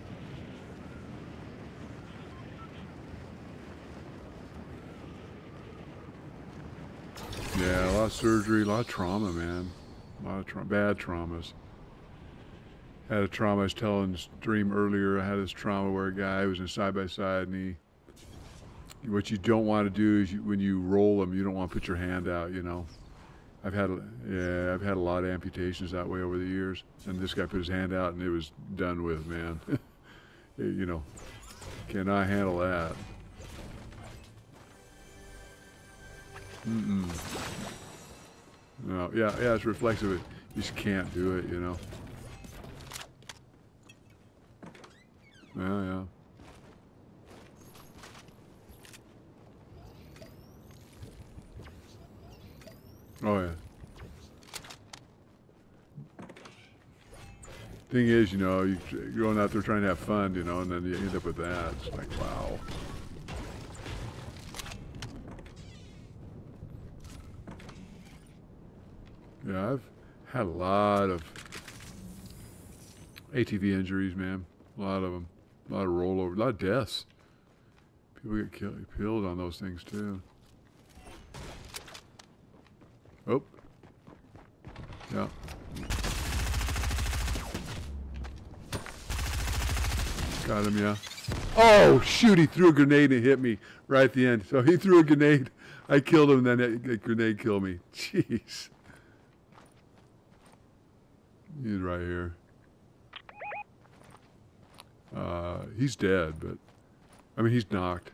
Yeah, a lot of surgery, a lot of trauma, man. A lot of tra bad traumas. Had a trauma, I was telling this dream earlier, I had this trauma where a guy was in side-by-side, and he, what you don't want to do is you, when you roll them, you don't want to put your hand out, you know. I've had, yeah, I've had a lot of amputations that way over the years, and this guy put his hand out and it was done with, man. You know, cannot handle that. Mm-mm. No, yeah, yeah, it's reflexive. You just can't do it, you know. Yeah, yeah. Oh, yeah. Thing is, you know, you, you're going out there trying to have fun, you know, and then you end up with that. It's like, wow. Yeah, I've had a lot of A T V injuries, man. A lot of them. A lot of rollover. A lot of deaths. People get killed, killed on those things, too. Oh. Yeah. Got him, yeah. Oh, shoot, he threw a grenade and hit me right at the end. So he threw a grenade. I killed him, and then that grenade killed me. Jeez. He's right here. Uh, he's dead, but... I mean, he's knocked.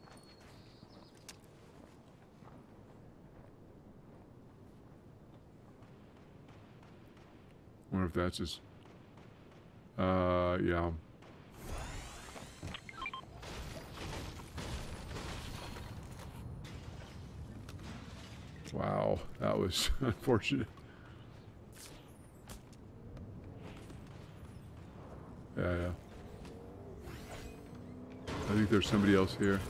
Wonder if that's his... Uh, yeah. Wow, that was unfortunate. Yeah, yeah. I think there's somebody else here.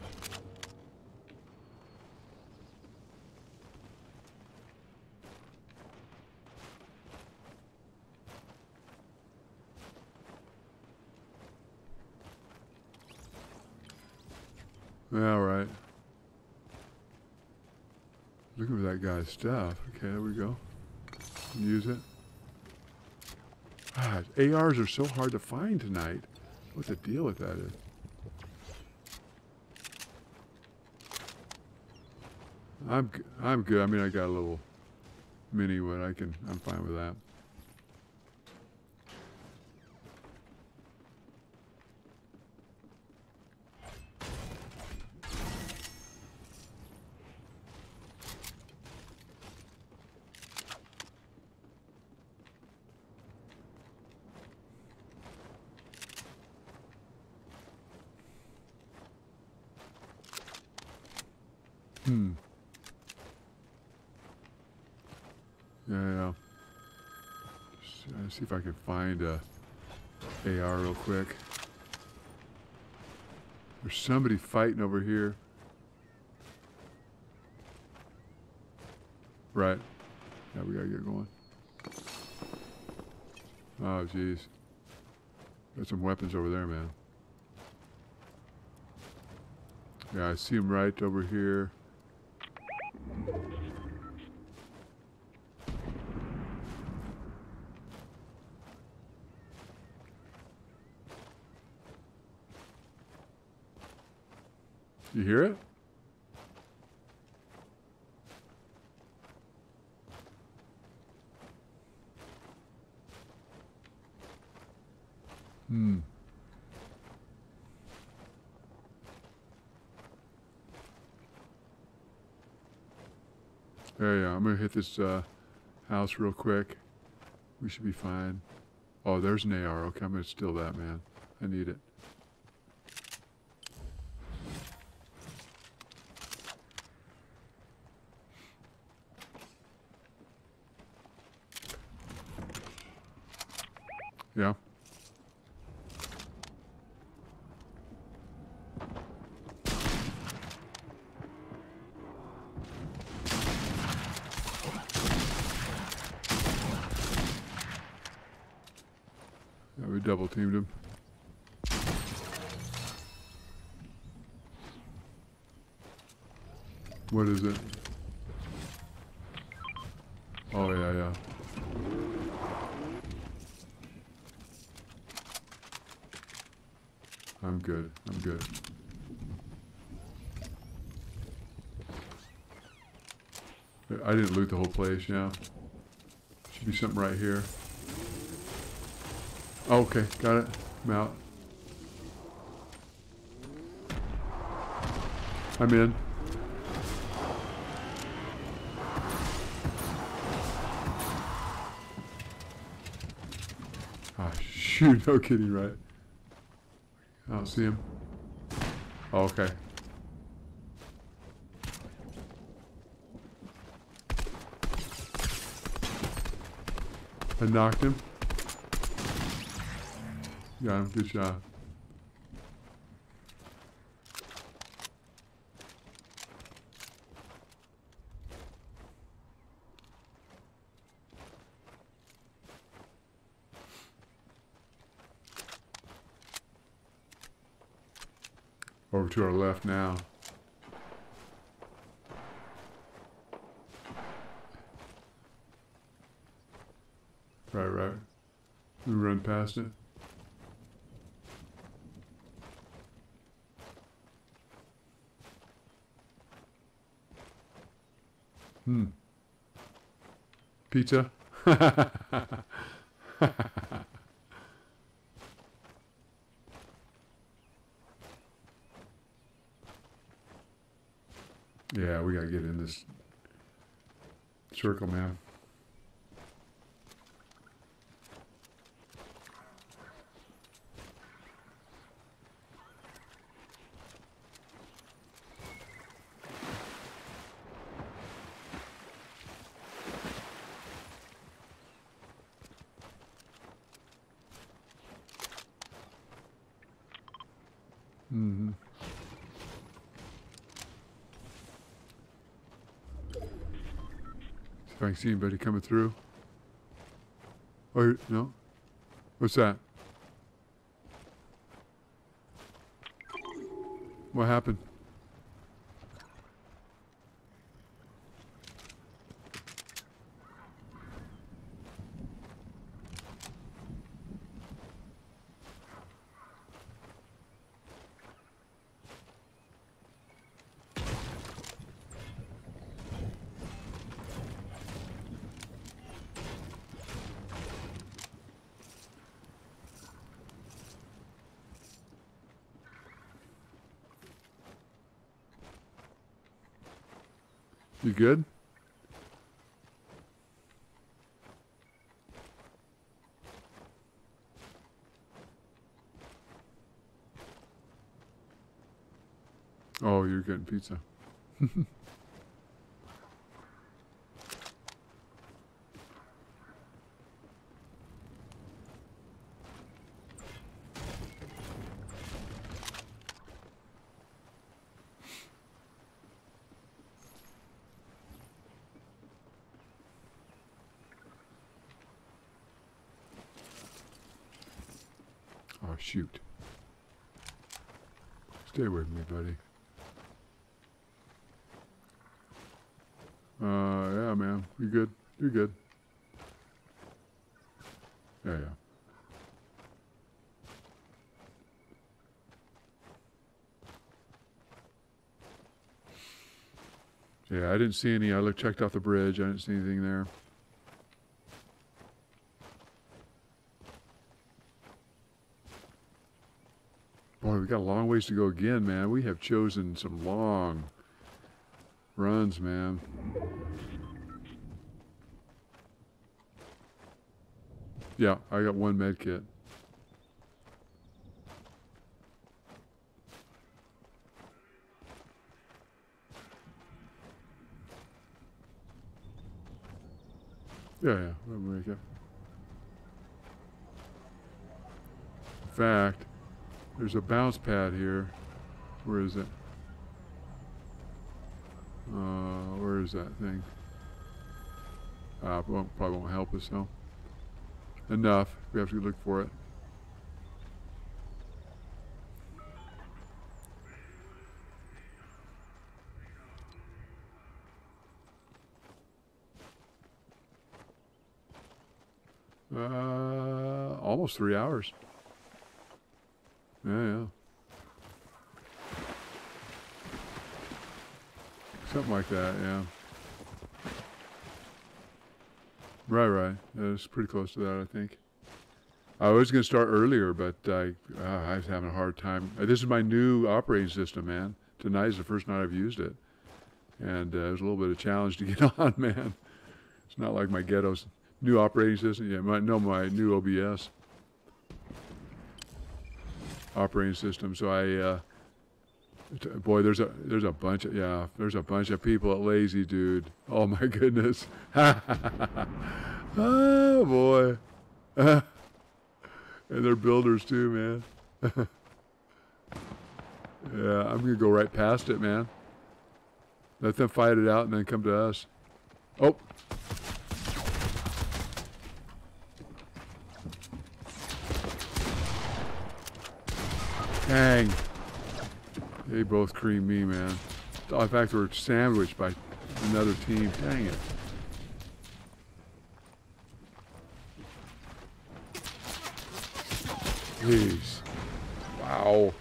All right. Looking for that guy's stuff. Okay, there we go. Use it. God, A Rs are so hard to find tonight. What the deal with that is? I'm I'm good. I mean, I got a little mini one. I can. I'm fine with that. Hmm. Yeah, yeah. Let's see if I can find a A R real quick. There's somebody fighting over here. Right. Yeah, we gotta get going. Oh, jeez. Got some weapons over there, man. Yeah, I see him right over here. You hear it? Hmm. There you go. I'm gonna hit this uh, house real quick. We should be fine. Oh, there's an A R. Okay, I'm gonna steal that, man. I need it. Yeah. Yeah, we double teamed him. What is it? Oh, yeah, yeah. I'm good. I'm good. I didn't loot the whole place, yeah. Should be something right here. Oh, okay, got it. I'm out. I'm in. Ah, shoot, no kidding, right? I don't see him. Oh, okay. I knocked him. Got him, good shot. Over to our left now. Right, right. We run past it. Hmm. Pizza? Yeah, we gotta get in this circle, man. Mm-hmm. See if I can see anybody coming through. Oh, no? What's that? What happened? You good? Oh, you're getting pizza. Oh, shoot. Stay with me, buddy. Uh, yeah, man. You good? You're good. Yeah, yeah. Yeah, I didn't see any. I looked, checked off the bridge. I didn't see anything there. Boy, we got a long ways to go again, man. We have chosen some long runs, man. Yeah, I got one med kit. Yeah, yeah, we'll make it. fact, there's a bounce pad here. Where is it? Uh, where is that thing? Uh, won't, probably won't help us, though. Enough. We have to look for it. Uh, almost three hours. Yeah, yeah. Something like that, yeah. Right, right. Yeah, it's pretty close to that, I think. I was going to start earlier, but I, uh, I was having a hard time. Uh, this is my new operating system, man. Tonight is the first night I've used it. And uh, it was a little bit of a challenge to get on, man. It's not like my ghetto's new operating system. Yeah, my, no, my new O B S operating system. So I, uh, boy, there's a there's a bunch of yeah, there's a bunch of people at Lazy, dude. Oh my goodness. Oh boy. And they're builders too, man. Yeah, I'm gonna go right past it, man. Let them fight it out and then come to us. Oh. Dang. They both creamed me, man. In fact, we're sandwiched by another team. Dang it. Jeez. Wow.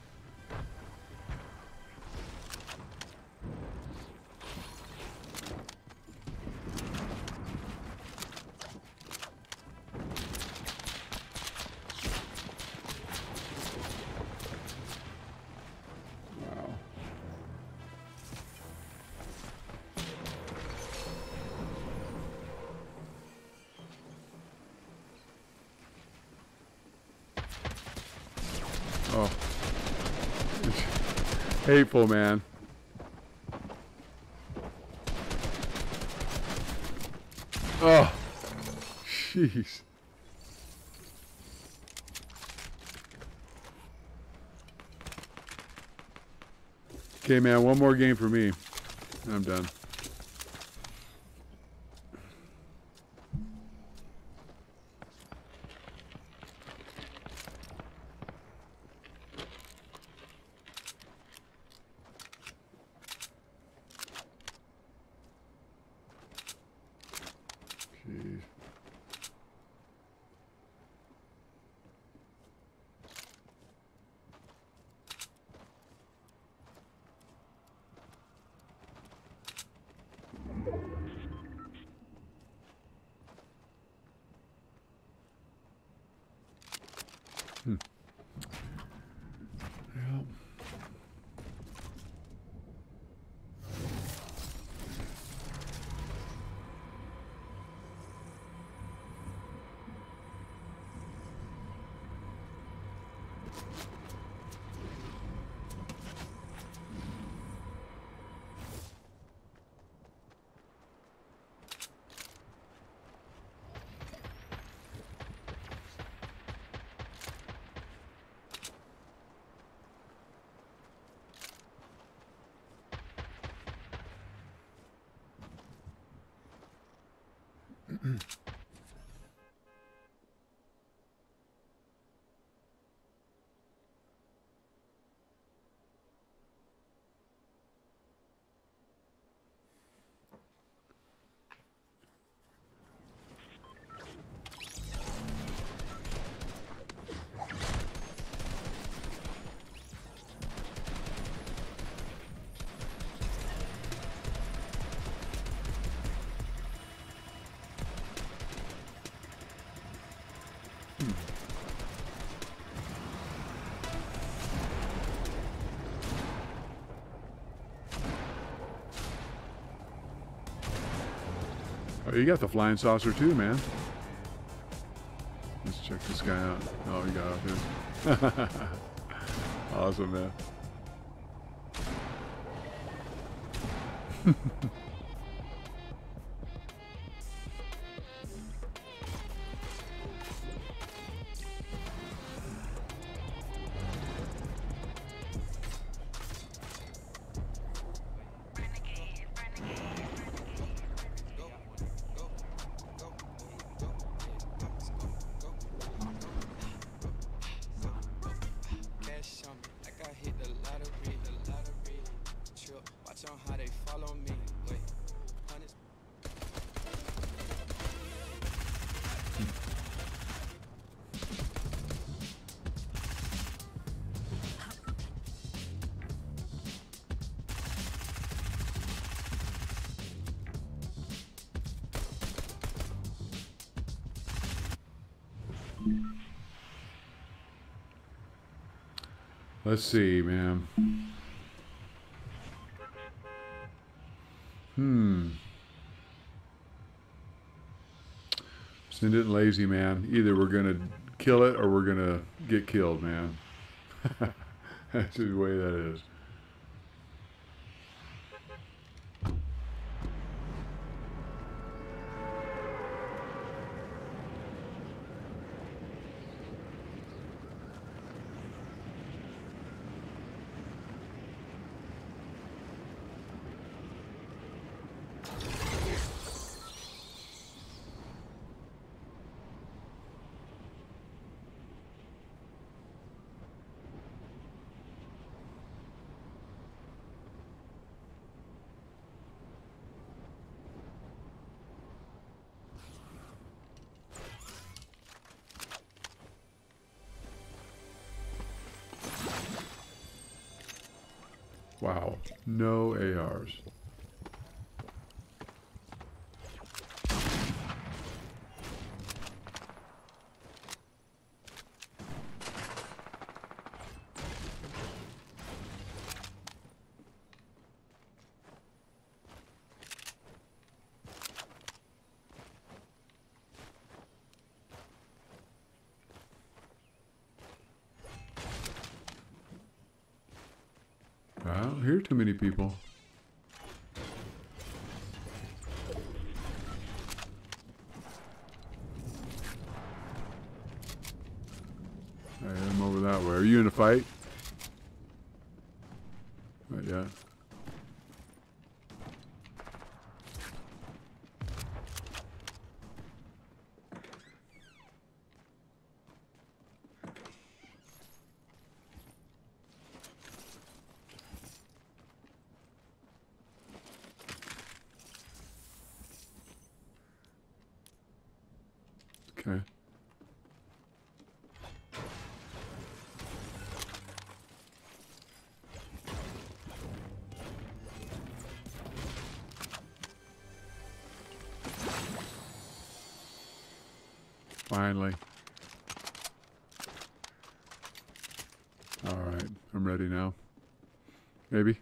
Oh. Hateful, man. Oh. Jeez. Okay, man, one more game for me. I'm done. Jeez. Hmm. Yeah. Oh, you got the flying saucer too, man. Let's check this guy out. Oh, you got out there. Awesome, man. Let's see, man. Hmm. Send it lazy, man. Either we're gonna kill it or we're gonna get killed, man. That's the way that is. Wow, no A Rs. I don't hear too many people. I am over that way. Are you in a fight? Not yet. Okay. Finally. All right, I'm ready now. Maybe.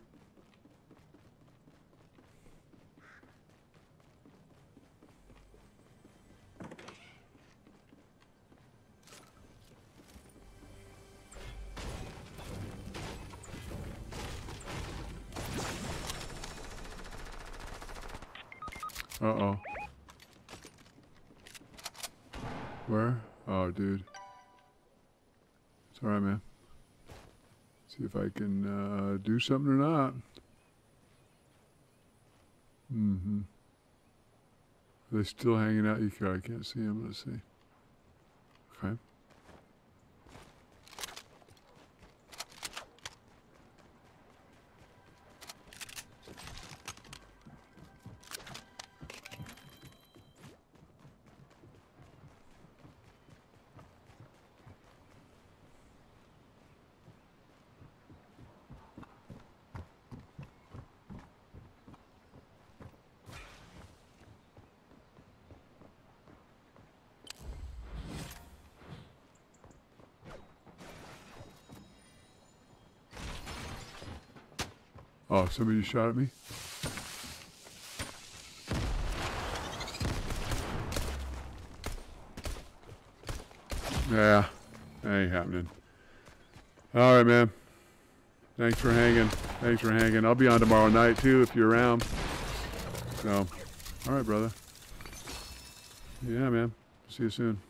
Uh-oh. Where? Oh, dude. It's all right, man. See if I can uh, do something or not. Mm-hmm. Are they still hanging out? You can, I can't see them. Let's see. Okay. Oh, somebody shot at me? Yeah, that ain't happening. All right, man. Thanks for hanging. Thanks for hanging. I'll be on tomorrow night, too, if you're around. So, all right, brother. Yeah, man. See you soon.